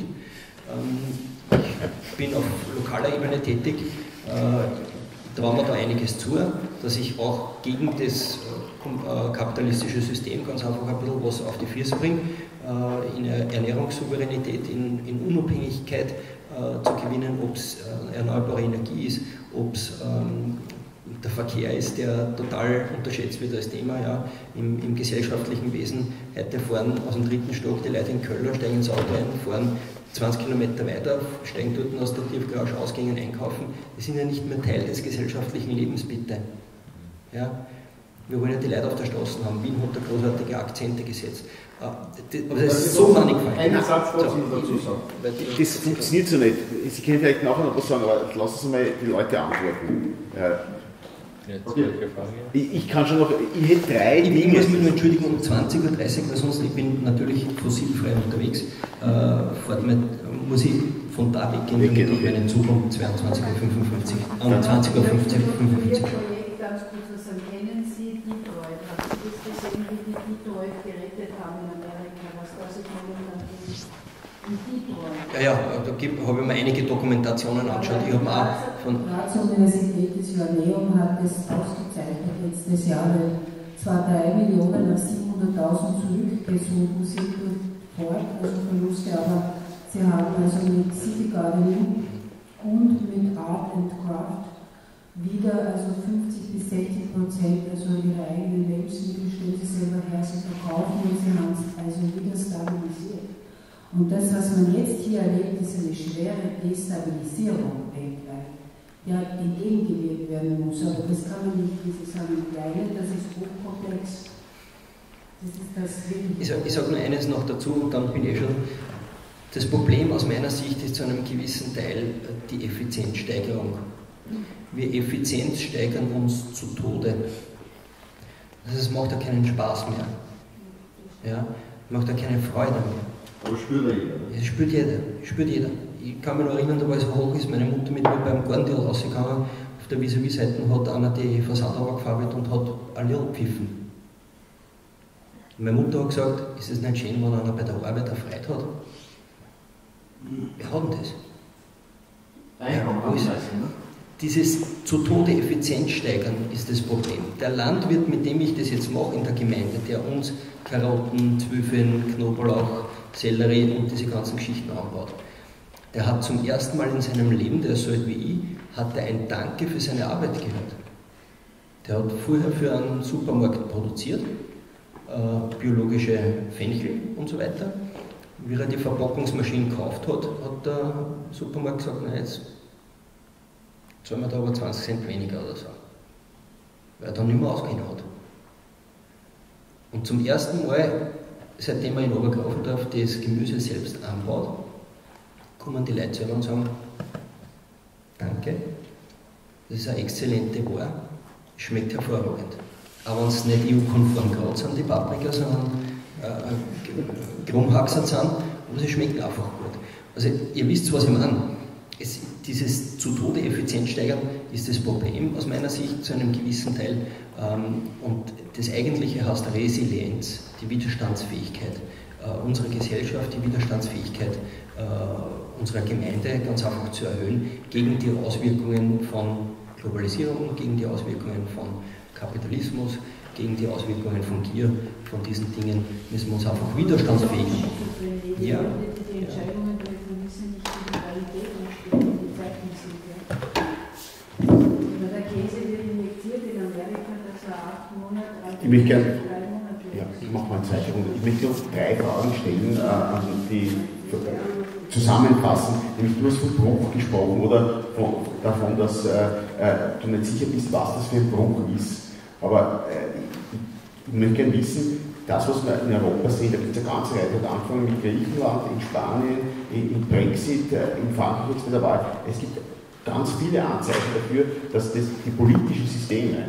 Ich bin auf lokaler Ebene tätig, traue mir da einiges zu, dass ich auch gegen das kapitalistische System ganz einfach ein bisschen was auf die Füße bringe, in Ernährungssouveränität, in, in Unabhängigkeit äh, zu gewinnen, ob es äh, erneuerbare Energie ist, ob es ähm, der Verkehr ist, der total unterschätzt wird als Thema. Ja. Im, Im gesellschaftlichen Wesen, heute fahren aus dem dritten Stock die Leute in Köln, steigen ins Auto ein, fahren zwanzig Kilometer weiter, steigen dort aus der Tiefgarage aus, gehen einkaufen. Die sind ja nicht mehr Teil des gesellschaftlichen Lebens, bitte. Ja. Wir wollen ja die Leute auf der Straße haben. Wien hat da großartige Akzente gesetzt. Aber das ist so mannigfaltig. Einen Satz wollte ich noch dazu sagen. Das funktioniert so nicht. Sie können vielleicht nachher noch was sagen, aber lassen Sie mal die Leute antworten. Okay. Ich, ich kann schon noch, ich hätte drei Ich, Dinge. ich muss mich nur entschuldigen um zwanzig Uhr dreißig, weil sonst, ich bin natürlich fossilfrei unterwegs. Äh, fort mit, muss ich von da weggehen, damit ich bei den Zug um zweiundzwanzig Uhr fünfundfünfzig, um zwanzig Uhr fünfzig, fünfundfünfzig. Ganz kurz was sagen, kennen Sie Detroit? Haben Sie das gesehen, wie die Detroit gerettet haben in Amerika? Was da sich momentan in Detroit? Ja, ja, da habe ich mir einige Dokumentationen angeschaut. Ich habe mir auch von. Die Graz-Universität des Joanneum hat es ausgezeichnet letztes Jahr, weil zwar drei Millionen nach siebenhunderttausend zurückgesunken sind durch Ford, also Verluste, aber sie haben also mit City Gardening und mit Art and Craft wieder also fünfzig bis sechzig Prozent also ihre eigenen Lebensmittel stellen sie selber her, sie verkaufen und sie haben es also wieder stabilisiert. Und das, was man jetzt hier erlebt, ist eine schwere Destabilisierung weltweit, der entgegengewirkt werden muss. Aber das kann man nicht, wie Sie sagen, alleine, das ist hochkomplex. Das ist das wirklich. Ich sage sag nur eines noch dazu und dann bin ich schon. Das Problem aus meiner Sicht ist zu einem gewissen Teil die Effizienzsteigerung. Wir Effizienz steigern uns zu Tode. Also es macht ja keinen Spaß mehr. Ja? Macht ja keine Freude mehr. Aber spürt ja jeder. Das spürt jeder. Spürt jeder. Ich kann mich noch erinnern, da war es hoch ist, meine Mutter mit mir beim Gartendeal rausgegangen, auf der Vis-à-vis-Seite hat einer die Fassade runtergefahren und hat alle gepfiffen. Meine Mutter hat gesagt, ist es nicht schön, wenn einer bei der Arbeit eine Freude hat? Wer hat denn das? Einkommen, ja, ist, dieses zu Tode Effizienz steigern ist das Problem. Der Landwirt, mit dem ich das jetzt mache in der Gemeinde, der uns Karotten, Zwiebeln, Knoblauch, Sellerie und diese ganzen Geschichten anbaut, der hat zum ersten Mal in seinem Leben, der ist so alt wie ich, hat er ein Danke für seine Arbeit gehört. Der hat vorher für einen Supermarkt produziert, äh, biologische Fenchel und so weiter. Wie er die Verpackungsmaschine gekauft hat, hat der Supermarkt gesagt, na jetzt zahlen wir da aber zwanzig Cent weniger oder so. Weil er dann nicht mehr ausgehen hat. Und zum ersten Mal, seitdem er in Obergrafendorf das Gemüse selbst anbaut, kommen die Leute zu ihm und sagen, danke, das ist eine exzellente Ware, schmeckt hervorragend. Aber wenn es nicht E U-konform gerade sind, die Paprika, sondern äh, Krummhaxert sind, aber sie schmecken einfach gut. Also ihr wisst, was ich meine. Es, dieses zu Tode Effizienz steigern ist das Problem aus meiner Sicht zu einem gewissen Teil. Ähm, und das Eigentliche heißt Resilienz, die Widerstandsfähigkeit äh, unserer Gesellschaft, die Widerstandsfähigkeit äh, unserer Gemeinde ganz einfach zu erhöhen gegen die Auswirkungen von Globalisierung, gegen die Auswirkungen von Kapitalismus, gegen die Auswirkungen von Gier, von diesen Dingen müssen wir uns einfach widerstandsfähig machen. Ja. Die Entscheidungen treffen müssen nicht die Qualität entstehen, die Zeiten sind. Ja. Der Käse wird injiziert in Amerika, dass er acht Monate alt ist. Ich möchte gerne, ja, ich mache mal eine zweite Runde. Ich möchte uns drei Fragen stellen, äh, die zusammenfassen. Nämlich du hast von Bruch gesprochen oder von, davon, dass äh, du nicht sicher bist, was das für ein Bruch ist. Aber äh, ich, ich möchte gerne wissen, das, was wir in Europa sehen, da gibt es eine ganze Reihe, hat angefangen mit Griechenland, in Spanien, in, in Brexit, äh, in Frankreich jetzt bei der Wahl. Es gibt ganz viele Anzeichen dafür, dass das, die politischen Systeme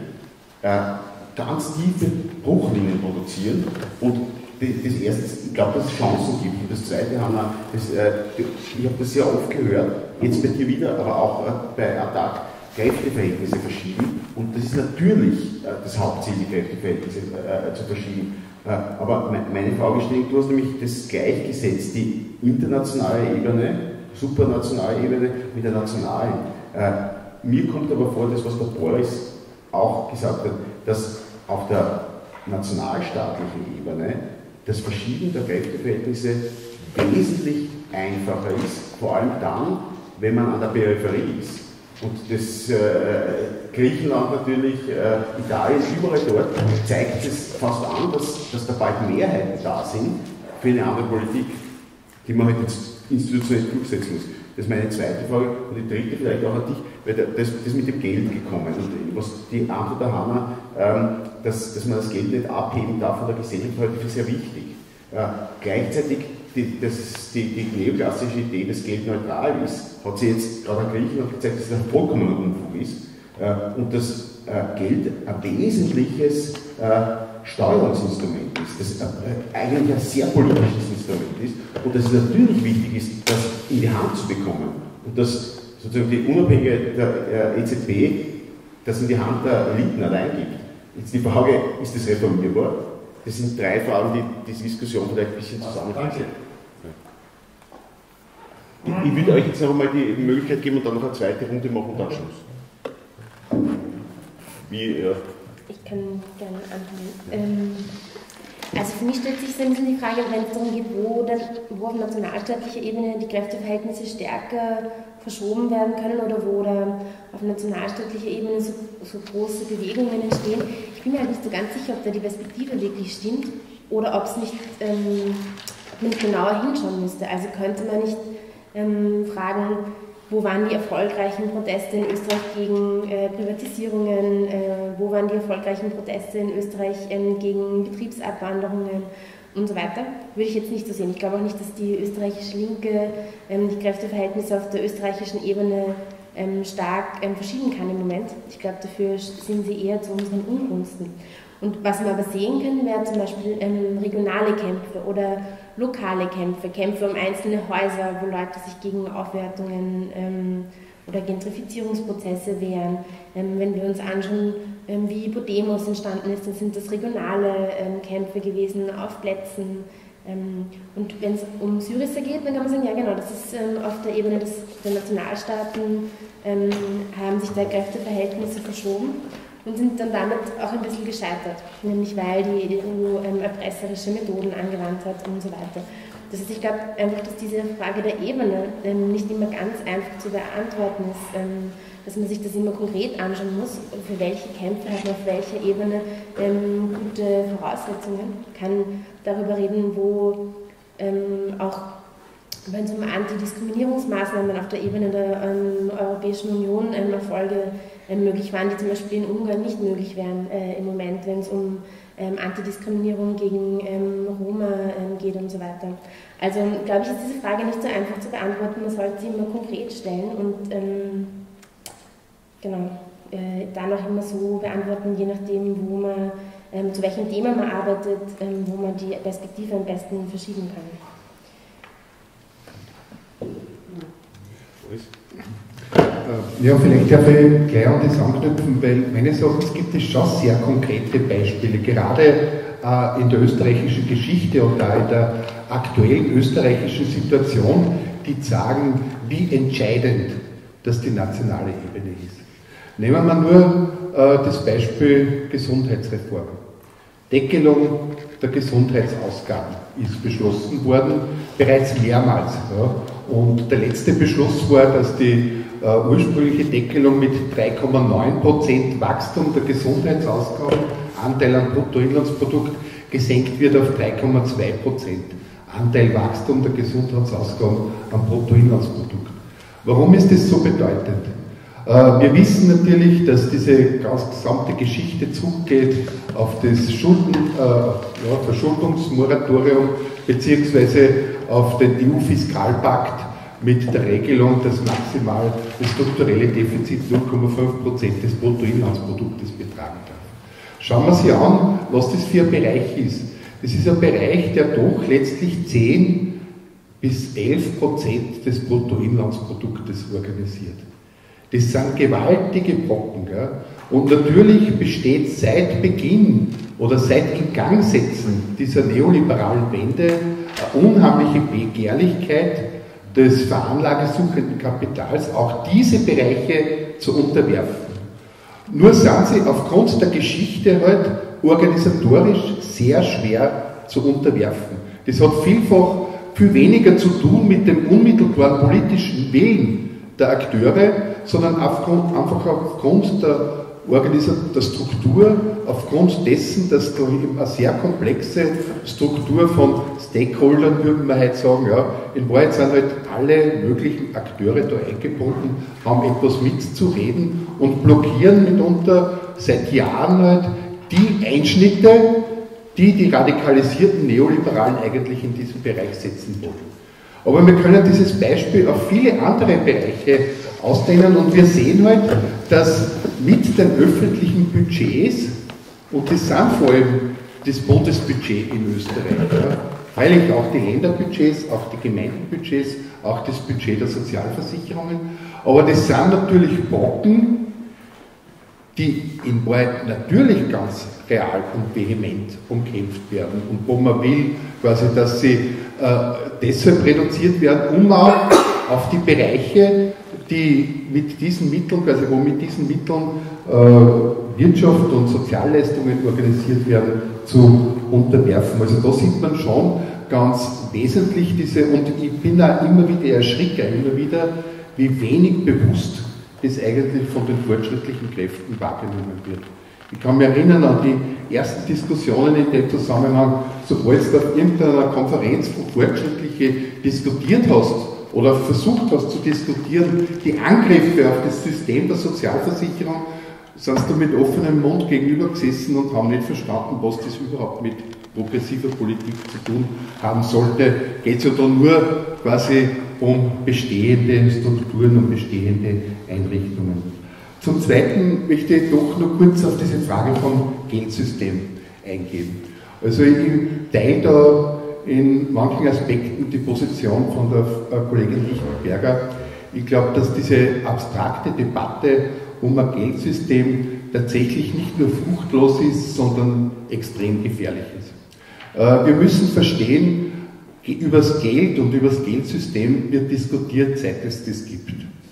äh, ganz tiefe Bruchlinien produzieren und das erste, ich glaube, dass es Chancen gibt. Und das zweite, Hanna, das, äh, ich habe das sehr oft gehört, jetzt bei dir wieder, aber auch äh, bei Attac, Kräfteverhältnisse verschieben. Und das ist natürlich äh, das Hauptziel, die Kräfteverhältnisse äh, zu verschieben. Äh, aber me meine Fragestellung, du hast nämlich das gleichgesetzt, die internationale Ebene, supranationale Ebene mit der nationalen. Äh, mir kommt aber vor, das, was der Boris auch gesagt hat, dass auf der nationalstaatlichen Ebene das Verschieben der Kräfteverhältnisse wesentlich einfacher ist, vor allem dann, wenn man an der Peripherie ist. Und das äh, Griechenland natürlich, äh, Italien, überall dort zeigt es fast an, dass, dass da bald Mehrheiten da sind für eine andere Politik, die man halt jetzt institutionell durchsetzen muss. Das ist meine zweite Frage. Und die dritte vielleicht auch an dich, weil das, das mit dem Geld gekommen und was die Antwort der Hanna, ähm, dass, dass man das Geld nicht abheben darf von der Gesellschaft, halte ich für sehr wichtig. Äh, gleichzeitig die, das, die, die neoklassische Idee, dass Geld neutral ist, hat sie jetzt gerade an Griechenland gezeigt, dass es ein vollkommener Unfug ist äh, und dass äh, Geld ein wesentliches äh, Steuerungsinstrument ist, das äh, eigentlich ein sehr politisches Instrument ist und dass es natürlich wichtig ist, das in die Hand zu bekommen und dass sozusagen die Unabhängige der äh, E Z B das in die Hand der Eliten allein gibt. Jetzt die Frage, ist das reformierbar? Das sind drei Fragen, die die Diskussion vielleicht ein bisschen zusammenfassen. Ich, ich würde euch jetzt noch einmal die Möglichkeit geben und dann noch eine zweite Runde machen und dann Schluss. Wie, ja. Ich kann gerne anfangen. Ähm, also für mich stellt sich so ein bisschen die Frage, wenn es darum geht, wo, dann, wo auf nationalstaatlicher Ebene die Kräfteverhältnisse stärker verschoben werden können oder wo dann auf nationalstaatlicher Ebene so, so große Bewegungen entstehen. Ich bin mir halt nicht so ganz sicher, ob da die Perspektive wirklich stimmt oder ob es nicht, ähm, ob man nicht genauer hinschauen müsste. Also könnte man nicht ähm, fragen, wo waren die erfolgreichen Proteste in Österreich gegen äh, Privatisierungen, äh, wo waren die erfolgreichen Proteste in Österreich ähm, gegen Betriebsabwanderungen und so weiter, würde ich jetzt nicht so sehen. Ich glaube auch nicht, dass die österreichische Linke ähm, die Kräfteverhältnisse auf der österreichischen Ebene ähm, stark ähm, verschieben kann im Moment. Ich glaube, dafür sind sie eher zu unseren Ungunsten. Und was wir aber sehen können, wäre zum Beispiel ähm, regionale Kämpfe oder lokale Kämpfe, Kämpfe um einzelne Häuser, wo Leute sich gegen Aufwertungen ähm, oder Gentrifizierungsprozesse wehren. Ähm, wenn wir uns anschauen, ähm, wie Podemos entstanden ist, dann sind das regionale ähm, Kämpfe gewesen auf Plätzen. Ähm, und wenn es um Syriza geht, dann kann man sagen, ja genau, das ist ähm, auf der Ebene des, der Nationalstaaten, ähm, haben sich da Kräfteverhältnisse verschoben und sind dann damit auch ein bisschen gescheitert, nämlich weil die E U ähm, erpresserische Methoden angewandt hat und so weiter. Das heißt, ich glaube einfach, dass diese Frage der Ebene ähm, nicht immer ganz einfach zu beantworten ist, ähm, dass man sich das immer konkret anschauen muss, für welche Kämpfe hat man auf welcher Ebene ähm, gute Voraussetzungen, kann darüber reden, wo ähm, auch wenn es um Antidiskriminierungsmaßnahmen auf der Ebene der ähm, Europäischen Union ähm, Erfolge ähm, möglich waren, die zum Beispiel in Ungarn nicht möglich wären äh, im Moment, wenn es um ähm, Antidiskriminierung gegen ähm, Roma ähm, geht und so weiter. Also glaube ich, ist diese Frage nicht so einfach zu beantworten, man sollte sie immer konkret stellen und ähm, genau, äh, dann auch immer so beantworten, je nachdem, wo man, ähm, zu welchem Thema man arbeitet, ähm, wo man die Perspektive am besten verschieben kann. Ja, vielleicht darf ich gleich an das anknüpfen, weil meines Erachtens gibt es schon sehr konkrete Beispiele, gerade äh, in der österreichischen Geschichte und auch in der aktuellen österreichischen Situation, die sagen, wie entscheidend das die nationale Ebene ist. Nehmen wir nur äh, das Beispiel Gesundheitsreform. Deckelung der Gesundheitsausgaben ist beschlossen worden, bereits mehrmals. Ja. Und der letzte Beschluss war, dass die äh, ursprüngliche Deckelung mit drei Komma neun Prozent Wachstum der Gesundheitsausgaben, Anteil am Bruttoinlandsprodukt, gesenkt wird auf drei Komma zwei Prozent. Anteil Wachstum der Gesundheitsausgaben am Bruttoinlandsprodukt. Warum ist das so bedeutend? Äh, wir wissen natürlich, dass diese ganz gesamte Geschichte zurückgeht auf das Schulden, äh, ja, Verschuldungsmoratorium beziehungsweise auf den E U-Fiskalpakt mit der Regelung, dass maximal das strukturelle Defizit null Komma fünf Prozent des Bruttoinlandsproduktes betragen darf. Schauen wir sich an, was das für ein Bereich ist. Das ist ein Bereich, der doch letztlich zehn bis elf Prozent des Bruttoinlandsproduktes organisiert. Das sind gewaltige Brocken. Gell? Und natürlich besteht seit Beginn oder seit Ingangsetzen dieser neoliberalen Wende eine unheimliche Begehrlichkeit des veranlagesuchenden Kapitals, auch diese Bereiche zu unterwerfen. Nur sind sie aufgrund der Geschichte halt organisatorisch sehr schwer zu unterwerfen. Das hat vielfach viel weniger zu tun mit dem unmittelbaren politischen Willen der Akteure, sondern aufgrund, einfach aufgrund der, Organisation, der Struktur, aufgrund dessen, dass da eben eine sehr komplexe Struktur von Stakeholdern, würde man halt sagen, ja, in Wahrheit sind halt alle möglichen Akteure da eingebunden, haben etwas mitzureden und blockieren mitunter seit Jahren halt die Einschnitte, die die radikalisierten Neoliberalen eigentlich in diesem Bereich setzen wollen. Aber wir können dieses Beispiel auf viele andere Bereiche ausdehnen und wir sehen halt, dass mit den öffentlichen Budgets, und das sind vor allem das Bundesbudget in Österreich, ja, freilich auch die Länderbudgets, auch die Gemeindenbudgets, auch das Budget der Sozialversicherungen, aber das sind natürlich Brocken, die in Wahrheit natürlich ganz real und vehement umkämpft werden und wo man will, quasi, dass sie äh, deshalb reduziert werden, um auch auf die Bereiche, die mit diesen Mitteln, quasi wo mit diesen Mitteln äh, Wirtschaft und Sozialleistungen organisiert werden, zu unterwerfen. Also da sieht man schon ganz wesentlich diese, und ich bin auch immer wieder erschreckt, immer wieder, wie wenig bewusst das eigentlich von den fortschrittlichen Kräften wahrgenommen wird. Ich kann mich erinnern an die ersten Diskussionen in dem Zusammenhang, sobald du auf irgendeiner Konferenz von Fortschrittliche diskutiert hast, oder versucht hast zu diskutieren, die Angriffe auf das System der Sozialversicherung, sind du mit offenem Mund gegenüber gesessen und haben nicht verstanden, was das überhaupt mit progressiver Politik zu tun haben sollte. Geht es ja dann nur quasi um bestehende Strukturen und bestehende Einrichtungen. Zum Zweiten möchte ich doch noch kurz auf diese Frage vom Geldsystem eingehen. Also ich teile da in manchen Aspekten die Position von der Kollegin Lichtenberger. Ich glaube, dass diese abstrakte Debatte um ein Geldsystem tatsächlich nicht nur fruchtlos ist, sondern extrem gefährlich ist. Wir müssen verstehen, über das Geld und über das Geldsystem wird diskutiert, seit es das gibt.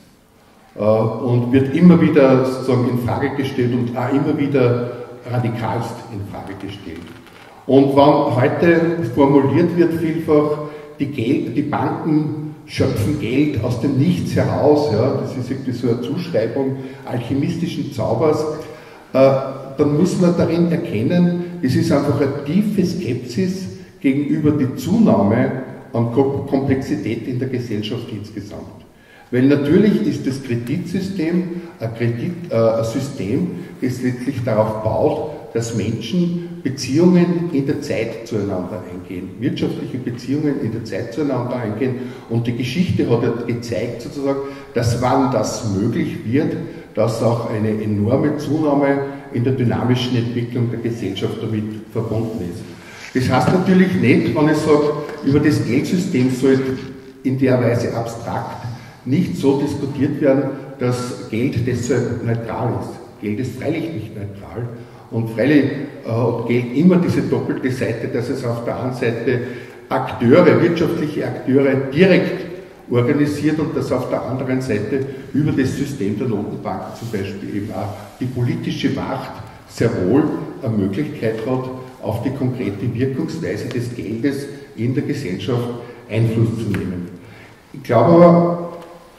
Und wird immer wieder sozusagen in Frage gestellt und auch immer wieder radikalst in Frage gestellt. Und wenn heute formuliert wird vielfach, die, Geld, die Banken schöpfen Geld aus dem Nichts heraus, ja, das ist irgendwie so eine Zuschreibung alchemistischen Zaubers, äh, dann muss man darin erkennen, es ist einfach eine tiefe Skepsis gegenüber der Zunahme an Komplexität in der Gesellschaft insgesamt. Weil natürlich ist das Kreditsystem ein, Kredit, äh, ein System, das letztlich darauf baut, dass Menschen Beziehungen in der Zeit zueinander eingehen, wirtschaftliche Beziehungen in der Zeit zueinander eingehen. Und die Geschichte hat ja gezeigt, sozusagen, dass wann das möglich wird, dass auch eine enorme Zunahme in der dynamischen Entwicklung der Gesellschaft damit verbunden ist. Das heißt natürlich nicht, wenn ich sage, über das Geldsystem soll in der Weise abstrakt nicht so diskutiert werden, dass Geld deshalb neutral ist. Geld ist freilich nicht neutral. Und freilich äh, hat Geld immer diese doppelte Seite, dass es auf der einen Seite Akteure, wirtschaftliche Akteure direkt organisiert und dass auf der anderen Seite über das System der Notenbanken zum Beispiel eben auch die politische Macht sehr wohl eine Möglichkeit hat, auf die konkrete Wirkungsweise des Geldes in der Gesellschaft Einfluss zu nehmen. Ich glaube aber,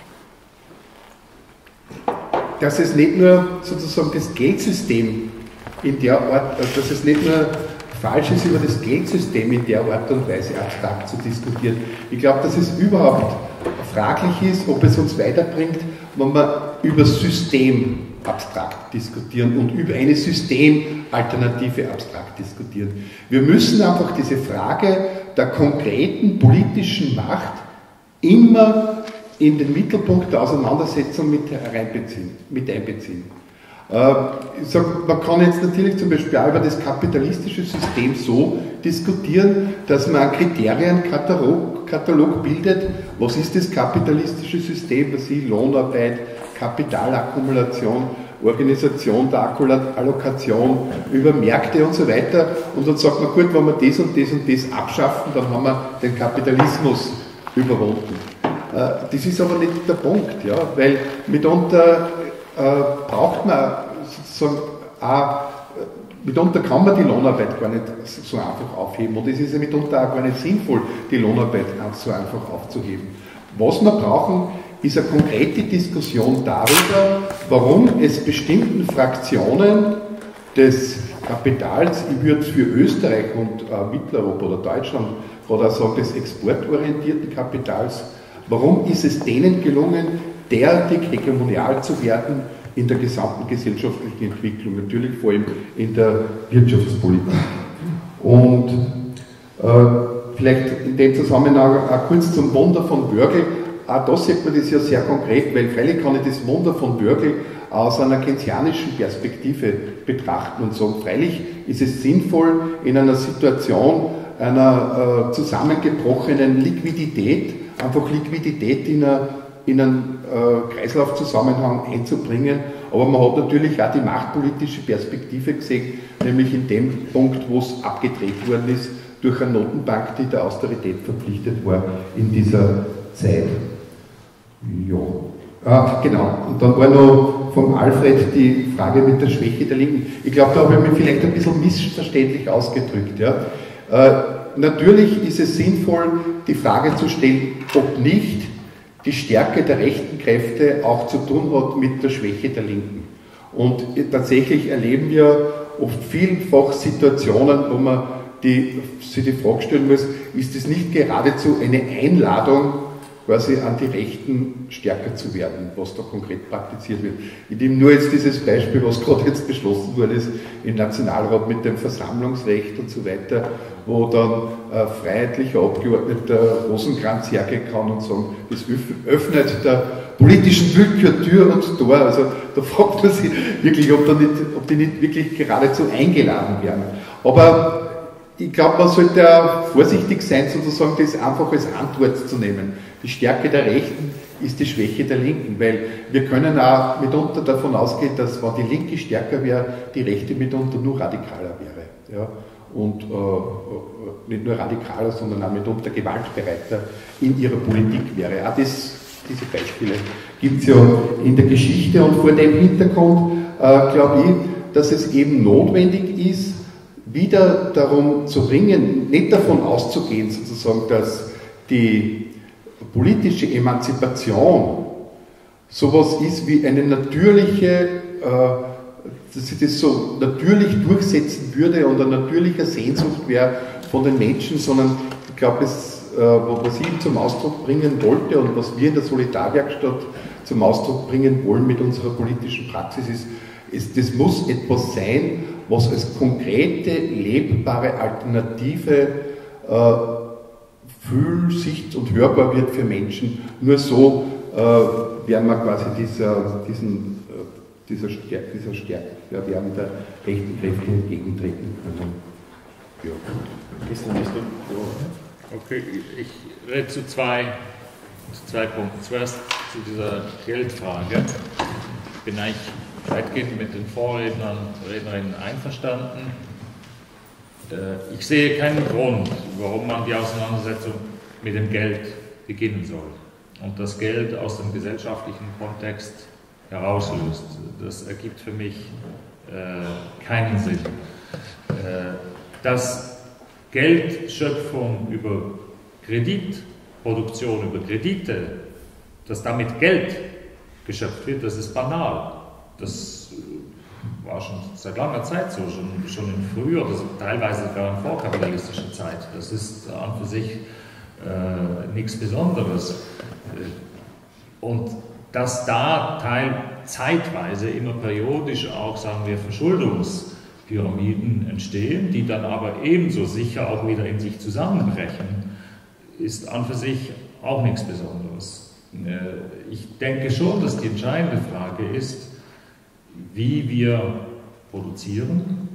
dass es nicht nur sozusagen das Geldsystem in der Art, dass es nicht nur falsch ist, über das Geldsystem in der Art und Weise abstrakt zu diskutieren. Ich glaube, dass es überhaupt fraglich ist, ob es uns weiterbringt, wenn wir über das System abstrakt diskutieren und über eine Systemalternative abstrakt diskutieren. Wir müssen einfach diese Frage der konkreten politischen Macht immer in den Mittelpunkt der Auseinandersetzung mit hereinbeziehen, mit einbeziehen. Ich sage, man kann jetzt natürlich zum Beispiel auch über das kapitalistische System so diskutieren, dass man einen Kriterienkatalog Katalog bildet. Was ist das kapitalistische System? Was ist Lohnarbeit, Kapitalakkumulation, Organisation der Allokation über Märkte und so weiter. Und dann sagt man, gut, wenn wir das und das und das abschaffen, dann haben wir den Kapitalismus überwunden. Das ist aber nicht der Punkt, ja, weil mitunter Äh, braucht man sozusagen auch, mitunter kann man die Lohnarbeit gar nicht so einfach aufheben und es ist ja mitunter auch gar nicht sinnvoll, die Lohnarbeit so einfach aufzuheben. Was wir brauchen, ist eine konkrete Diskussion darüber, warum es bestimmten Fraktionen des Kapitals, ich würde für Österreich und äh, Mitteleuropa oder Deutschland gerade auch sagen, des exportorientierten Kapitals, warum ist es denen gelungen, derartig hegemonial zu werden in der gesamten gesellschaftlichen Entwicklung, natürlich vor allem in der Wirtschaftspolitik. Und äh, vielleicht in dem Zusammenhang auch kurz zum Wunder von Wörgl. Auch da sieht man das ja sehr konkret, weil freilich kann ich das Wunder von Wörgl aus einer keynesianischen Perspektive betrachten und sagen, freilich ist es sinnvoll, in einer Situation einer äh, zusammengebrochenen Liquidität, einfach Liquidität in einer in einen äh, Kreislaufzusammenhang einzubringen, aber man hat natürlich auch die machtpolitische Perspektive gesehen, nämlich in dem Punkt, wo es abgedreht worden ist durch eine Notenbank, die der Austerität verpflichtet war in dieser Zeit. Ja, ah, genau. Und dann war noch vom Alfred die Frage mit der Schwäche der Linken. Ich glaube, da habe ich mich vielleicht ein bisschen missverständlich ausgedrückt. Ja. Äh, natürlich ist es sinnvoll, die Frage zu stellen, ob nicht die Stärke der rechten Kräfte auch zu tun hat mit der Schwäche der Linken. Und tatsächlich erleben wir oft vielfach Situationen, wo man die, sich die Frage stellen muss, ist es nicht geradezu eine Einladung quasi an die Rechten stärker zu werden, was da konkret praktiziert wird. Ich nehme nur jetzt dieses Beispiel, was gerade jetzt beschlossen worden ist im Nationalrat mit dem Versammlungsrecht und so weiter, wo dann ein freiheitlicher Abgeordneter Rosenkranz hergehen kann und sagen, das öffnet der politischen Willkür Tür und Tor. Also da fragt man sich wirklich, ob, da nicht, ob die nicht wirklich geradezu eingeladen werden. Aber ich glaube, man sollte auch vorsichtig sein, sozusagen das einfach als Antwort zu nehmen. Die Stärke der Rechten ist die Schwäche der Linken, weil wir können auch mitunter davon ausgehen, dass, wenn die Linke stärker wäre, die Rechte mitunter nur radikaler wäre. Ja? Und äh, nicht nur radikaler, sondern auch mitunter gewaltbereiter in ihrer Politik wäre. Auch das, diese Beispiele gibt es ja in der Geschichte, und vor dem Hintergrund äh, glaube ich, dass es eben notwendig ist, wieder darum zu bringen, nicht davon auszugehen, sozusagen, dass die politische Emanzipation sowas ist wie eine natürliche, äh, dass sich das so natürlich durchsetzen würde und eine natürliche Sehnsucht wäre von den Menschen, sondern ich glaube, es, äh, was ich zum Ausdruck bringen wollte und was wir in der Solidarwerkstatt zum Ausdruck bringen wollen mit unserer politischen Praxis ist, ist, das muss etwas sein, was als konkrete, lebbare Alternative äh, fühl-, sicht- und hörbar wird für Menschen. Nur so äh, werden wir quasi dieser, diesen, äh, dieser, Stärk, dieser Stärke, ja, werden der rechten Kräfte entgegentreten können. Ja. Okay, ich rede zu zwei, zu zwei Punkten. Zuerst zu dieser Geldfrage. Ich bin eigentlich weitgehend mit den Vorrednern und Rednerinnen einverstanden. Ich sehe keinen Grund, warum man die Auseinandersetzung mit dem Geld beginnen soll und das Geld aus dem gesellschaftlichen Kontext herauslöst. Das ergibt für mich äh, keinen Sinn. Äh, dass Geldschöpfung über Kreditproduktion, über Kredite, dass damit Geld geschöpft wird, das ist banal. Das war schon seit langer Zeit so, schon, schon in früher, das teilweise sogar in vorkapitalistischer Zeit. Das ist an für sich äh, nichts Besonderes. Und dass da teil, zeitweise immer periodisch auch, sagen wir, Verschuldungspyramiden entstehen, die dann aber ebenso sicher auch wieder in sich zusammenbrechen, ist an für sich auch nichts Besonderes. Ich denke schon, dass die entscheidende Frage ist, wie wir produzieren,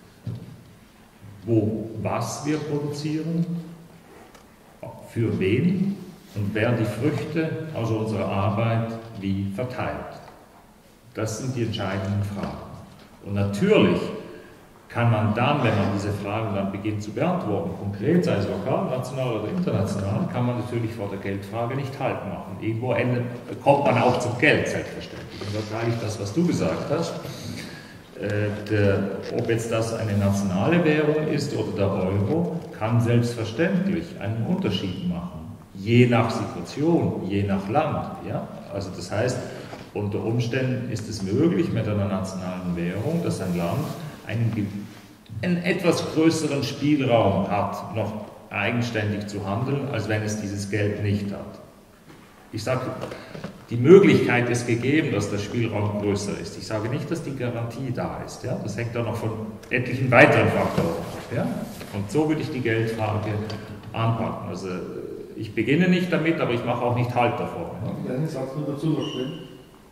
wo, was wir produzieren, für wen und wer die Früchte aus unserer Arbeit wie verteilt. Das sind die entscheidenden Fragen. Und natürlich kann man dann, wenn man diese Fragen dann beginnt zu beantworten, konkret, sei es lokal, national oder international, kann man natürlich vor der Geldfrage nicht Halt machen. Irgendwo endet, kommt man auch zum Geld, selbstverständlich. Und da sage ich das, was du gesagt hast. Äh, der, ob jetzt das eine nationale Währung ist oder der Euro, kann selbstverständlich einen Unterschied machen. Je nach Situation, je nach Land. Ja? Also das heißt, unter Umständen ist es möglich mit einer nationalen Währung, dass ein Land einen, einen etwas größeren Spielraum hat, noch eigenständig zu handeln, als wenn es dieses Geld nicht hat. Ich sage, die Möglichkeit ist gegeben, dass der Spielraum größer ist. Ich sage nicht, dass die Garantie da ist. Ja? Das hängt dann noch von etlichen weiteren Faktoren ab. Ja? Und so würde ich die Geldfrage anpacken. Also ich beginne nicht damit, aber ich mache auch nicht Halt davor. Darf ich einen Satz nur dazu noch stellen?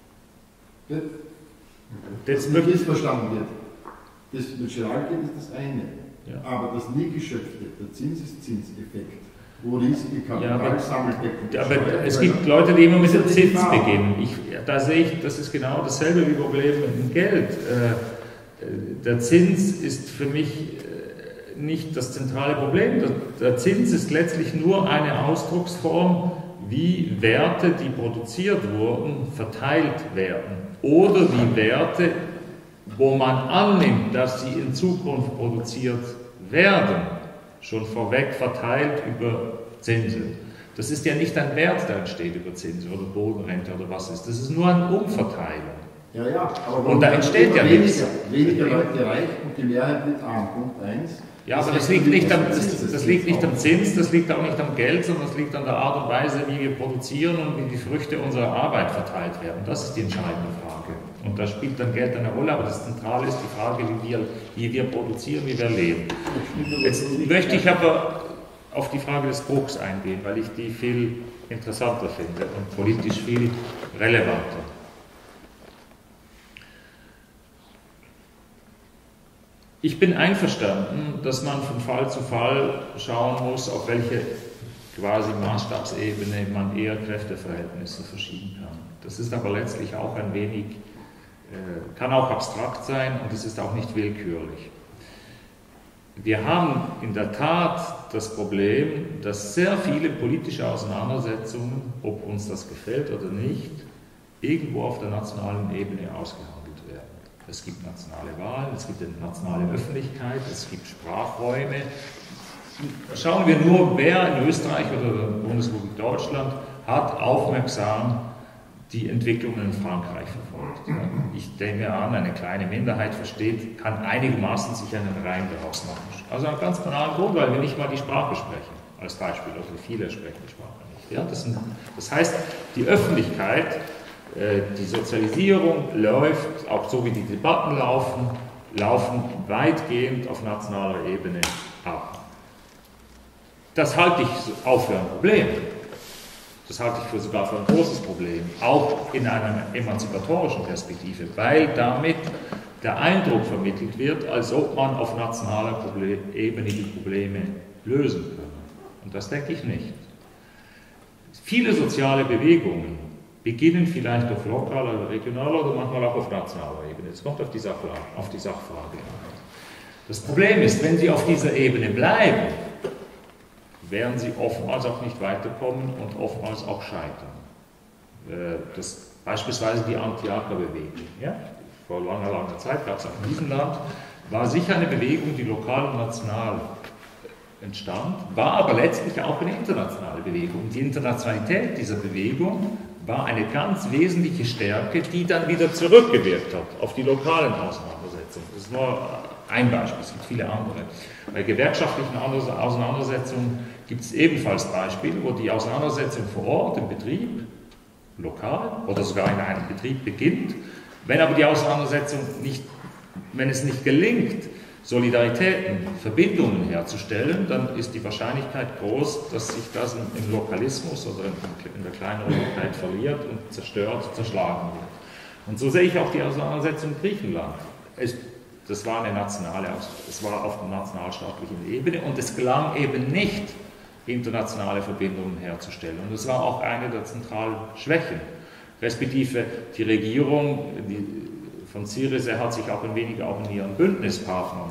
Das nicht missverstanden wird. Das mit Giralgeld ist das eine, ja. Aber das nie geschöpfte, der Zinseszinseffekt, wo riesige Kapitalsammeldeckung. Ja, aber, aber es gibt Leute, die immer mit dem Zins beginnen. Ich, da sehe ich, das ist genau dasselbe wie Problem mit dem Geld. Äh, der Zins ist für mich nicht das zentrale Problem. Der, der Zins ist letztlich nur eine Ausdrucksform, wie Werte, die produziert wurden, verteilt werden. Oder wie Werte, wo man annimmt, dass sie in Zukunft produziert werden, schon vorweg verteilt über Zinsen. Das ist ja nicht ein Wert, der entsteht über Zinsen oder Bodenrente oder was ist. Das ist nur eine Umverteilung. Ja, ja, aber und da entsteht ja weniger, nichts. Weniger Leute reich und die Mehrheit wird arm. Punkt eins. Ja, aber das liegt, nicht am, das, das liegt nicht am Zins, das liegt auch nicht am Geld, sondern das liegt an der Art und Weise, wie wir produzieren und wie die Früchte unserer Arbeit verteilt werden. Das ist die entscheidende Frage. Und da spielt dann Geld eine Rolle, aber das Zentrale ist die Frage, wie wir, wie wir produzieren, wie wir leben. Jetzt möchte ich aber auf die Frage des Bruchs eingehen, weil ich die viel interessanter finde und politisch viel relevanter. Ich bin einverstanden, dass man von Fall zu Fall schauen muss, auf welche quasi Maßstabsebene man eher Kräfteverhältnisse verschieben kann. Das ist aber letztlich auch ein wenig, äh, kann auch abstrakt sein und es ist auch nicht willkürlich. Wir haben in der Tat das Problem, dass sehr viele politische Auseinandersetzungen, ob uns das gefällt oder nicht, irgendwo auf der nationalen Ebene ausgehandelt werden. Es gibt nationale Wahlen, es gibt eine nationale Öffentlichkeit, es gibt Sprachräume. Schauen wir nur, wer in Österreich oder der Bundesrepublik Deutschland hat aufmerksam die Entwicklungen in Frankreich verfolgt. Ich denke mir an, eine kleine Minderheit versteht, kann einigermaßen sich einen Reim daraus machen. Also einen ganz banalen Grund, weil wir nicht mal die Sprache sprechen, als Beispiel, also viele sprechen die Sprache nicht. Ja, das, sind, das heißt, die Öffentlichkeit, die Sozialisierung läuft, auch so wie die Debatten laufen, laufen weitgehend auf nationaler Ebene ab. Das halte ich auch für ein Problem. Das halte ich für sogar für ein großes Problem, auch in einer emanzipatorischen Perspektive, weil damit der Eindruck vermittelt wird, als ob man auf nationaler Ebene die Probleme lösen könne. Und das denke ich nicht. Viele soziale Bewegungen beginnen vielleicht auf lokaler oder regionaler oder manchmal auch auf nationaler Ebene. Es kommt auf die, Sachfrage, auf die Sachfrage an. Das Problem ist, wenn sie auf dieser Ebene bleiben, werden sie oftmals auch nicht weiterkommen und oftmals auch scheitern. Das, beispielsweise die Anti-Acker-Bewegung. Ja? Vor langer, langer Zeit gab es auch in diesem Land, war sicher eine Bewegung, die lokal und national entstand, war aber letztlich auch eine internationale Bewegung. Die Internationalität dieser Bewegung war eine ganz wesentliche Stärke, die dann wieder zurückgewirkt hat auf die lokalen Auseinandersetzungen. Das ist nur ein Beispiel, es gibt viele andere. Bei gewerkschaftlichen Auseinandersetzungen gibt es ebenfalls Beispiele, wo die Auseinandersetzung vor Ort im Betrieb, lokal oder sogar in einem Betrieb beginnt. Wenn aber die Auseinandersetzung nicht, wenn es nicht gelingt, Solidaritäten, Verbindungen herzustellen, dann ist die Wahrscheinlichkeit groß, dass sich das im Lokalismus oder in der Kleinräumigkeit verliert und zerstört, zerschlagen wird. Und so sehe ich auch die Auseinandersetzung in Griechenland. Es, das war eine nationale, es war auf der nationalstaatlichen Ebene und es gelang eben nicht, internationale Verbindungen herzustellen. Und das war auch eine der zentralen Schwächen. Respektive die Regierung die, von Syriza hat sich auch ein wenig auch in ihren Bündnispartnern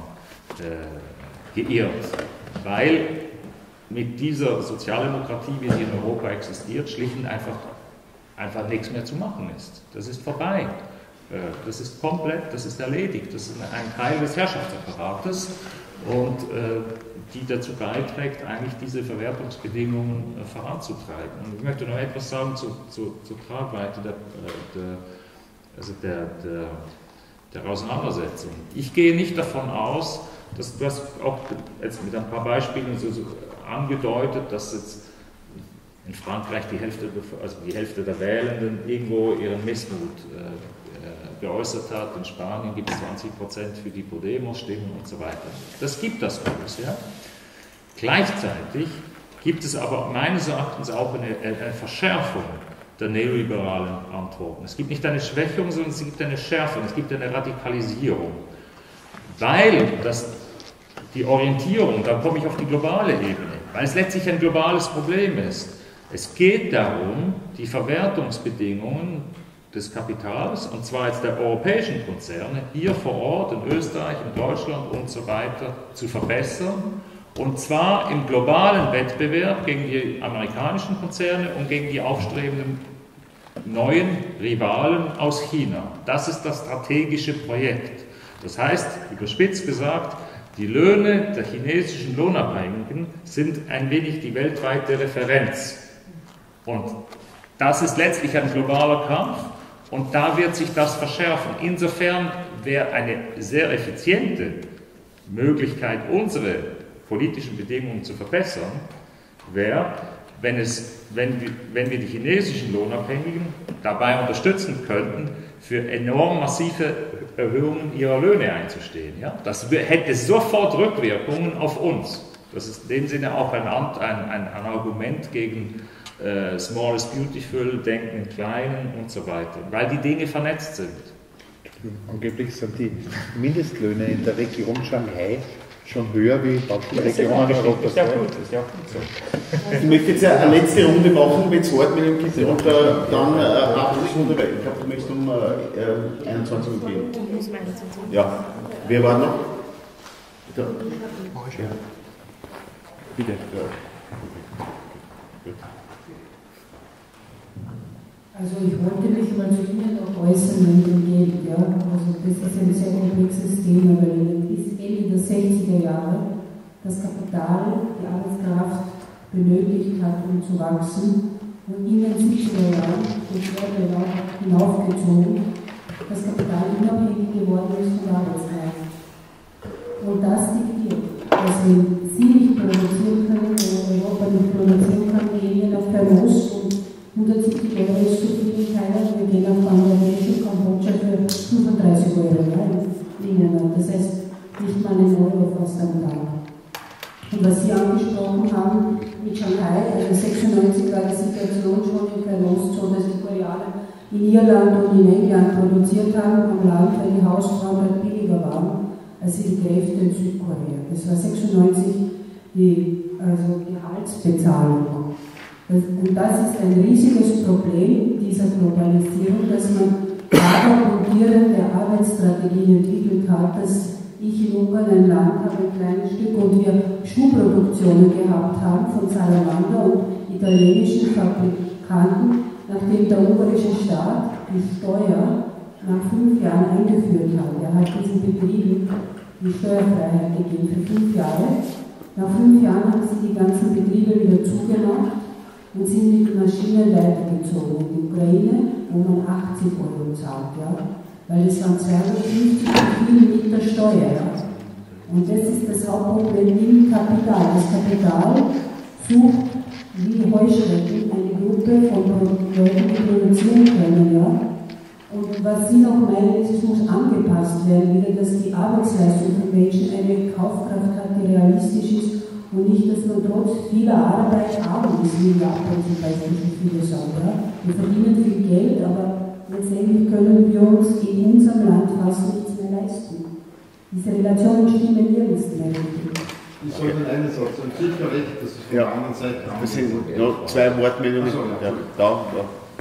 äh, geirrt, weil mit dieser Sozialdemokratie, wie sie in Europa existiert, schlicht und einfach, einfach nichts mehr zu machen ist. Das ist vorbei. Äh, das ist komplett, das ist erledigt. Das ist ein Teil des Herrschaftsapparates und äh, die dazu beiträgt, eigentlich diese Verwertungsbedingungen äh, voranzutreiben. Und ich möchte noch etwas sagen zu, zu, zur Tragweite der, der, also der, der, der Auseinandersetzung. Ich gehe nicht davon aus, dass du hast auch jetzt mit ein paar Beispielen so, so angedeutet, dass jetzt in Frankreich die Hälfte, also die Hälfte der Wählenden irgendwo ihren Missmut äh, geäußert hat. In Spanien gibt es zwanzig Prozent für die Podemos-Stimmen und so weiter. Das gibt das alles, ja. Gleichzeitig gibt es aber meines Erachtens auch eine, eine Verschärfung der neoliberalen Antworten. Es gibt nicht eine Schwächung, sondern es gibt eine Schärfung, es gibt eine Radikalisierung. Weil das, die Orientierung, da komme ich auf die globale Ebene, weil es letztlich ein globales Problem ist. Es geht darum, die Verwertungsbedingungen des Kapitals, und zwar jetzt der europäischen Konzerne, hier vor Ort in Österreich, in Deutschland und so weiter, zu verbessern. Und zwar im globalen Wettbewerb gegen die amerikanischen Konzerne und gegen die aufstrebenden neuen Rivalen aus China. Das ist das strategische Projekt. Das heißt, überspitzt gesagt, die Löhne der chinesischen Lohnabhängigen sind ein wenig die weltweite Referenz. Und das ist letztlich ein globaler Kampf und da wird sich das verschärfen. Insofern wäre eine sehr effiziente Möglichkeit, unsere politischen Bedingungen zu verbessern, wäre, wenn, es, wenn, wir, wenn wir die chinesischen Lohnabhängigen dabei unterstützen könnten, für enorm massive Erhöhungen ihrer Löhne einzustehen. Ja? Das hätte sofort Rückwirkungen auf uns. Das ist in dem Sinne auch ein, ein, ein, ein Argument gegen äh, Small is Beautiful, Denken in Kleinen und so weiter, weil die Dinge vernetzt sind. Angeblich sind die Mindestlöhne in der Region Shanghai schon höher wie in manchen Regionen Europas. Ist ja gut, ist ja gut so. Ich möchte jetzt eine letzte Runde machen, wenn es Wortmeldungen gibt, und äh, dann äh, Abschlussrunde, weil ich glaube, du möchtest um äh, einundzwanzig Uhr gehen. Ja, wer war noch? Da. Ja. Bitte. Ja. Also ich wollte mich mal zu Ihnen noch äußern, wenn es geht. Ja? Also das ist ein sehr komplexes Thema, weil bis Ende der sechziger Jahre das Kapital die Arbeitskraft benötigt hat, um zu wachsen. Und in den siebziger Jahren, das wurde auch hinaufgezogen, das Kapital unabhängig geworden ist von der Arbeitskraft. Und das diktiert, dass wenn Sie nicht produzieren können, oder Europa nicht produzieren kann, gehen wir nach Fernost und hundertsiebzig Euro ist zu viel in Thailand, wir gehen auf Bangladesch und Kambodscha für fünfunddreißig Euro rein. Das heißt, nicht mal einen Euro fast am Tag. Und was Sie angesprochen haben mit Shanghai, also sechsundneunzig war die Situation schon in Fernost so, dass die Koreaner in Irland und in England produziert haben am Land, weil die Hausfrauen halt billiger waren als die Kräfte in Südkorea. Das war sechsundneunzig die also Gehaltsbezahlung. Und das ist ein riesiges Problem dieser Globalisierung, dass man vagabundierende Arbeitsstrategien entwickelt hat, dass ich in Ungarn ein Land habe, ein kleines Stück, und wir Schuhproduktionen gehabt haben von Salamander und italienischen Fabrikanten, nachdem der ungarische Staat die Steuer nach fünf Jahren eingeführt hat. Er hat diesen Betrieben die Steuerfreiheit gegeben für fünf Jahre. Nach fünf Jahren haben sie die ganzen Betriebe wieder zugemacht und sind mit Maschinen weitergezogen. In die Ukraine, wo man achtzig Euro zahlt, ja? Weil es waren zweihundertfünfzig zu viel mit der Steuer. Ja? Und das ist das Hauptproblem im Kapital. Das Kapital sucht wie Heuschrecken eine Gruppe von Leuten, die produzieren können. Ja? Und was Sie noch meinen, ist, es muss angepasst werden, wieder, dass die Arbeitsleistung von Menschen eine Kaufkraft hat, die realistisch ist, und nicht, dass man trotz vieler Arbeit arm ist, wie in Japan zum Beispiel, wie viele sagen. Ja? Wir verdienen viel Geld, aber letztendlich können wir uns in unserem Land fast nichts mehr leisten. Diese Relationen stimmen nirgends mehr. Ich soll den einen Satz, und sicher recht, dass es von ja. der anderen Seite kommt. Das sind noch zwei Wortmeldungen. So, ja. Da, da.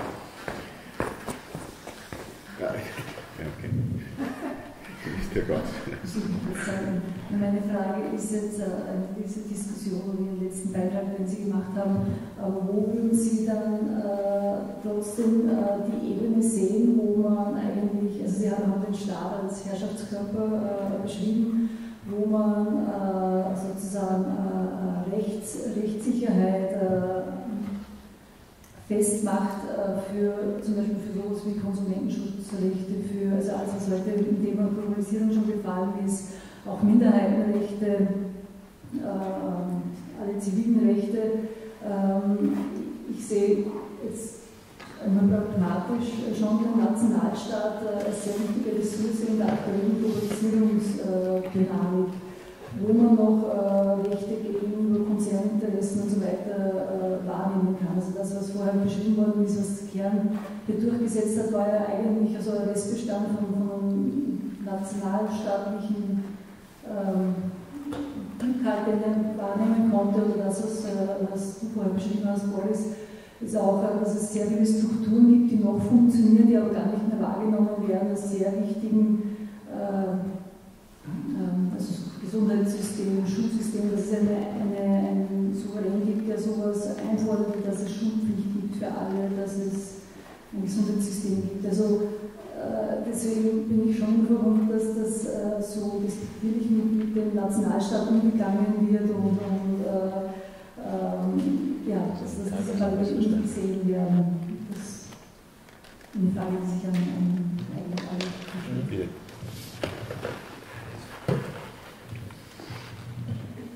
Ja, okay. Ist ja ganz. Meine Frage ist jetzt, äh, diese Diskussion, wie den letzten Beitrag, den Sie gemacht haben, äh, wo würden Sie dann äh, trotzdem äh, die Ebene sehen, wo man eigentlich, also Sie haben den Staat als Herrschaftskörper äh, beschrieben, wo man äh, sozusagen äh, Rechts, Rechtssicherheit äh, festmacht äh, für zum Beispiel für sowas wie Konsumentenschutzrechte, für also alles, was heute im Thema Globalisierung schon gefallen ist, auch Minderheitenrechte, äh, alle zivilen Rechte. Ähm, ich sehe jetzt einmal pragmatisch schon den Nationalstaat äh, als sehr wichtige Ressource in der aktuellen Globalisierungsdynamik, wo man noch äh, Rechte gegenüber Konzerninteressen und so weiter äh, wahrnehmen kann. Also das, was vorher beschrieben worden ist, was Kern hier durchgesetzt hat, war ja eigentlich also ein Restbestand von, von nationalstaatlichen ähm, Rückhalt, den er wahrnehmen konnte, oder das, was, äh, was du vorher beschrieben hast, Boris, ist auch, äh, dass es sehr viele Strukturen gibt, die noch funktionieren, die aber gar nicht mehr wahrgenommen werden als sehr wichtigen äh, äh, also Gesundheitssystem, Schulsystem, dass es eine, eine, einen Souverän gibt, der sowas einfordert, dass es Schulpflicht gibt für alle, dass es ein Gesundheitssystem gibt. Also deswegen bin ich schon verwundert, dass das äh, so despektierlich mit, mit dem Nationalstaat umgegangen wird und, und äh, ähm, ja, dass das diese Frage nicht gesehen werden. Das ist eine Frage, die sich an, an eigentlich alle versteht.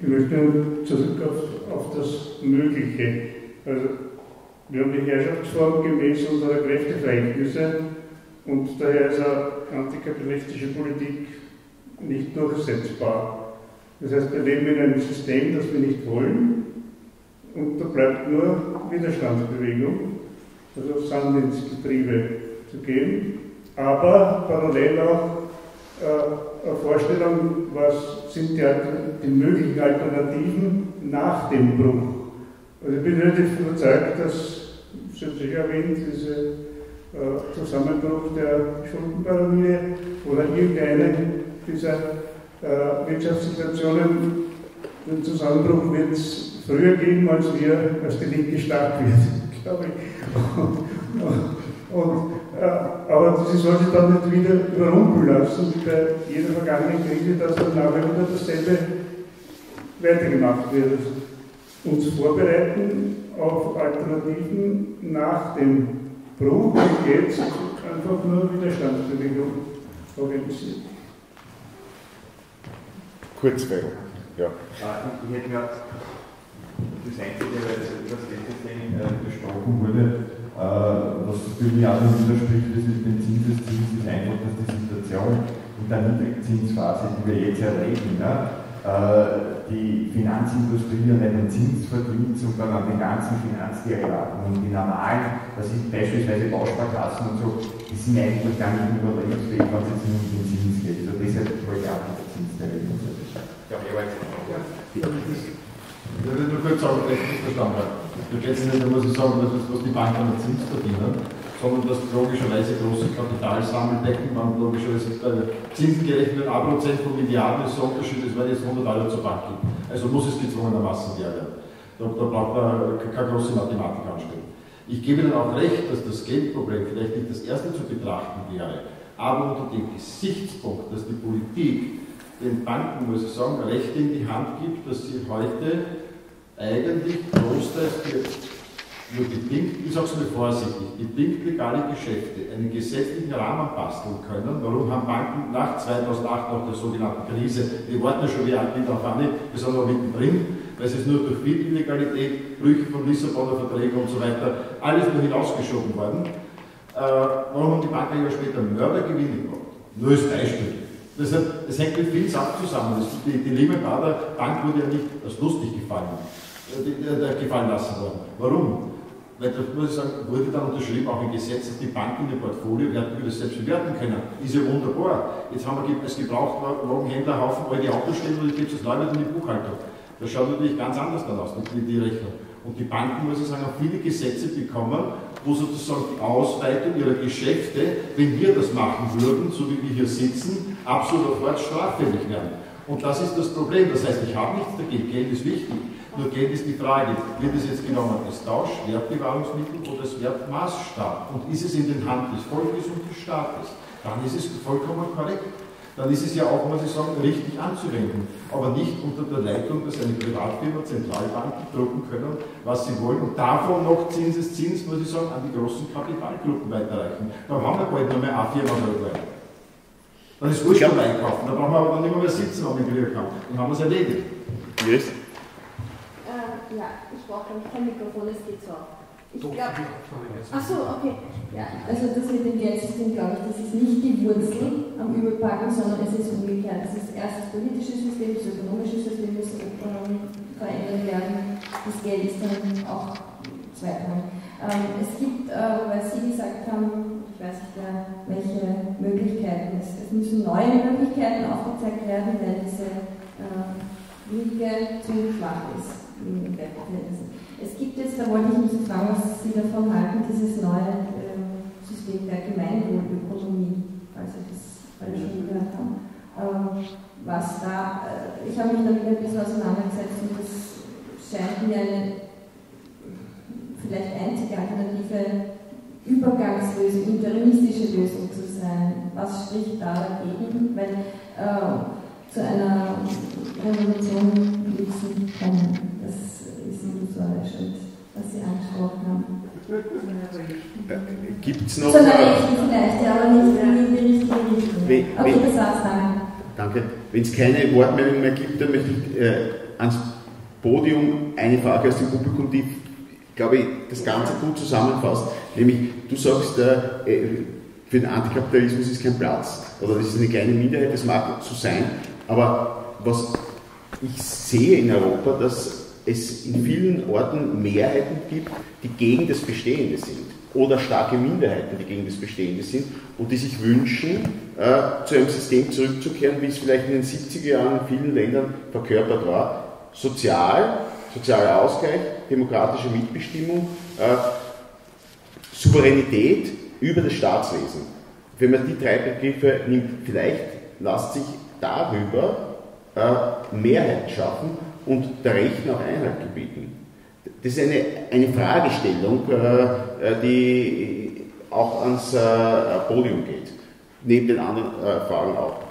möchte zurück auf, auf das Mögliche. Also, wir haben die Herrschaftsform gemäß unserer Kräfteverhältnisse und daher ist eine antikapitalistische Politik nicht durchsetzbar. Das heißt, wir leben in einem System, das wir nicht wollen, und da bleibt nur Widerstandsbewegung, also Sand ins Getriebe zu geben, aber parallel auch äh, eine Vorstellung, was sind die, die möglichen Alternativen nach dem Bruch. Also ich bin relativ überzeugt, dass, Sie haben sicher erwähnt, dieser äh, Zusammenbruch der Schuldenpyramide oder irgendeine dieser äh, Wirtschaftssituationen, den Zusammenbruch wird es früher geben, als wir, als die Linke stark wird, glaube ich. Und, und, äh, aber sie soll sich dann nicht wieder überrumpeln lassen, wie bei jeder vergangenen Krise, dass dann nachher wieder dasselbe weitergemacht wird. Also uns vorbereiten auf Alternativen nach dem Bruch, und jetzt einfach nur Widerstandsbewegung organisiert. Kurzweil, ja. Ich hätte mir das Einzige, weil das etwas letztendlich besprochen wurde, was natürlich auch noch widerspricht, das ist den Zinseszins, ist einfach, dass die Situation in der Niedrigzinsphase, die wir jetzt erleben, ja, die Finanzindustrie an einen Zins verdient, sogar an den ganzen Finanzderivaten und die normalen, das ist beispielsweise Bausparkassen und so, die sind eigentlich gar nicht überlebensfähig, wenn es jetzt nur um den Zins geht. Also deshalb wollte ich auch mit der Zinstheorie. Ja, ja. Ich will nur kurz sagen, dass ich nicht verstanden habe. Da geht es nicht nur so sagen, dass was die Banken an Zins verdienen, sondern dass logischerweise große Kapitalsammelbecken, man logischerweise bei Zinsen gerechnet ein Prozent von Milliarden ist so Unterschied, als wenn jetzt hundert Euro zur Bank gibt. Also muss es gezwungenermaßen der werden. Da, da braucht man keine große Mathematik anstellen. Ich gebe Ihnen auch recht, dass das Geldproblem vielleicht nicht das erste zu betrachten wäre, aber unter dem Gesichtspunkt, dass die Politik den Banken, muss ich sagen, Recht in die Hand gibt, dass sie heute eigentlich großteils für nur bedingt, ich sage es mal vorsichtig, bedingt legale Geschäfte einen gesetzlichen Rahmen basteln können. Warum haben Banken nach zweitausendacht, nach der sogenannten Krise, die warten ja schon wieder darauf an, wir sind noch mittendrin, weil es ist nur durch viel Illegalität, Brüche von Lissabonner Verträgen und so weiter, alles nur hinausgeschoben worden. Äh, warum haben die Banken ja später Mördergewinne gemacht? Nur als Beispiel. Das, hat, das hängt mit vielen Sachen zusammen. Das, die, die Lehman Brothers Bank wurde ja nicht als lustig gefallen, die, die, die, gefallen lassen worden. Warum? Weil da muss ich sagen, wurde dann unterschrieben, auch ein Gesetz, dass die Banken ihr Portfolio werten, das selbst bewerten können. Ist ja wunderbar. Jetzt haben wir als Gebrauchtwagenhändler einen Haufen alte Autos stehen und ich gebe es neu in die Buchhaltung. Das schaut natürlich ganz anders dann aus, die, die Rechnung. Und die Banken, muss ich sagen, haben viele Gesetze bekommen, wo sozusagen die Ausweitung ihrer Geschäfte, wenn wir das machen würden, so wie wir hier sitzen, absolut sofort straffällig werden. Und das ist das Problem. Das heißt, ich habe nichts dagegen, Geld ist wichtig. Nur Geld ist die Frage, wird es jetzt genommen als Tausch, Wertbewahrungsmittel oder als Wertmaßstab? Und ist es in den Hand des Volkes und des Staates? Dann ist es vollkommen korrekt. Dann ist es ja auch, muss ich sagen, richtig anzuwenden. Aber nicht unter der Leitung, dass eine Privatfirma, Zentralbanken drucken können, was sie wollen. Und davon noch Zinseszins, muss ich sagen, an die großen Kapitalgruppen weiterreichen. Dann haben wir bald nur mehr eine Firma weltweit. Dann ist Wurscht beim Einkaufen. Da brauchen wir aber dann nicht mehr sitzen, wenn wir Glück haben. Dann haben wir es erledigt. Yes. Äh, ja, ich brauche glaube ich kein Mikrofon, es geht so. Ich glaube. Achso, okay. Ja, also das mit dem Geldsystem, glaube ich, das ist nicht die Wurzel am Übelpacken, sondern es ist umgekehrt. Das ist erst das politische System, das ökonomische System muss verändert werden. Das Geld ist dann auch zweitrangig. Ähm, es gibt, äh, weil Sie gesagt haben, ich weiß nicht mehr, welche Möglichkeiten, es, es müssen neue Möglichkeiten aufgezeigt werden, weil diese äh, Liga zu schwach ist im Wertverhältnissen. Es gibt jetzt, da wollte ich mich fragen, was Sie davon halten, dieses neue äh, System der Gemeinwohlökonomie, falls Sie das alle schon gehört haben. Ähm, was da, äh, ich habe mich damit ein bisschen auseinandergesetzt und das scheint mir eine vielleicht einzige alternative Übergangslösung, interimistische Lösung zu sein. Was spricht da dagegen? Weil äh, zu einer Revolution will es nicht kommen. Das ist illusorisch, was Sie angesprochen haben. Äh, Gibt es noch. Zu einer rechten vielleicht, ja, aber nicht in die richtige Richtung. Wenn, okay, wenn, das war's, danke. Danke. Wenn es keine Wortmeldung mehr gibt, dann möchte ich äh, ans Podium eine Frage aus dem Publikum, die, glaube ich, das Ganze gut zusammenfasst. Nämlich, du sagst, äh, für den Antikapitalismus ist kein Platz. Oder das ist eine kleine Minderheit, das mag so sein. Aber was ich sehe in Europa, dass es in vielen Orten Mehrheiten gibt, die gegen das Bestehende sind. Oder starke Minderheiten, die gegen das Bestehende sind und die sich wünschen, äh, zu einem System zurückzukehren, wie es vielleicht in den siebziger Jahren in vielen Ländern verkörpert war. Sozial, sozialer Ausgleich, demokratische Mitbestimmung, äh, Souveränität über das Staatswesen. Wenn man die drei Begriffe nimmt, vielleicht lässt sich darüber äh, Mehrheit schaffen und der Rechten auch Einhalt gebieten. Das ist eine, eine Fragestellung, äh, die auch ans äh, Podium geht, neben den anderen äh, Fragen auch.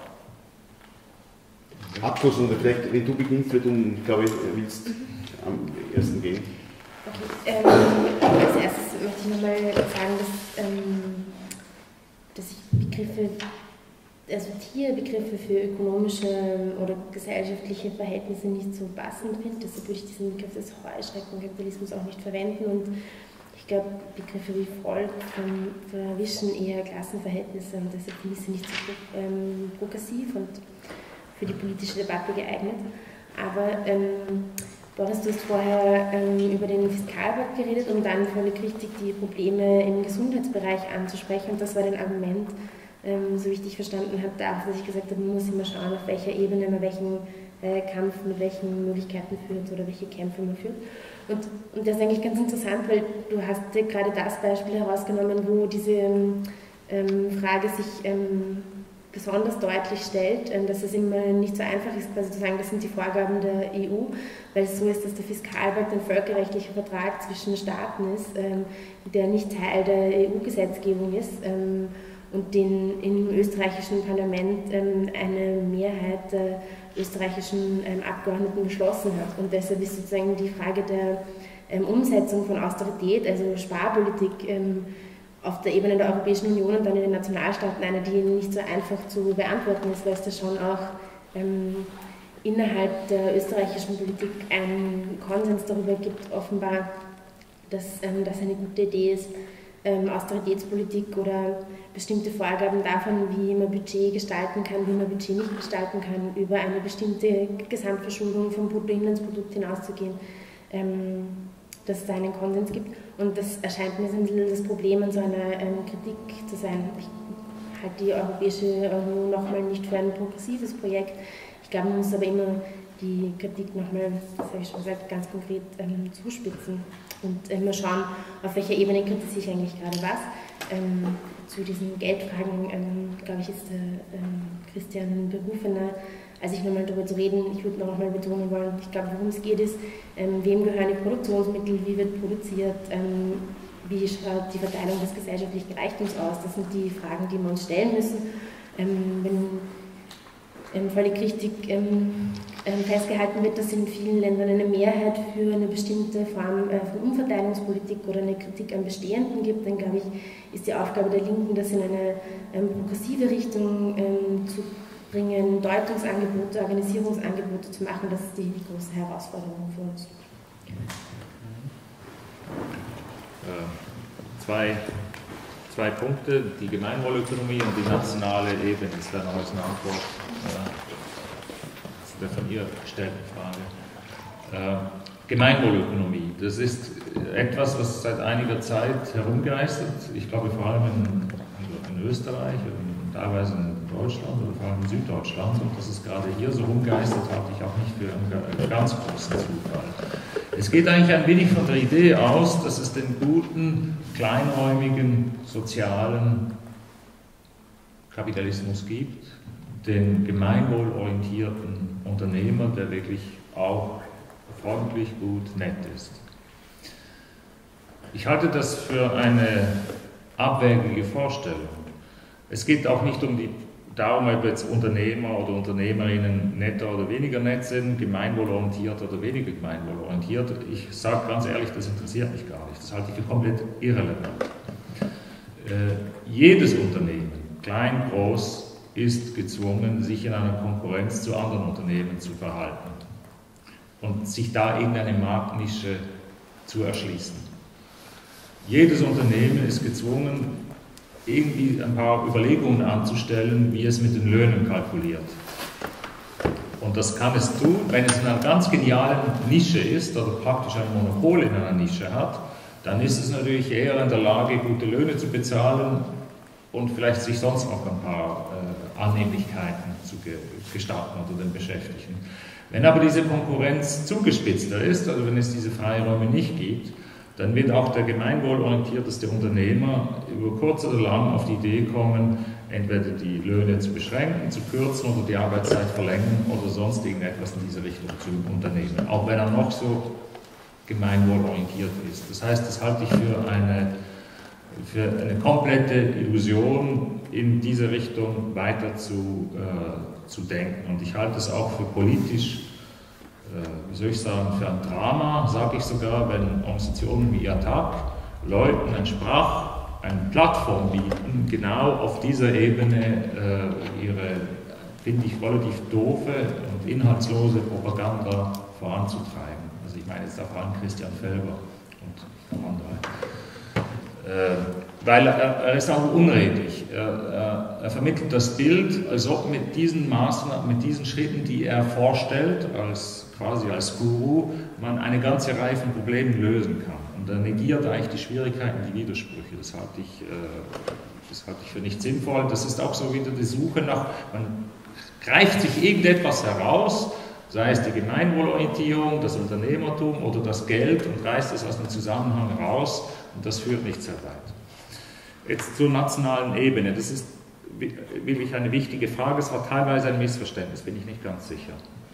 Abschluss, oder vielleicht, wenn du beginnst, weil du, glaube ich, willst am ersten gehen. Okay, ähm, als erstes möchte ich nochmal sagen, dass, ähm, dass ich Begriffe, also Tierbegriffe für ökonomische oder gesellschaftliche Verhältnisse nicht so passend finde. Deshalb würde ich diesen Begriff des Heuschreckenkapitalismus auch nicht verwenden. Und ich glaube, Begriffe wie Volk verwischen eher Klassenverhältnisse und deshalb finde ich sie nicht so ähm, progressiv und für die politische Debatte geeignet. Aber ähm, Boris, du hast vorher ähm, über den Fiskalpakt geredet, um dann völlig richtig die Probleme im Gesundheitsbereich anzusprechen. Und das war dein Argument, ähm, so wie ich dich verstanden habe, dafür, dass ich gesagt habe, man muss immer schauen, auf welcher Ebene man welchen äh, Kampf mit welchen Möglichkeiten führt oder welche Kämpfe man führt. Und, und das ist eigentlich ganz interessant, weil du hast dir gerade das Beispiel herausgenommen, wo diese ähm, Frage sich ähm, besonders deutlich stellt, dass es immer nicht so einfach ist, quasi zu sagen, das sind die Vorgaben der E U, weil es so ist, dass der Fiskalpakt ein völkerrechtlicher Vertrag zwischen Staaten ist, der nicht Teil der E U-Gesetzgebung ist und den im österreichischen Parlament eine Mehrheit der österreichischen Abgeordneten beschlossen hat. Und deshalb ist sozusagen die Frage der Umsetzung von Austerität, also Sparpolitik, auf der Ebene der Europäischen Union und dann in den Nationalstaaten eine, die nicht so einfach zu beantworten ist, weil es da schon auch ähm, innerhalb der österreichischen Politik einen Konsens darüber gibt, offenbar, dass ähm, das eine gute Idee ist, ähm, Austeritätspolitik oder bestimmte Vorgaben davon, wie man Budget gestalten kann, wie man Budget nicht gestalten kann, über eine bestimmte Gesamtverschuldung vom Bruttoinlandsprodukt hinauszugehen. Ähm, dass es da einen Konsens gibt. Und das erscheint mir so ein bisschen das Problem an so einer ähm, Kritik zu sein. Ich halte die Europäische Union nochmal nicht für ein progressives Projekt. Ich glaube, man muss aber immer die Kritik nochmal, das habe ich schon gesagt, ganz konkret ähm, zuspitzen und immer schauen, auf welcher Ebene kritisiere ich eigentlich gerade was. Ähm, zu diesen Geldfragen, ähm, glaube ich, ist der ähm, Christian ein berufener, als ich nochmal darüber zu reden, ich würde noch mal betonen wollen, ich glaube, worum es geht, ist, ähm, wem gehören die Produktionsmittel, wie wird produziert, ähm, wie schaut die Verteilung des gesellschaftlichen Reichtums aus, das sind die Fragen, die wir uns stellen müssen. Ähm, wenn ähm, völlig richtig ähm, ähm, festgehalten wird, dass in vielen Ländern eine Mehrheit für eine bestimmte Form äh, von Umverteilungspolitik oder eine Kritik am Bestehenden gibt, dann glaube ich, ist die Aufgabe der Linken, das in eine ähm, progressive Richtung ähm, zu bringen, Deutungsangebote, Organisierungsangebote zu machen, das ist die, die große Herausforderung für uns. Äh, zwei, zwei Punkte, die Gemeinwohlökonomie und die nationale Ebene. Das wäre noch als eine Antwort äh, der von ihr gestellten Frage. Äh, Gemeinwohlökonomie, das ist etwas, was seit einiger Zeit herumgeistert. Ich glaube vor allem in, in Österreich und teilweise in Deutschland oder vor allem in Süddeutschland, und dass es gerade hier so rumgeistert, halte ich auch nicht für einen ganz großen Zufall. Es geht eigentlich ein wenig von der Idee aus, dass es den guten, kleinräumigen, sozialen Kapitalismus gibt, den gemeinwohlorientierten Unternehmer, der wirklich auch freundlich, gut, nett ist. Ich halte das für eine abwägige Vorstellung. Es geht auch nicht um die, darum, ob jetzt Unternehmer oder Unternehmerinnen netter oder weniger nett sind, gemeinwohlorientiert oder weniger gemeinwohlorientiert. Ich sage ganz ehrlich, das interessiert mich gar nicht. Das halte ich für komplett irrelevant. Äh, jedes Unternehmen, klein, groß, ist gezwungen, sich in einer Konkurrenz zu anderen Unternehmen zu verhalten. und sich da irgendeine Marktnische zu erschließen. Jedes Unternehmen ist gezwungen, irgendwie ein paar Überlegungen anzustellen, wie es mit den Löhnen kalkuliert. Und das kann es tun, wenn es in einer ganz genialen Nische ist oder praktisch ein Monopol in einer Nische hat, dann ist es natürlich eher in der Lage, gute Löhne zu bezahlen und vielleicht sich sonst noch ein paar äh, Annehmlichkeiten zu ge gestatten unter den Beschäftigten. Wenn aber diese Konkurrenz zugespitzter ist, also wenn es diese Freiräume nicht gibt, dann wird auch der gemeinwohlorientierteste Unternehmer über kurz oder lang auf die Idee kommen, entweder die Löhne zu beschränken, zu kürzen oder die Arbeitszeit verlängern oder sonst irgendetwas in diese Richtung zu unternehmen, auch wenn er noch so gemeinwohlorientiert ist. Das heißt, das halte ich für eine, für eine komplette Illusion, in diese Richtung weiter zu, äh, zu denken. Und ich halte es auch für politisch, wie soll ich sagen, für ein Drama, sage ich sogar, wenn Organisationen wie I A T A C Leuten eine Sprach, eine Plattform bieten, genau auf dieser Ebene äh, ihre, finde ich, relativ doofe und inhaltslose Propaganda voranzutreiben. Also ich meine jetzt vor allem Christian Felber und andere. Äh, weil er, er ist auch unredlich. Er, er, er vermittelt das Bild, als ob mit diesen Maßnahmen, mit diesen Schritten, die er vorstellt, als quasi als Guru, man eine ganze Reihe von Problemen lösen kann. Und er negiert eigentlich die Schwierigkeiten, die Widersprüche. Das halte ich, äh, das halte ich für nicht sinnvoll. Das ist auch so wieder die Suche nach, man greift sich irgendetwas heraus, sei es die Gemeinwohlorientierung, das Unternehmertum oder das Geld und reißt es aus dem Zusammenhang raus und das führt nicht sehr weit. Jetzt zur nationalen Ebene. Das ist wirklich eine wichtige Frage. Es war teilweise ein Missverständnis, bin ich nicht ganz sicher.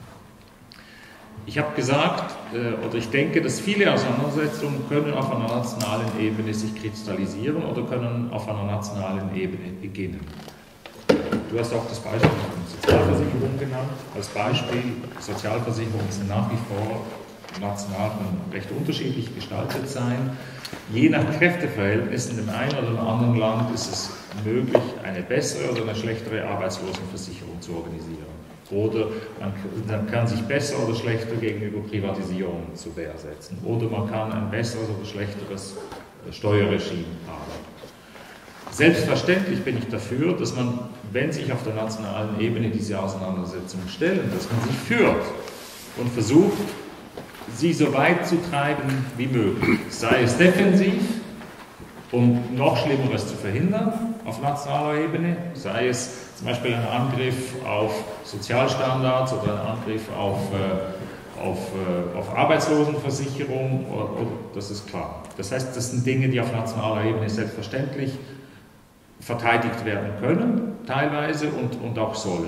Ich habe gesagt, äh, oder ich denke, dass viele Auseinandersetzungen können auf einer nationalen Ebene sich kristallisieren oder können auf einer nationalen Ebene beginnen. Du hast auch das Beispiel von Sozialversicherung genannt. Als Beispiel, Sozialversicherungen sind nach wie vor national recht unterschiedlich gestaltet sein. Je nach Kräfteverhältnissen in dem einen oder dem anderen Land ist es möglich, eine bessere oder eine schlechtere Arbeitslosenversicherung zu organisieren. Oder man kann sich besser oder schlechter gegenüber Privatisierungen zur Wehr setzen. Oder man kann ein besseres oder schlechteres Steuerregime haben. Selbstverständlich bin ich dafür, dass man, wenn sich auf der nationalen Ebene diese Auseinandersetzungen stellen, dass man sie führt und versucht, sie so weit zu treiben wie möglich. Sei es defensiv, um noch Schlimmeres zu verhindern auf nationaler Ebene, sei es zum Beispiel ein Angriff auf Sozialstandards oder ein Angriff auf, äh, auf, äh, auf Arbeitslosenversicherung, oder, oder, das ist klar. Das heißt, das sind Dinge, die auf nationaler Ebene selbstverständlich verteidigt werden können, teilweise, und, und auch sollen.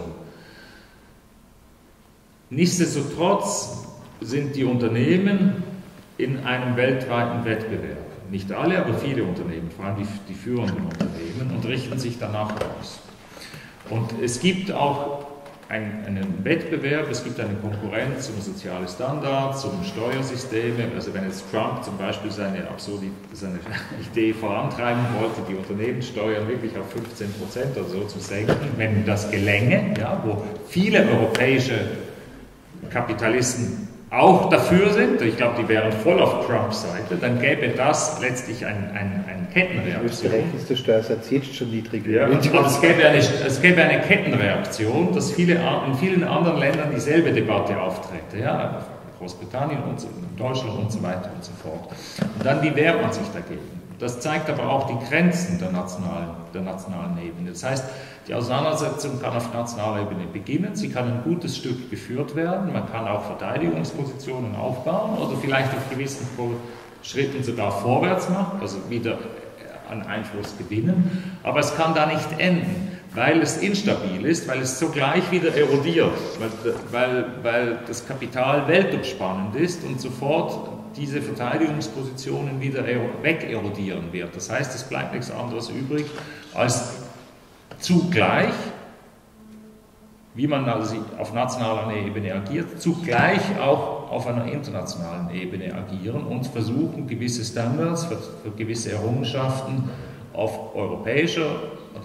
Nichtsdestotrotz sind die Unternehmen in einem weltweiten Wettbewerb. Nicht alle, aber viele Unternehmen, vor allem die, die führenden Unternehmen, und richten sich danach aus. Und es gibt auch einen, einen Wettbewerb, es gibt eine Konkurrenz um soziale Standards, um Steuersysteme. Also wenn jetzt Trump zum Beispiel seine absurde seine Idee vorantreiben wollte, die Unternehmenssteuern wirklich auf fünfzehn Prozent oder so zu senken, wenn das gelänge, ja, wo viele europäische Kapitalisten auch dafür sind, ich glaube, die wären voll auf Trumps Seite, dann gäbe das letztlich eine ein, ein Kettenreaktion. In Österreich ist der Steuersatz jetzt schon niedrig. Ja, und es gäbe, eine, es gäbe eine Kettenreaktion, dass viele, in vielen anderen Ländern dieselbe Debatte auftrete. Ja? Großbritannien und so, Deutschland und so weiter und so fort. Und dann, wie wehrt man sich dagegen? Das zeigt aber auch die Grenzen der nationalen, der nationalen Ebene. Das heißt, die Auseinandersetzung kann auf nationaler Ebene beginnen, sie kann ein gutes Stück geführt werden, man kann auch Verteidigungspositionen aufbauen oder vielleicht auf gewissen Schritten sogar vorwärts machen, also wieder an Einfluss gewinnen, aber es kann da nicht enden, weil es instabil ist, weil es sogleich wieder erodiert, weil, weil, weil das Kapital weltumspannend ist und sofort diese Verteidigungspositionen wieder wegerodieren wird. Das heißt, es bleibt nichts anderes übrig, als zugleich, wie man also auf nationaler Ebene agiert, zugleich auch auf einer internationalen Ebene agieren und versuchen, gewisse Standards für, für gewisse Errungenschaften auf europäischer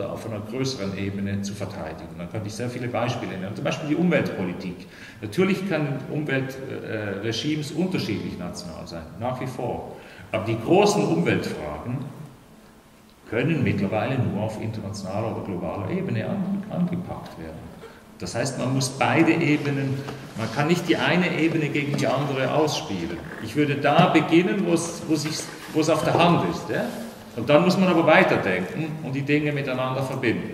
oder auf einer größeren Ebene zu verteidigen. Da könnte ich sehr viele Beispiele nennen. Zum Beispiel die Umweltpolitik. Natürlich können Umweltregimes unterschiedlich national sein, nach wie vor. Aber die großen Umweltfragen können mittlerweile nur auf internationaler oder globaler Ebene angepackt werden. Das heißt, man muss beide Ebenen, man kann nicht die eine Ebene gegen die andere ausspielen. Ich würde da beginnen, wo es, wo sich, wo es auf der Hand ist. Ja? Und dann muss man aber weiterdenken und die Dinge miteinander verbinden.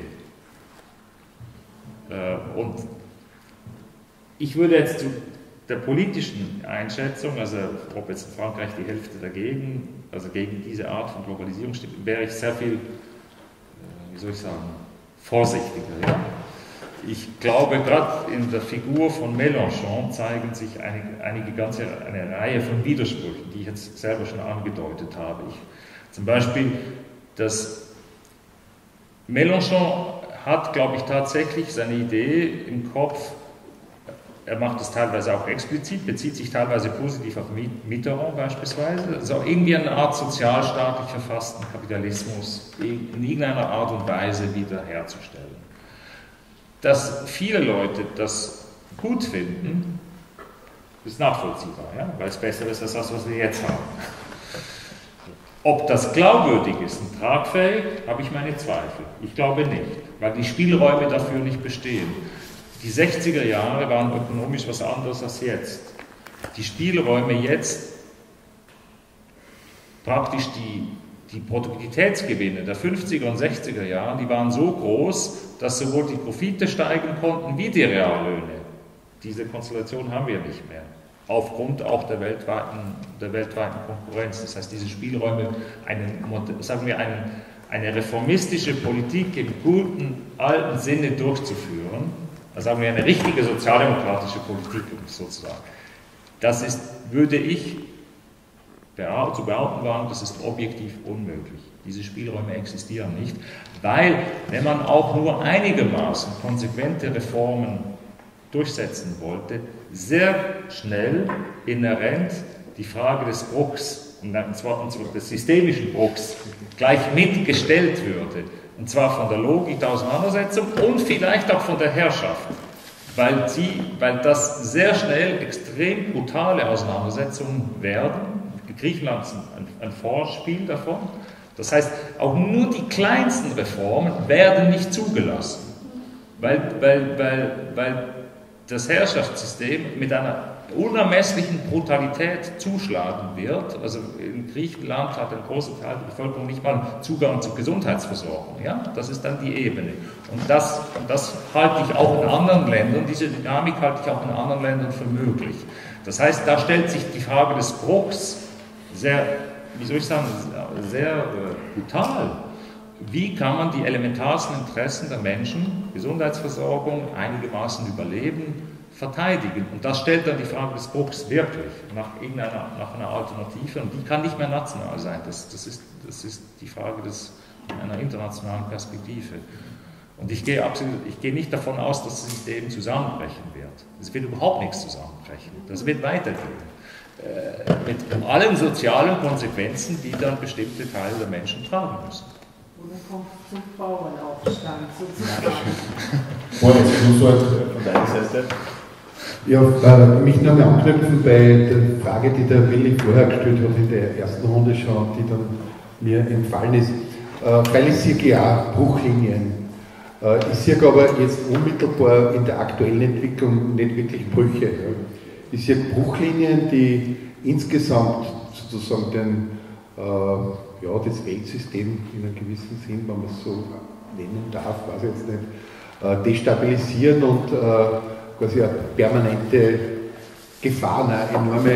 Und ich würde jetzt zu der politischen Einschätzung, also ob jetzt in Frankreich die Hälfte dagegen, also gegen diese Art von Globalisierung stimmt, wäre ich sehr viel, wie soll ich sagen, vorsichtiger. Ja? Ich glaube, gerade in der Figur von Mélenchon zeigen sich einige, einige ganze, eine Reihe von Widersprüchen, die ich jetzt selber schon angedeutet habe. Ich, zum Beispiel, dass Mélenchon hat, glaube ich, tatsächlich seine Idee im Kopf. Er macht es teilweise auch explizit, bezieht sich teilweise positiv auf Mitterrand beispielsweise. Also irgendwie eine Art sozialstaatlich verfassten Kapitalismus in irgendeiner Art und Weise wiederherzustellen. Dass viele Leute das gut finden, ist nachvollziehbar, ja? Weil es besser ist als das, was wir jetzt haben. Ob das glaubwürdig ist und tragfähig, habe ich meine Zweifel. Ich glaube nicht, weil die Spielräume dafür nicht bestehen. Die sechziger Jahre waren ökonomisch was anderes als jetzt. Die Spielräume jetzt, praktisch die, die Produktivitätsgewinne der fünfziger und sechziger Jahre, die waren so groß, dass sowohl die Profite steigen konnten wie die Reallöhne. Diese Konstellation haben wir nicht mehr, aufgrund auch der weltweiten, der weltweiten Konkurrenz. Das heißt, diese Spielräume, einen, sagen wir, einen, eine reformistische Politik im guten, alten Sinne durchzuführen, also sagen wir eine richtige sozialdemokratische Politik sozusagen, das ist, würde ich zu behaupten wagen, das ist objektiv unmöglich. Diese Spielräume existieren nicht, weil, wenn man auch nur einigermaßen konsequente Reformen durchsetzen wollte, sehr schnell inhärent die Frage des Bruchs, und zwar des systemischen Bruchs, gleich mitgestellt würde. Und zwar von der Logik der Auseinandersetzung und vielleicht auch von der Herrschaft, weil, sie, weil das sehr schnell extrem brutale Auseinandersetzungen werden. Griechenland ist ein, ein Vorspiel davon. Das heißt, auch nur die kleinsten Reformen werden nicht zugelassen, weil, weil, weil, weil das Herrschaftssystem mit einer unermesslichen Brutalität zuschlagen wird. Also in Griechenland hat ein großer Teil der Bevölkerung nicht mal Zugang zur Gesundheitsversorgung. Ja? Das ist dann die Ebene. Und das, das halte ich auch in anderen Ländern, diese Dynamik halte ich auch in anderen Ländern für möglich. Das heißt, da stellt sich die Frage des Bruchs sehr, wie soll ich sagen, sehr äh, brutal. Wie kann man die elementarsten Interessen der Menschen, Gesundheitsversorgung, einigermaßen Überleben, verteidigen? Und das stellt dann die Frage des Bruchs wirklich nach irgendeiner nach einer Alternative, und die kann nicht mehr national sein. Das, das, ist, das ist die Frage des, einer internationalen Perspektive. Und ich gehe, absolut, ich gehe nicht davon aus, dass das System zusammenbrechen wird. Es wird überhaupt nichts zusammenbrechen. Das wird weitergehen. Äh, mit allen sozialen Konsequenzen, die dann bestimmte Teile der Menschen tragen müssen. Oder kommt zum Bauernaufstand sozusagen. Vorher Schlusswort von deiner Seite. Ja, äh, mich noch mal anknüpfen bei der Frage, die der Willi vorher gestellt hat in der ersten Runde schon, die dann mir entfallen ist. Äh, weil ich sehe ja Bruchlinien. Äh, ich sehe aber jetzt unmittelbar in der aktuellen Entwicklung nicht wirklich Brüche. Ja. Ich sehe Bruchlinien, die insgesamt sozusagen den, äh, ja, das Weltsystem in einem gewissen Sinn, wenn man es so nennen darf, weiß ich jetzt nicht, äh, destabilisieren und äh, quasi eine permanente Gefahr, eine enorme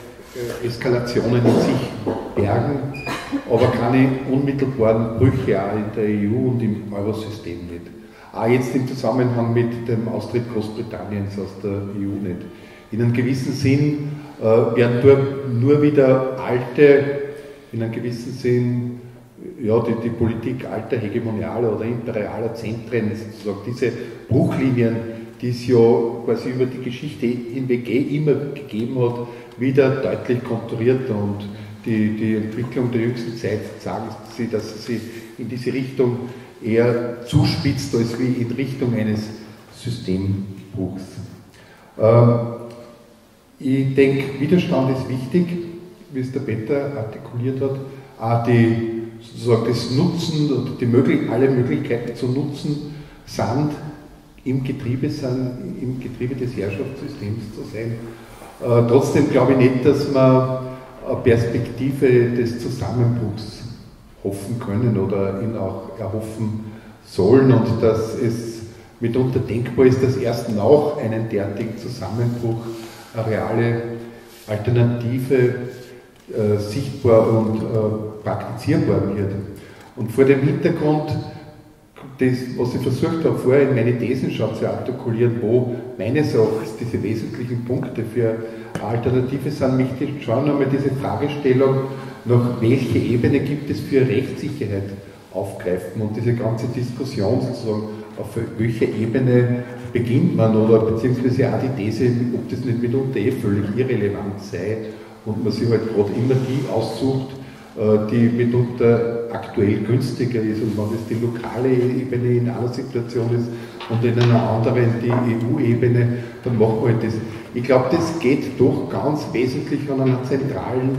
äh, Eskalationen in sich bergen, aber keine unmittelbaren Brüche auch in der E U und im Eurosystem nicht. Auch jetzt im Zusammenhang mit dem Austritt Großbritanniens aus der E U nicht. In einem gewissen Sinn äh, werden dort nur wieder alte, in einem gewissen Sinn, ja, die, die Politik alter hegemonialer oder imperialer Zentren, sozusagen diese Bruchlinien, die es ja quasi über die Geschichte hinweg eh immer gegeben hat, wieder deutlich konturiert, und die, die Entwicklung der jüngsten Zeit sagen sie, dass sie in diese Richtung eher zuspitzt als wie in Richtung eines Systembruchs. Ähm, ich denke, Widerstand ist wichtig, wie es der Peter artikuliert hat, auch die, sozusagen das Nutzen oder die möglich, alle Möglichkeiten zu nutzen, sind im Getriebe, sind, im Getriebe des Herrschaftssystems zu sein. Äh, trotzdem glaube ich nicht, dass wir eine Perspektive des Zusammenbruchs hoffen können oder ihn auch erhoffen sollen und dass es mitunter denkbar ist, dass erst nach einem derartigen Zusammenbruch eine reale Alternative äh, sichtbar und äh, praktizierbar wird. Und vor dem Hintergrund, das, was ich versucht habe, vorher in meine Thesen schon zu artikulieren, wo meines Erachtens diese wesentlichen Punkte für Alternative sind, möchte ich schon einmal diese Fragestellung, nach welcher Ebene gibt es für Rechtssicherheit, aufgreifen und diese ganze Diskussion sozusagen, auf welcher Ebene beginnt man oder beziehungsweise auch die These, ob das nicht mitunter eh völlig irrelevant sei und man sich halt gerade immer die aussucht, die mitunter aktuell günstiger ist und wenn es die lokale Ebene in einer Situation ist und in einer anderen die E U-Ebene, dann machen wir halt das. Ich glaube, das geht doch ganz wesentlich an einer zentralen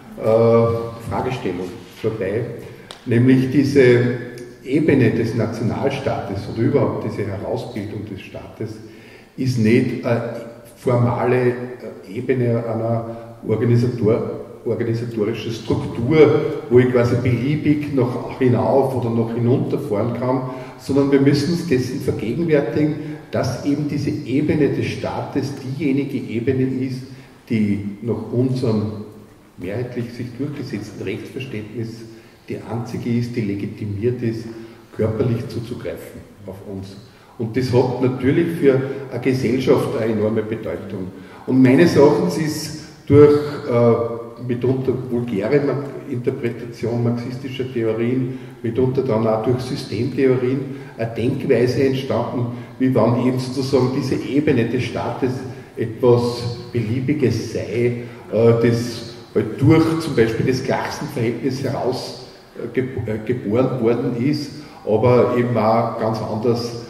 äh, Fragestellung vorbei, nämlich diese Ebene des Nationalstaates oder überhaupt diese Herausbildung des Staates ist nicht eine formale Ebene einer Organisator organisatorische Struktur, wo ich quasi beliebig nach hinauf oder nach hinunter fahren kann, sondern wir müssen uns dessen vergegenwärtigen, dass eben diese Ebene des Staates diejenige Ebene ist, die nach unserem mehrheitlich sich durchgesetzten Rechtsverständnis die einzige ist, die legitimiert ist, körperlich zuzugreifen auf uns. Und das hat natürlich für eine Gesellschaft eine enorme Bedeutung. Und meines Erachtens ist durch äh, mitunter vulgäre Interpretation marxistischer Theorien, mitunter dann auch durch Systemtheorien, eine Denkweise entstanden, wie wenn eben sozusagen diese Ebene des Staates etwas Beliebiges sei, das halt durch zum Beispiel das Klassenverhältnis heraus ge geboren worden ist, aber eben auch ganz anders,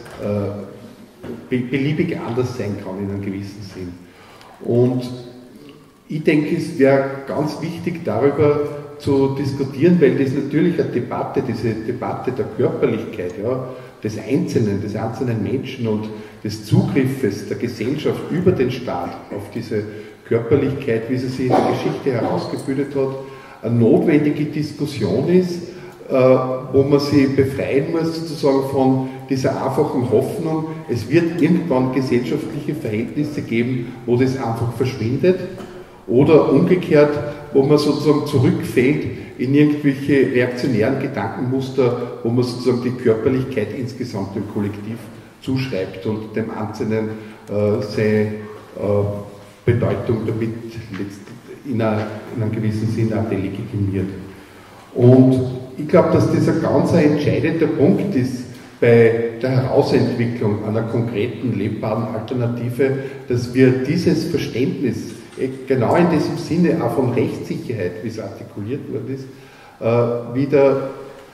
be beliebig anders sein kann in einem gewissen Sinn. Und ich denke, es wäre ganz wichtig, darüber zu diskutieren, weil das natürlich eine Debatte, diese Debatte der Körperlichkeit, ja, des Einzelnen, des einzelnen Menschen und des Zugriffes der Gesellschaft über den Staat auf diese Körperlichkeit, wie sie sich in der Geschichte herausgebildet hat, eine notwendige Diskussion ist, äh, wo man sich befreien muss sozusagen von dieser einfachen Hoffnung, es wird irgendwann gesellschaftliche Verhältnisse geben, wo das einfach verschwindet. Oder umgekehrt, wo man sozusagen zurückfällt in irgendwelche reaktionären Gedankenmuster, wo man sozusagen die Körperlichkeit insgesamt dem Kollektiv zuschreibt und dem Einzelnen äh, seine äh, Bedeutung damit in, einer, in einem gewissen Sinne auch delegitimiert. Und ich glaube, dass das ein ganz ein entscheidender Punkt ist bei der Herausentwicklung einer konkreten, lebbaren Alternative, dass wir dieses Verständnis genau in diesem Sinne auch von Rechtssicherheit, wie es artikuliert worden ist, wieder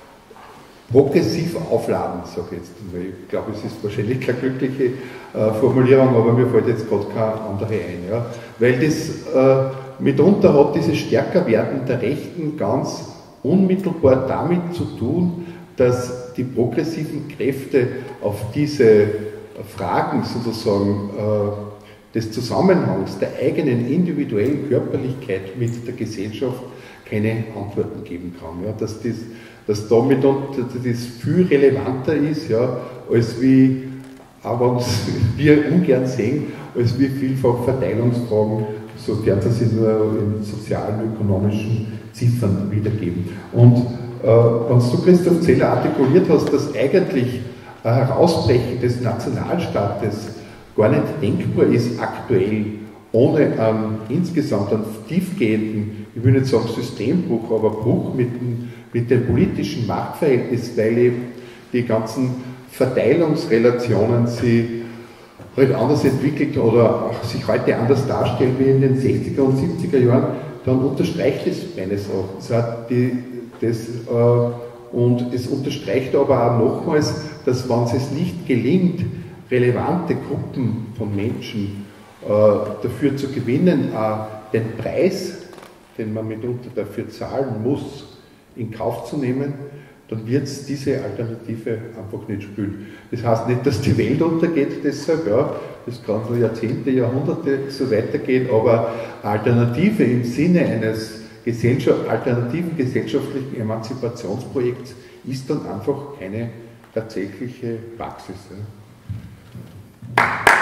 progressiv aufladen, sage ich jetzt. Ich glaube, es ist wahrscheinlich keine glückliche Formulierung, aber mir fällt jetzt gerade keine andere ein. Ja. Weil das äh, mitunter hat dieses Stärkerwerden der Rechten ganz unmittelbar damit zu tun, dass die progressiven Kräfte auf diese Fragen sozusagen äh, des Zusammenhangs der eigenen individuellen Körperlichkeit mit der Gesellschaft keine Antworten geben kann. Ja, dass, das, dass damit das viel relevanter ist, ja, als wie, auch wenn wir ungern sehen, als wie vielfach Verteilungsfragen, sofern sie sich nur in sozialen, ökonomischen Ziffern wiedergeben. Und äh, wenn du, Christoph Zeller, artikuliert hast, dass eigentlich ein Herausbrechen des Nationalstaates gar nicht denkbar ist aktuell, ohne einen insgesamt einen tiefgehenden, ich will nicht sagen Systembruch, aber Bruch mit dem, mit dem politischen Machtverhältnis, weil eben die ganzen Verteilungsrelationen sich halt anders entwickelt oder auch sich heute anders darstellen wie in den sechziger und siebziger Jahren, dann unterstreicht es meines Erachtens auch die, das äh, und es unterstreicht aber auch nochmals, dass wenn es nicht gelingt, relevante Gruppen von Menschen äh, dafür zu gewinnen, äh, den Preis, den man mitunter dafür zahlen muss, in Kauf zu nehmen, dann wird es diese Alternative einfach nicht spielen. Das heißt nicht, dass die Welt untergeht deshalb, ja, das kann so Jahrzehnte, Jahrhunderte so weitergehen, aber Alternative im Sinne eines Gesellschaft, alternativen gesellschaftlichen Emanzipationsprojekts ist dann einfach keine tatsächliche Praxis. Ja.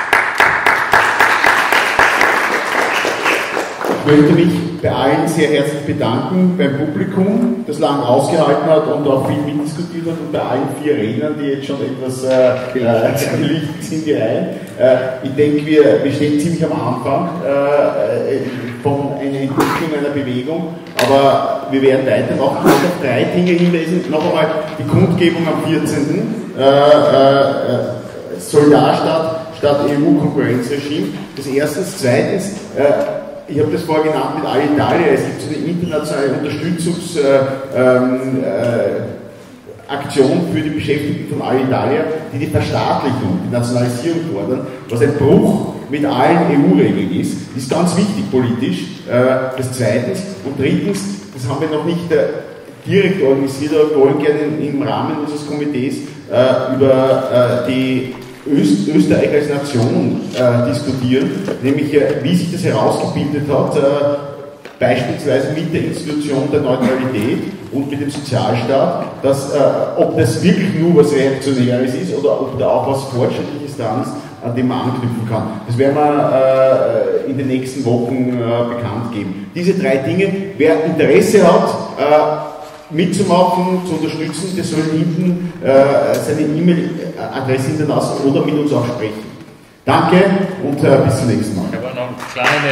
Ich möchte mich bei allen sehr herzlich bedanken, beim Publikum, das lange ausgehalten hat und auch viel mitdiskutiert hat, und bei allen vier Rednern, die jetzt schon etwas äh, gelichtet sind, die Reihen. Äh, ich denke, wir, wir stehen ziemlich am Anfang äh, von einer Entwicklung, einer Bewegung, aber wir werden weitermachen. Ich möchte auf drei Dinge hinweisen. Noch einmal die Kundgebung am vierzehnten Äh, äh, Solidarstadt statt E U-Konkurrenzregime. Das erstens. Zweitens, äh, ich habe das vorher genannt mit Alitalia, es gibt so eine internationale Unterstützungsaktion äh, äh, für die Beschäftigten von Alitalia, die die Verstaatlichung, die Nationalisierung fordern, was ein Bruch mit allen E U-Regeln ist. Das ist ganz wichtig politisch, äh, das zweitens. Und drittens, das haben wir noch nicht äh, direkt organisiert, aber wir wollen gerne im Rahmen unseres Komitees äh, über äh, die Öst Österreich als Nation äh, diskutieren, nämlich äh, wie sich das herausgebildet hat, äh, beispielsweise mit der Institution der Neutralität und mit dem Sozialstaat, dass, äh, ob das wirklich nur was Reaktionäres ist oder ob da auch was Fortschrittliches dran ist, an dem man anknüpfen kann. Das werden wir äh, in den nächsten Wochen äh, bekannt geben. Diese drei Dinge, wer Interesse hat, äh, mitzumachen, zu unterstützen, der soll hinten äh, seine E-Mail-Adresse hinterlassen oder mit uns auch sprechen. Danke und äh, bis zum nächsten Mal. Ich habe noch eine kleine,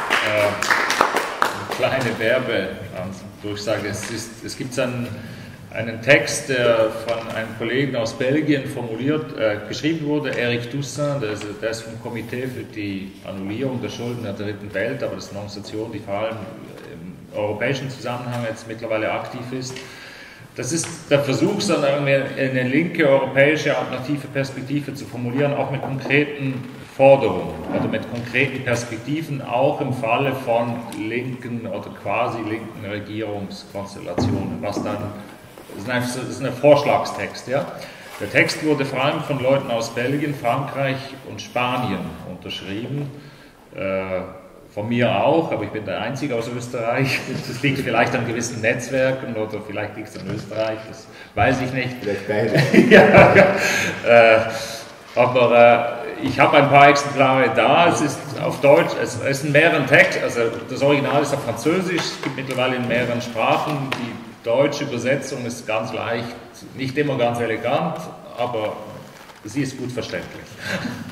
äh, eine kleine Werbedurchsage. Es, ist, es gibt einen, einen Text, der von einem Kollegen aus Belgien formuliert, äh, geschrieben wurde, Eric Toussaint, der ist, der ist vom Komitee für die Annullierung der Schulden der dritten Welt, aber das ist eine Organisation, die vor allem europäischen Zusammenhang jetzt mittlerweile aktiv ist. Das ist der Versuch, sondern eine linke europäische alternative Perspektive zu formulieren, auch mit konkreten Forderungen oder mit konkreten Perspektiven, auch im Falle von linken oder quasi linken Regierungskonstellationen, was dann, das ist ein, das ist ein Vorschlagstext, ja. Der Text wurde vor allem von Leuten aus Belgien, Frankreich und Spanien unterschrieben, äh, von mir auch, aber ich bin der Einzige aus Österreich. Das liegt vielleicht an gewissen Netzwerken oder vielleicht liegt es an Österreich, das weiß ich nicht. Vielleicht beide. ja, ja. Äh, aber äh, ich habe ein paar Exemplare da. Es ist auf Deutsch, es, es ist in mehreren Texten, also das Original ist auf Französisch, es gibt mittlerweile in mehreren Sprachen. Die deutsche Übersetzung ist ganz leicht, nicht immer ganz elegant, aber sie ist gut verständlich.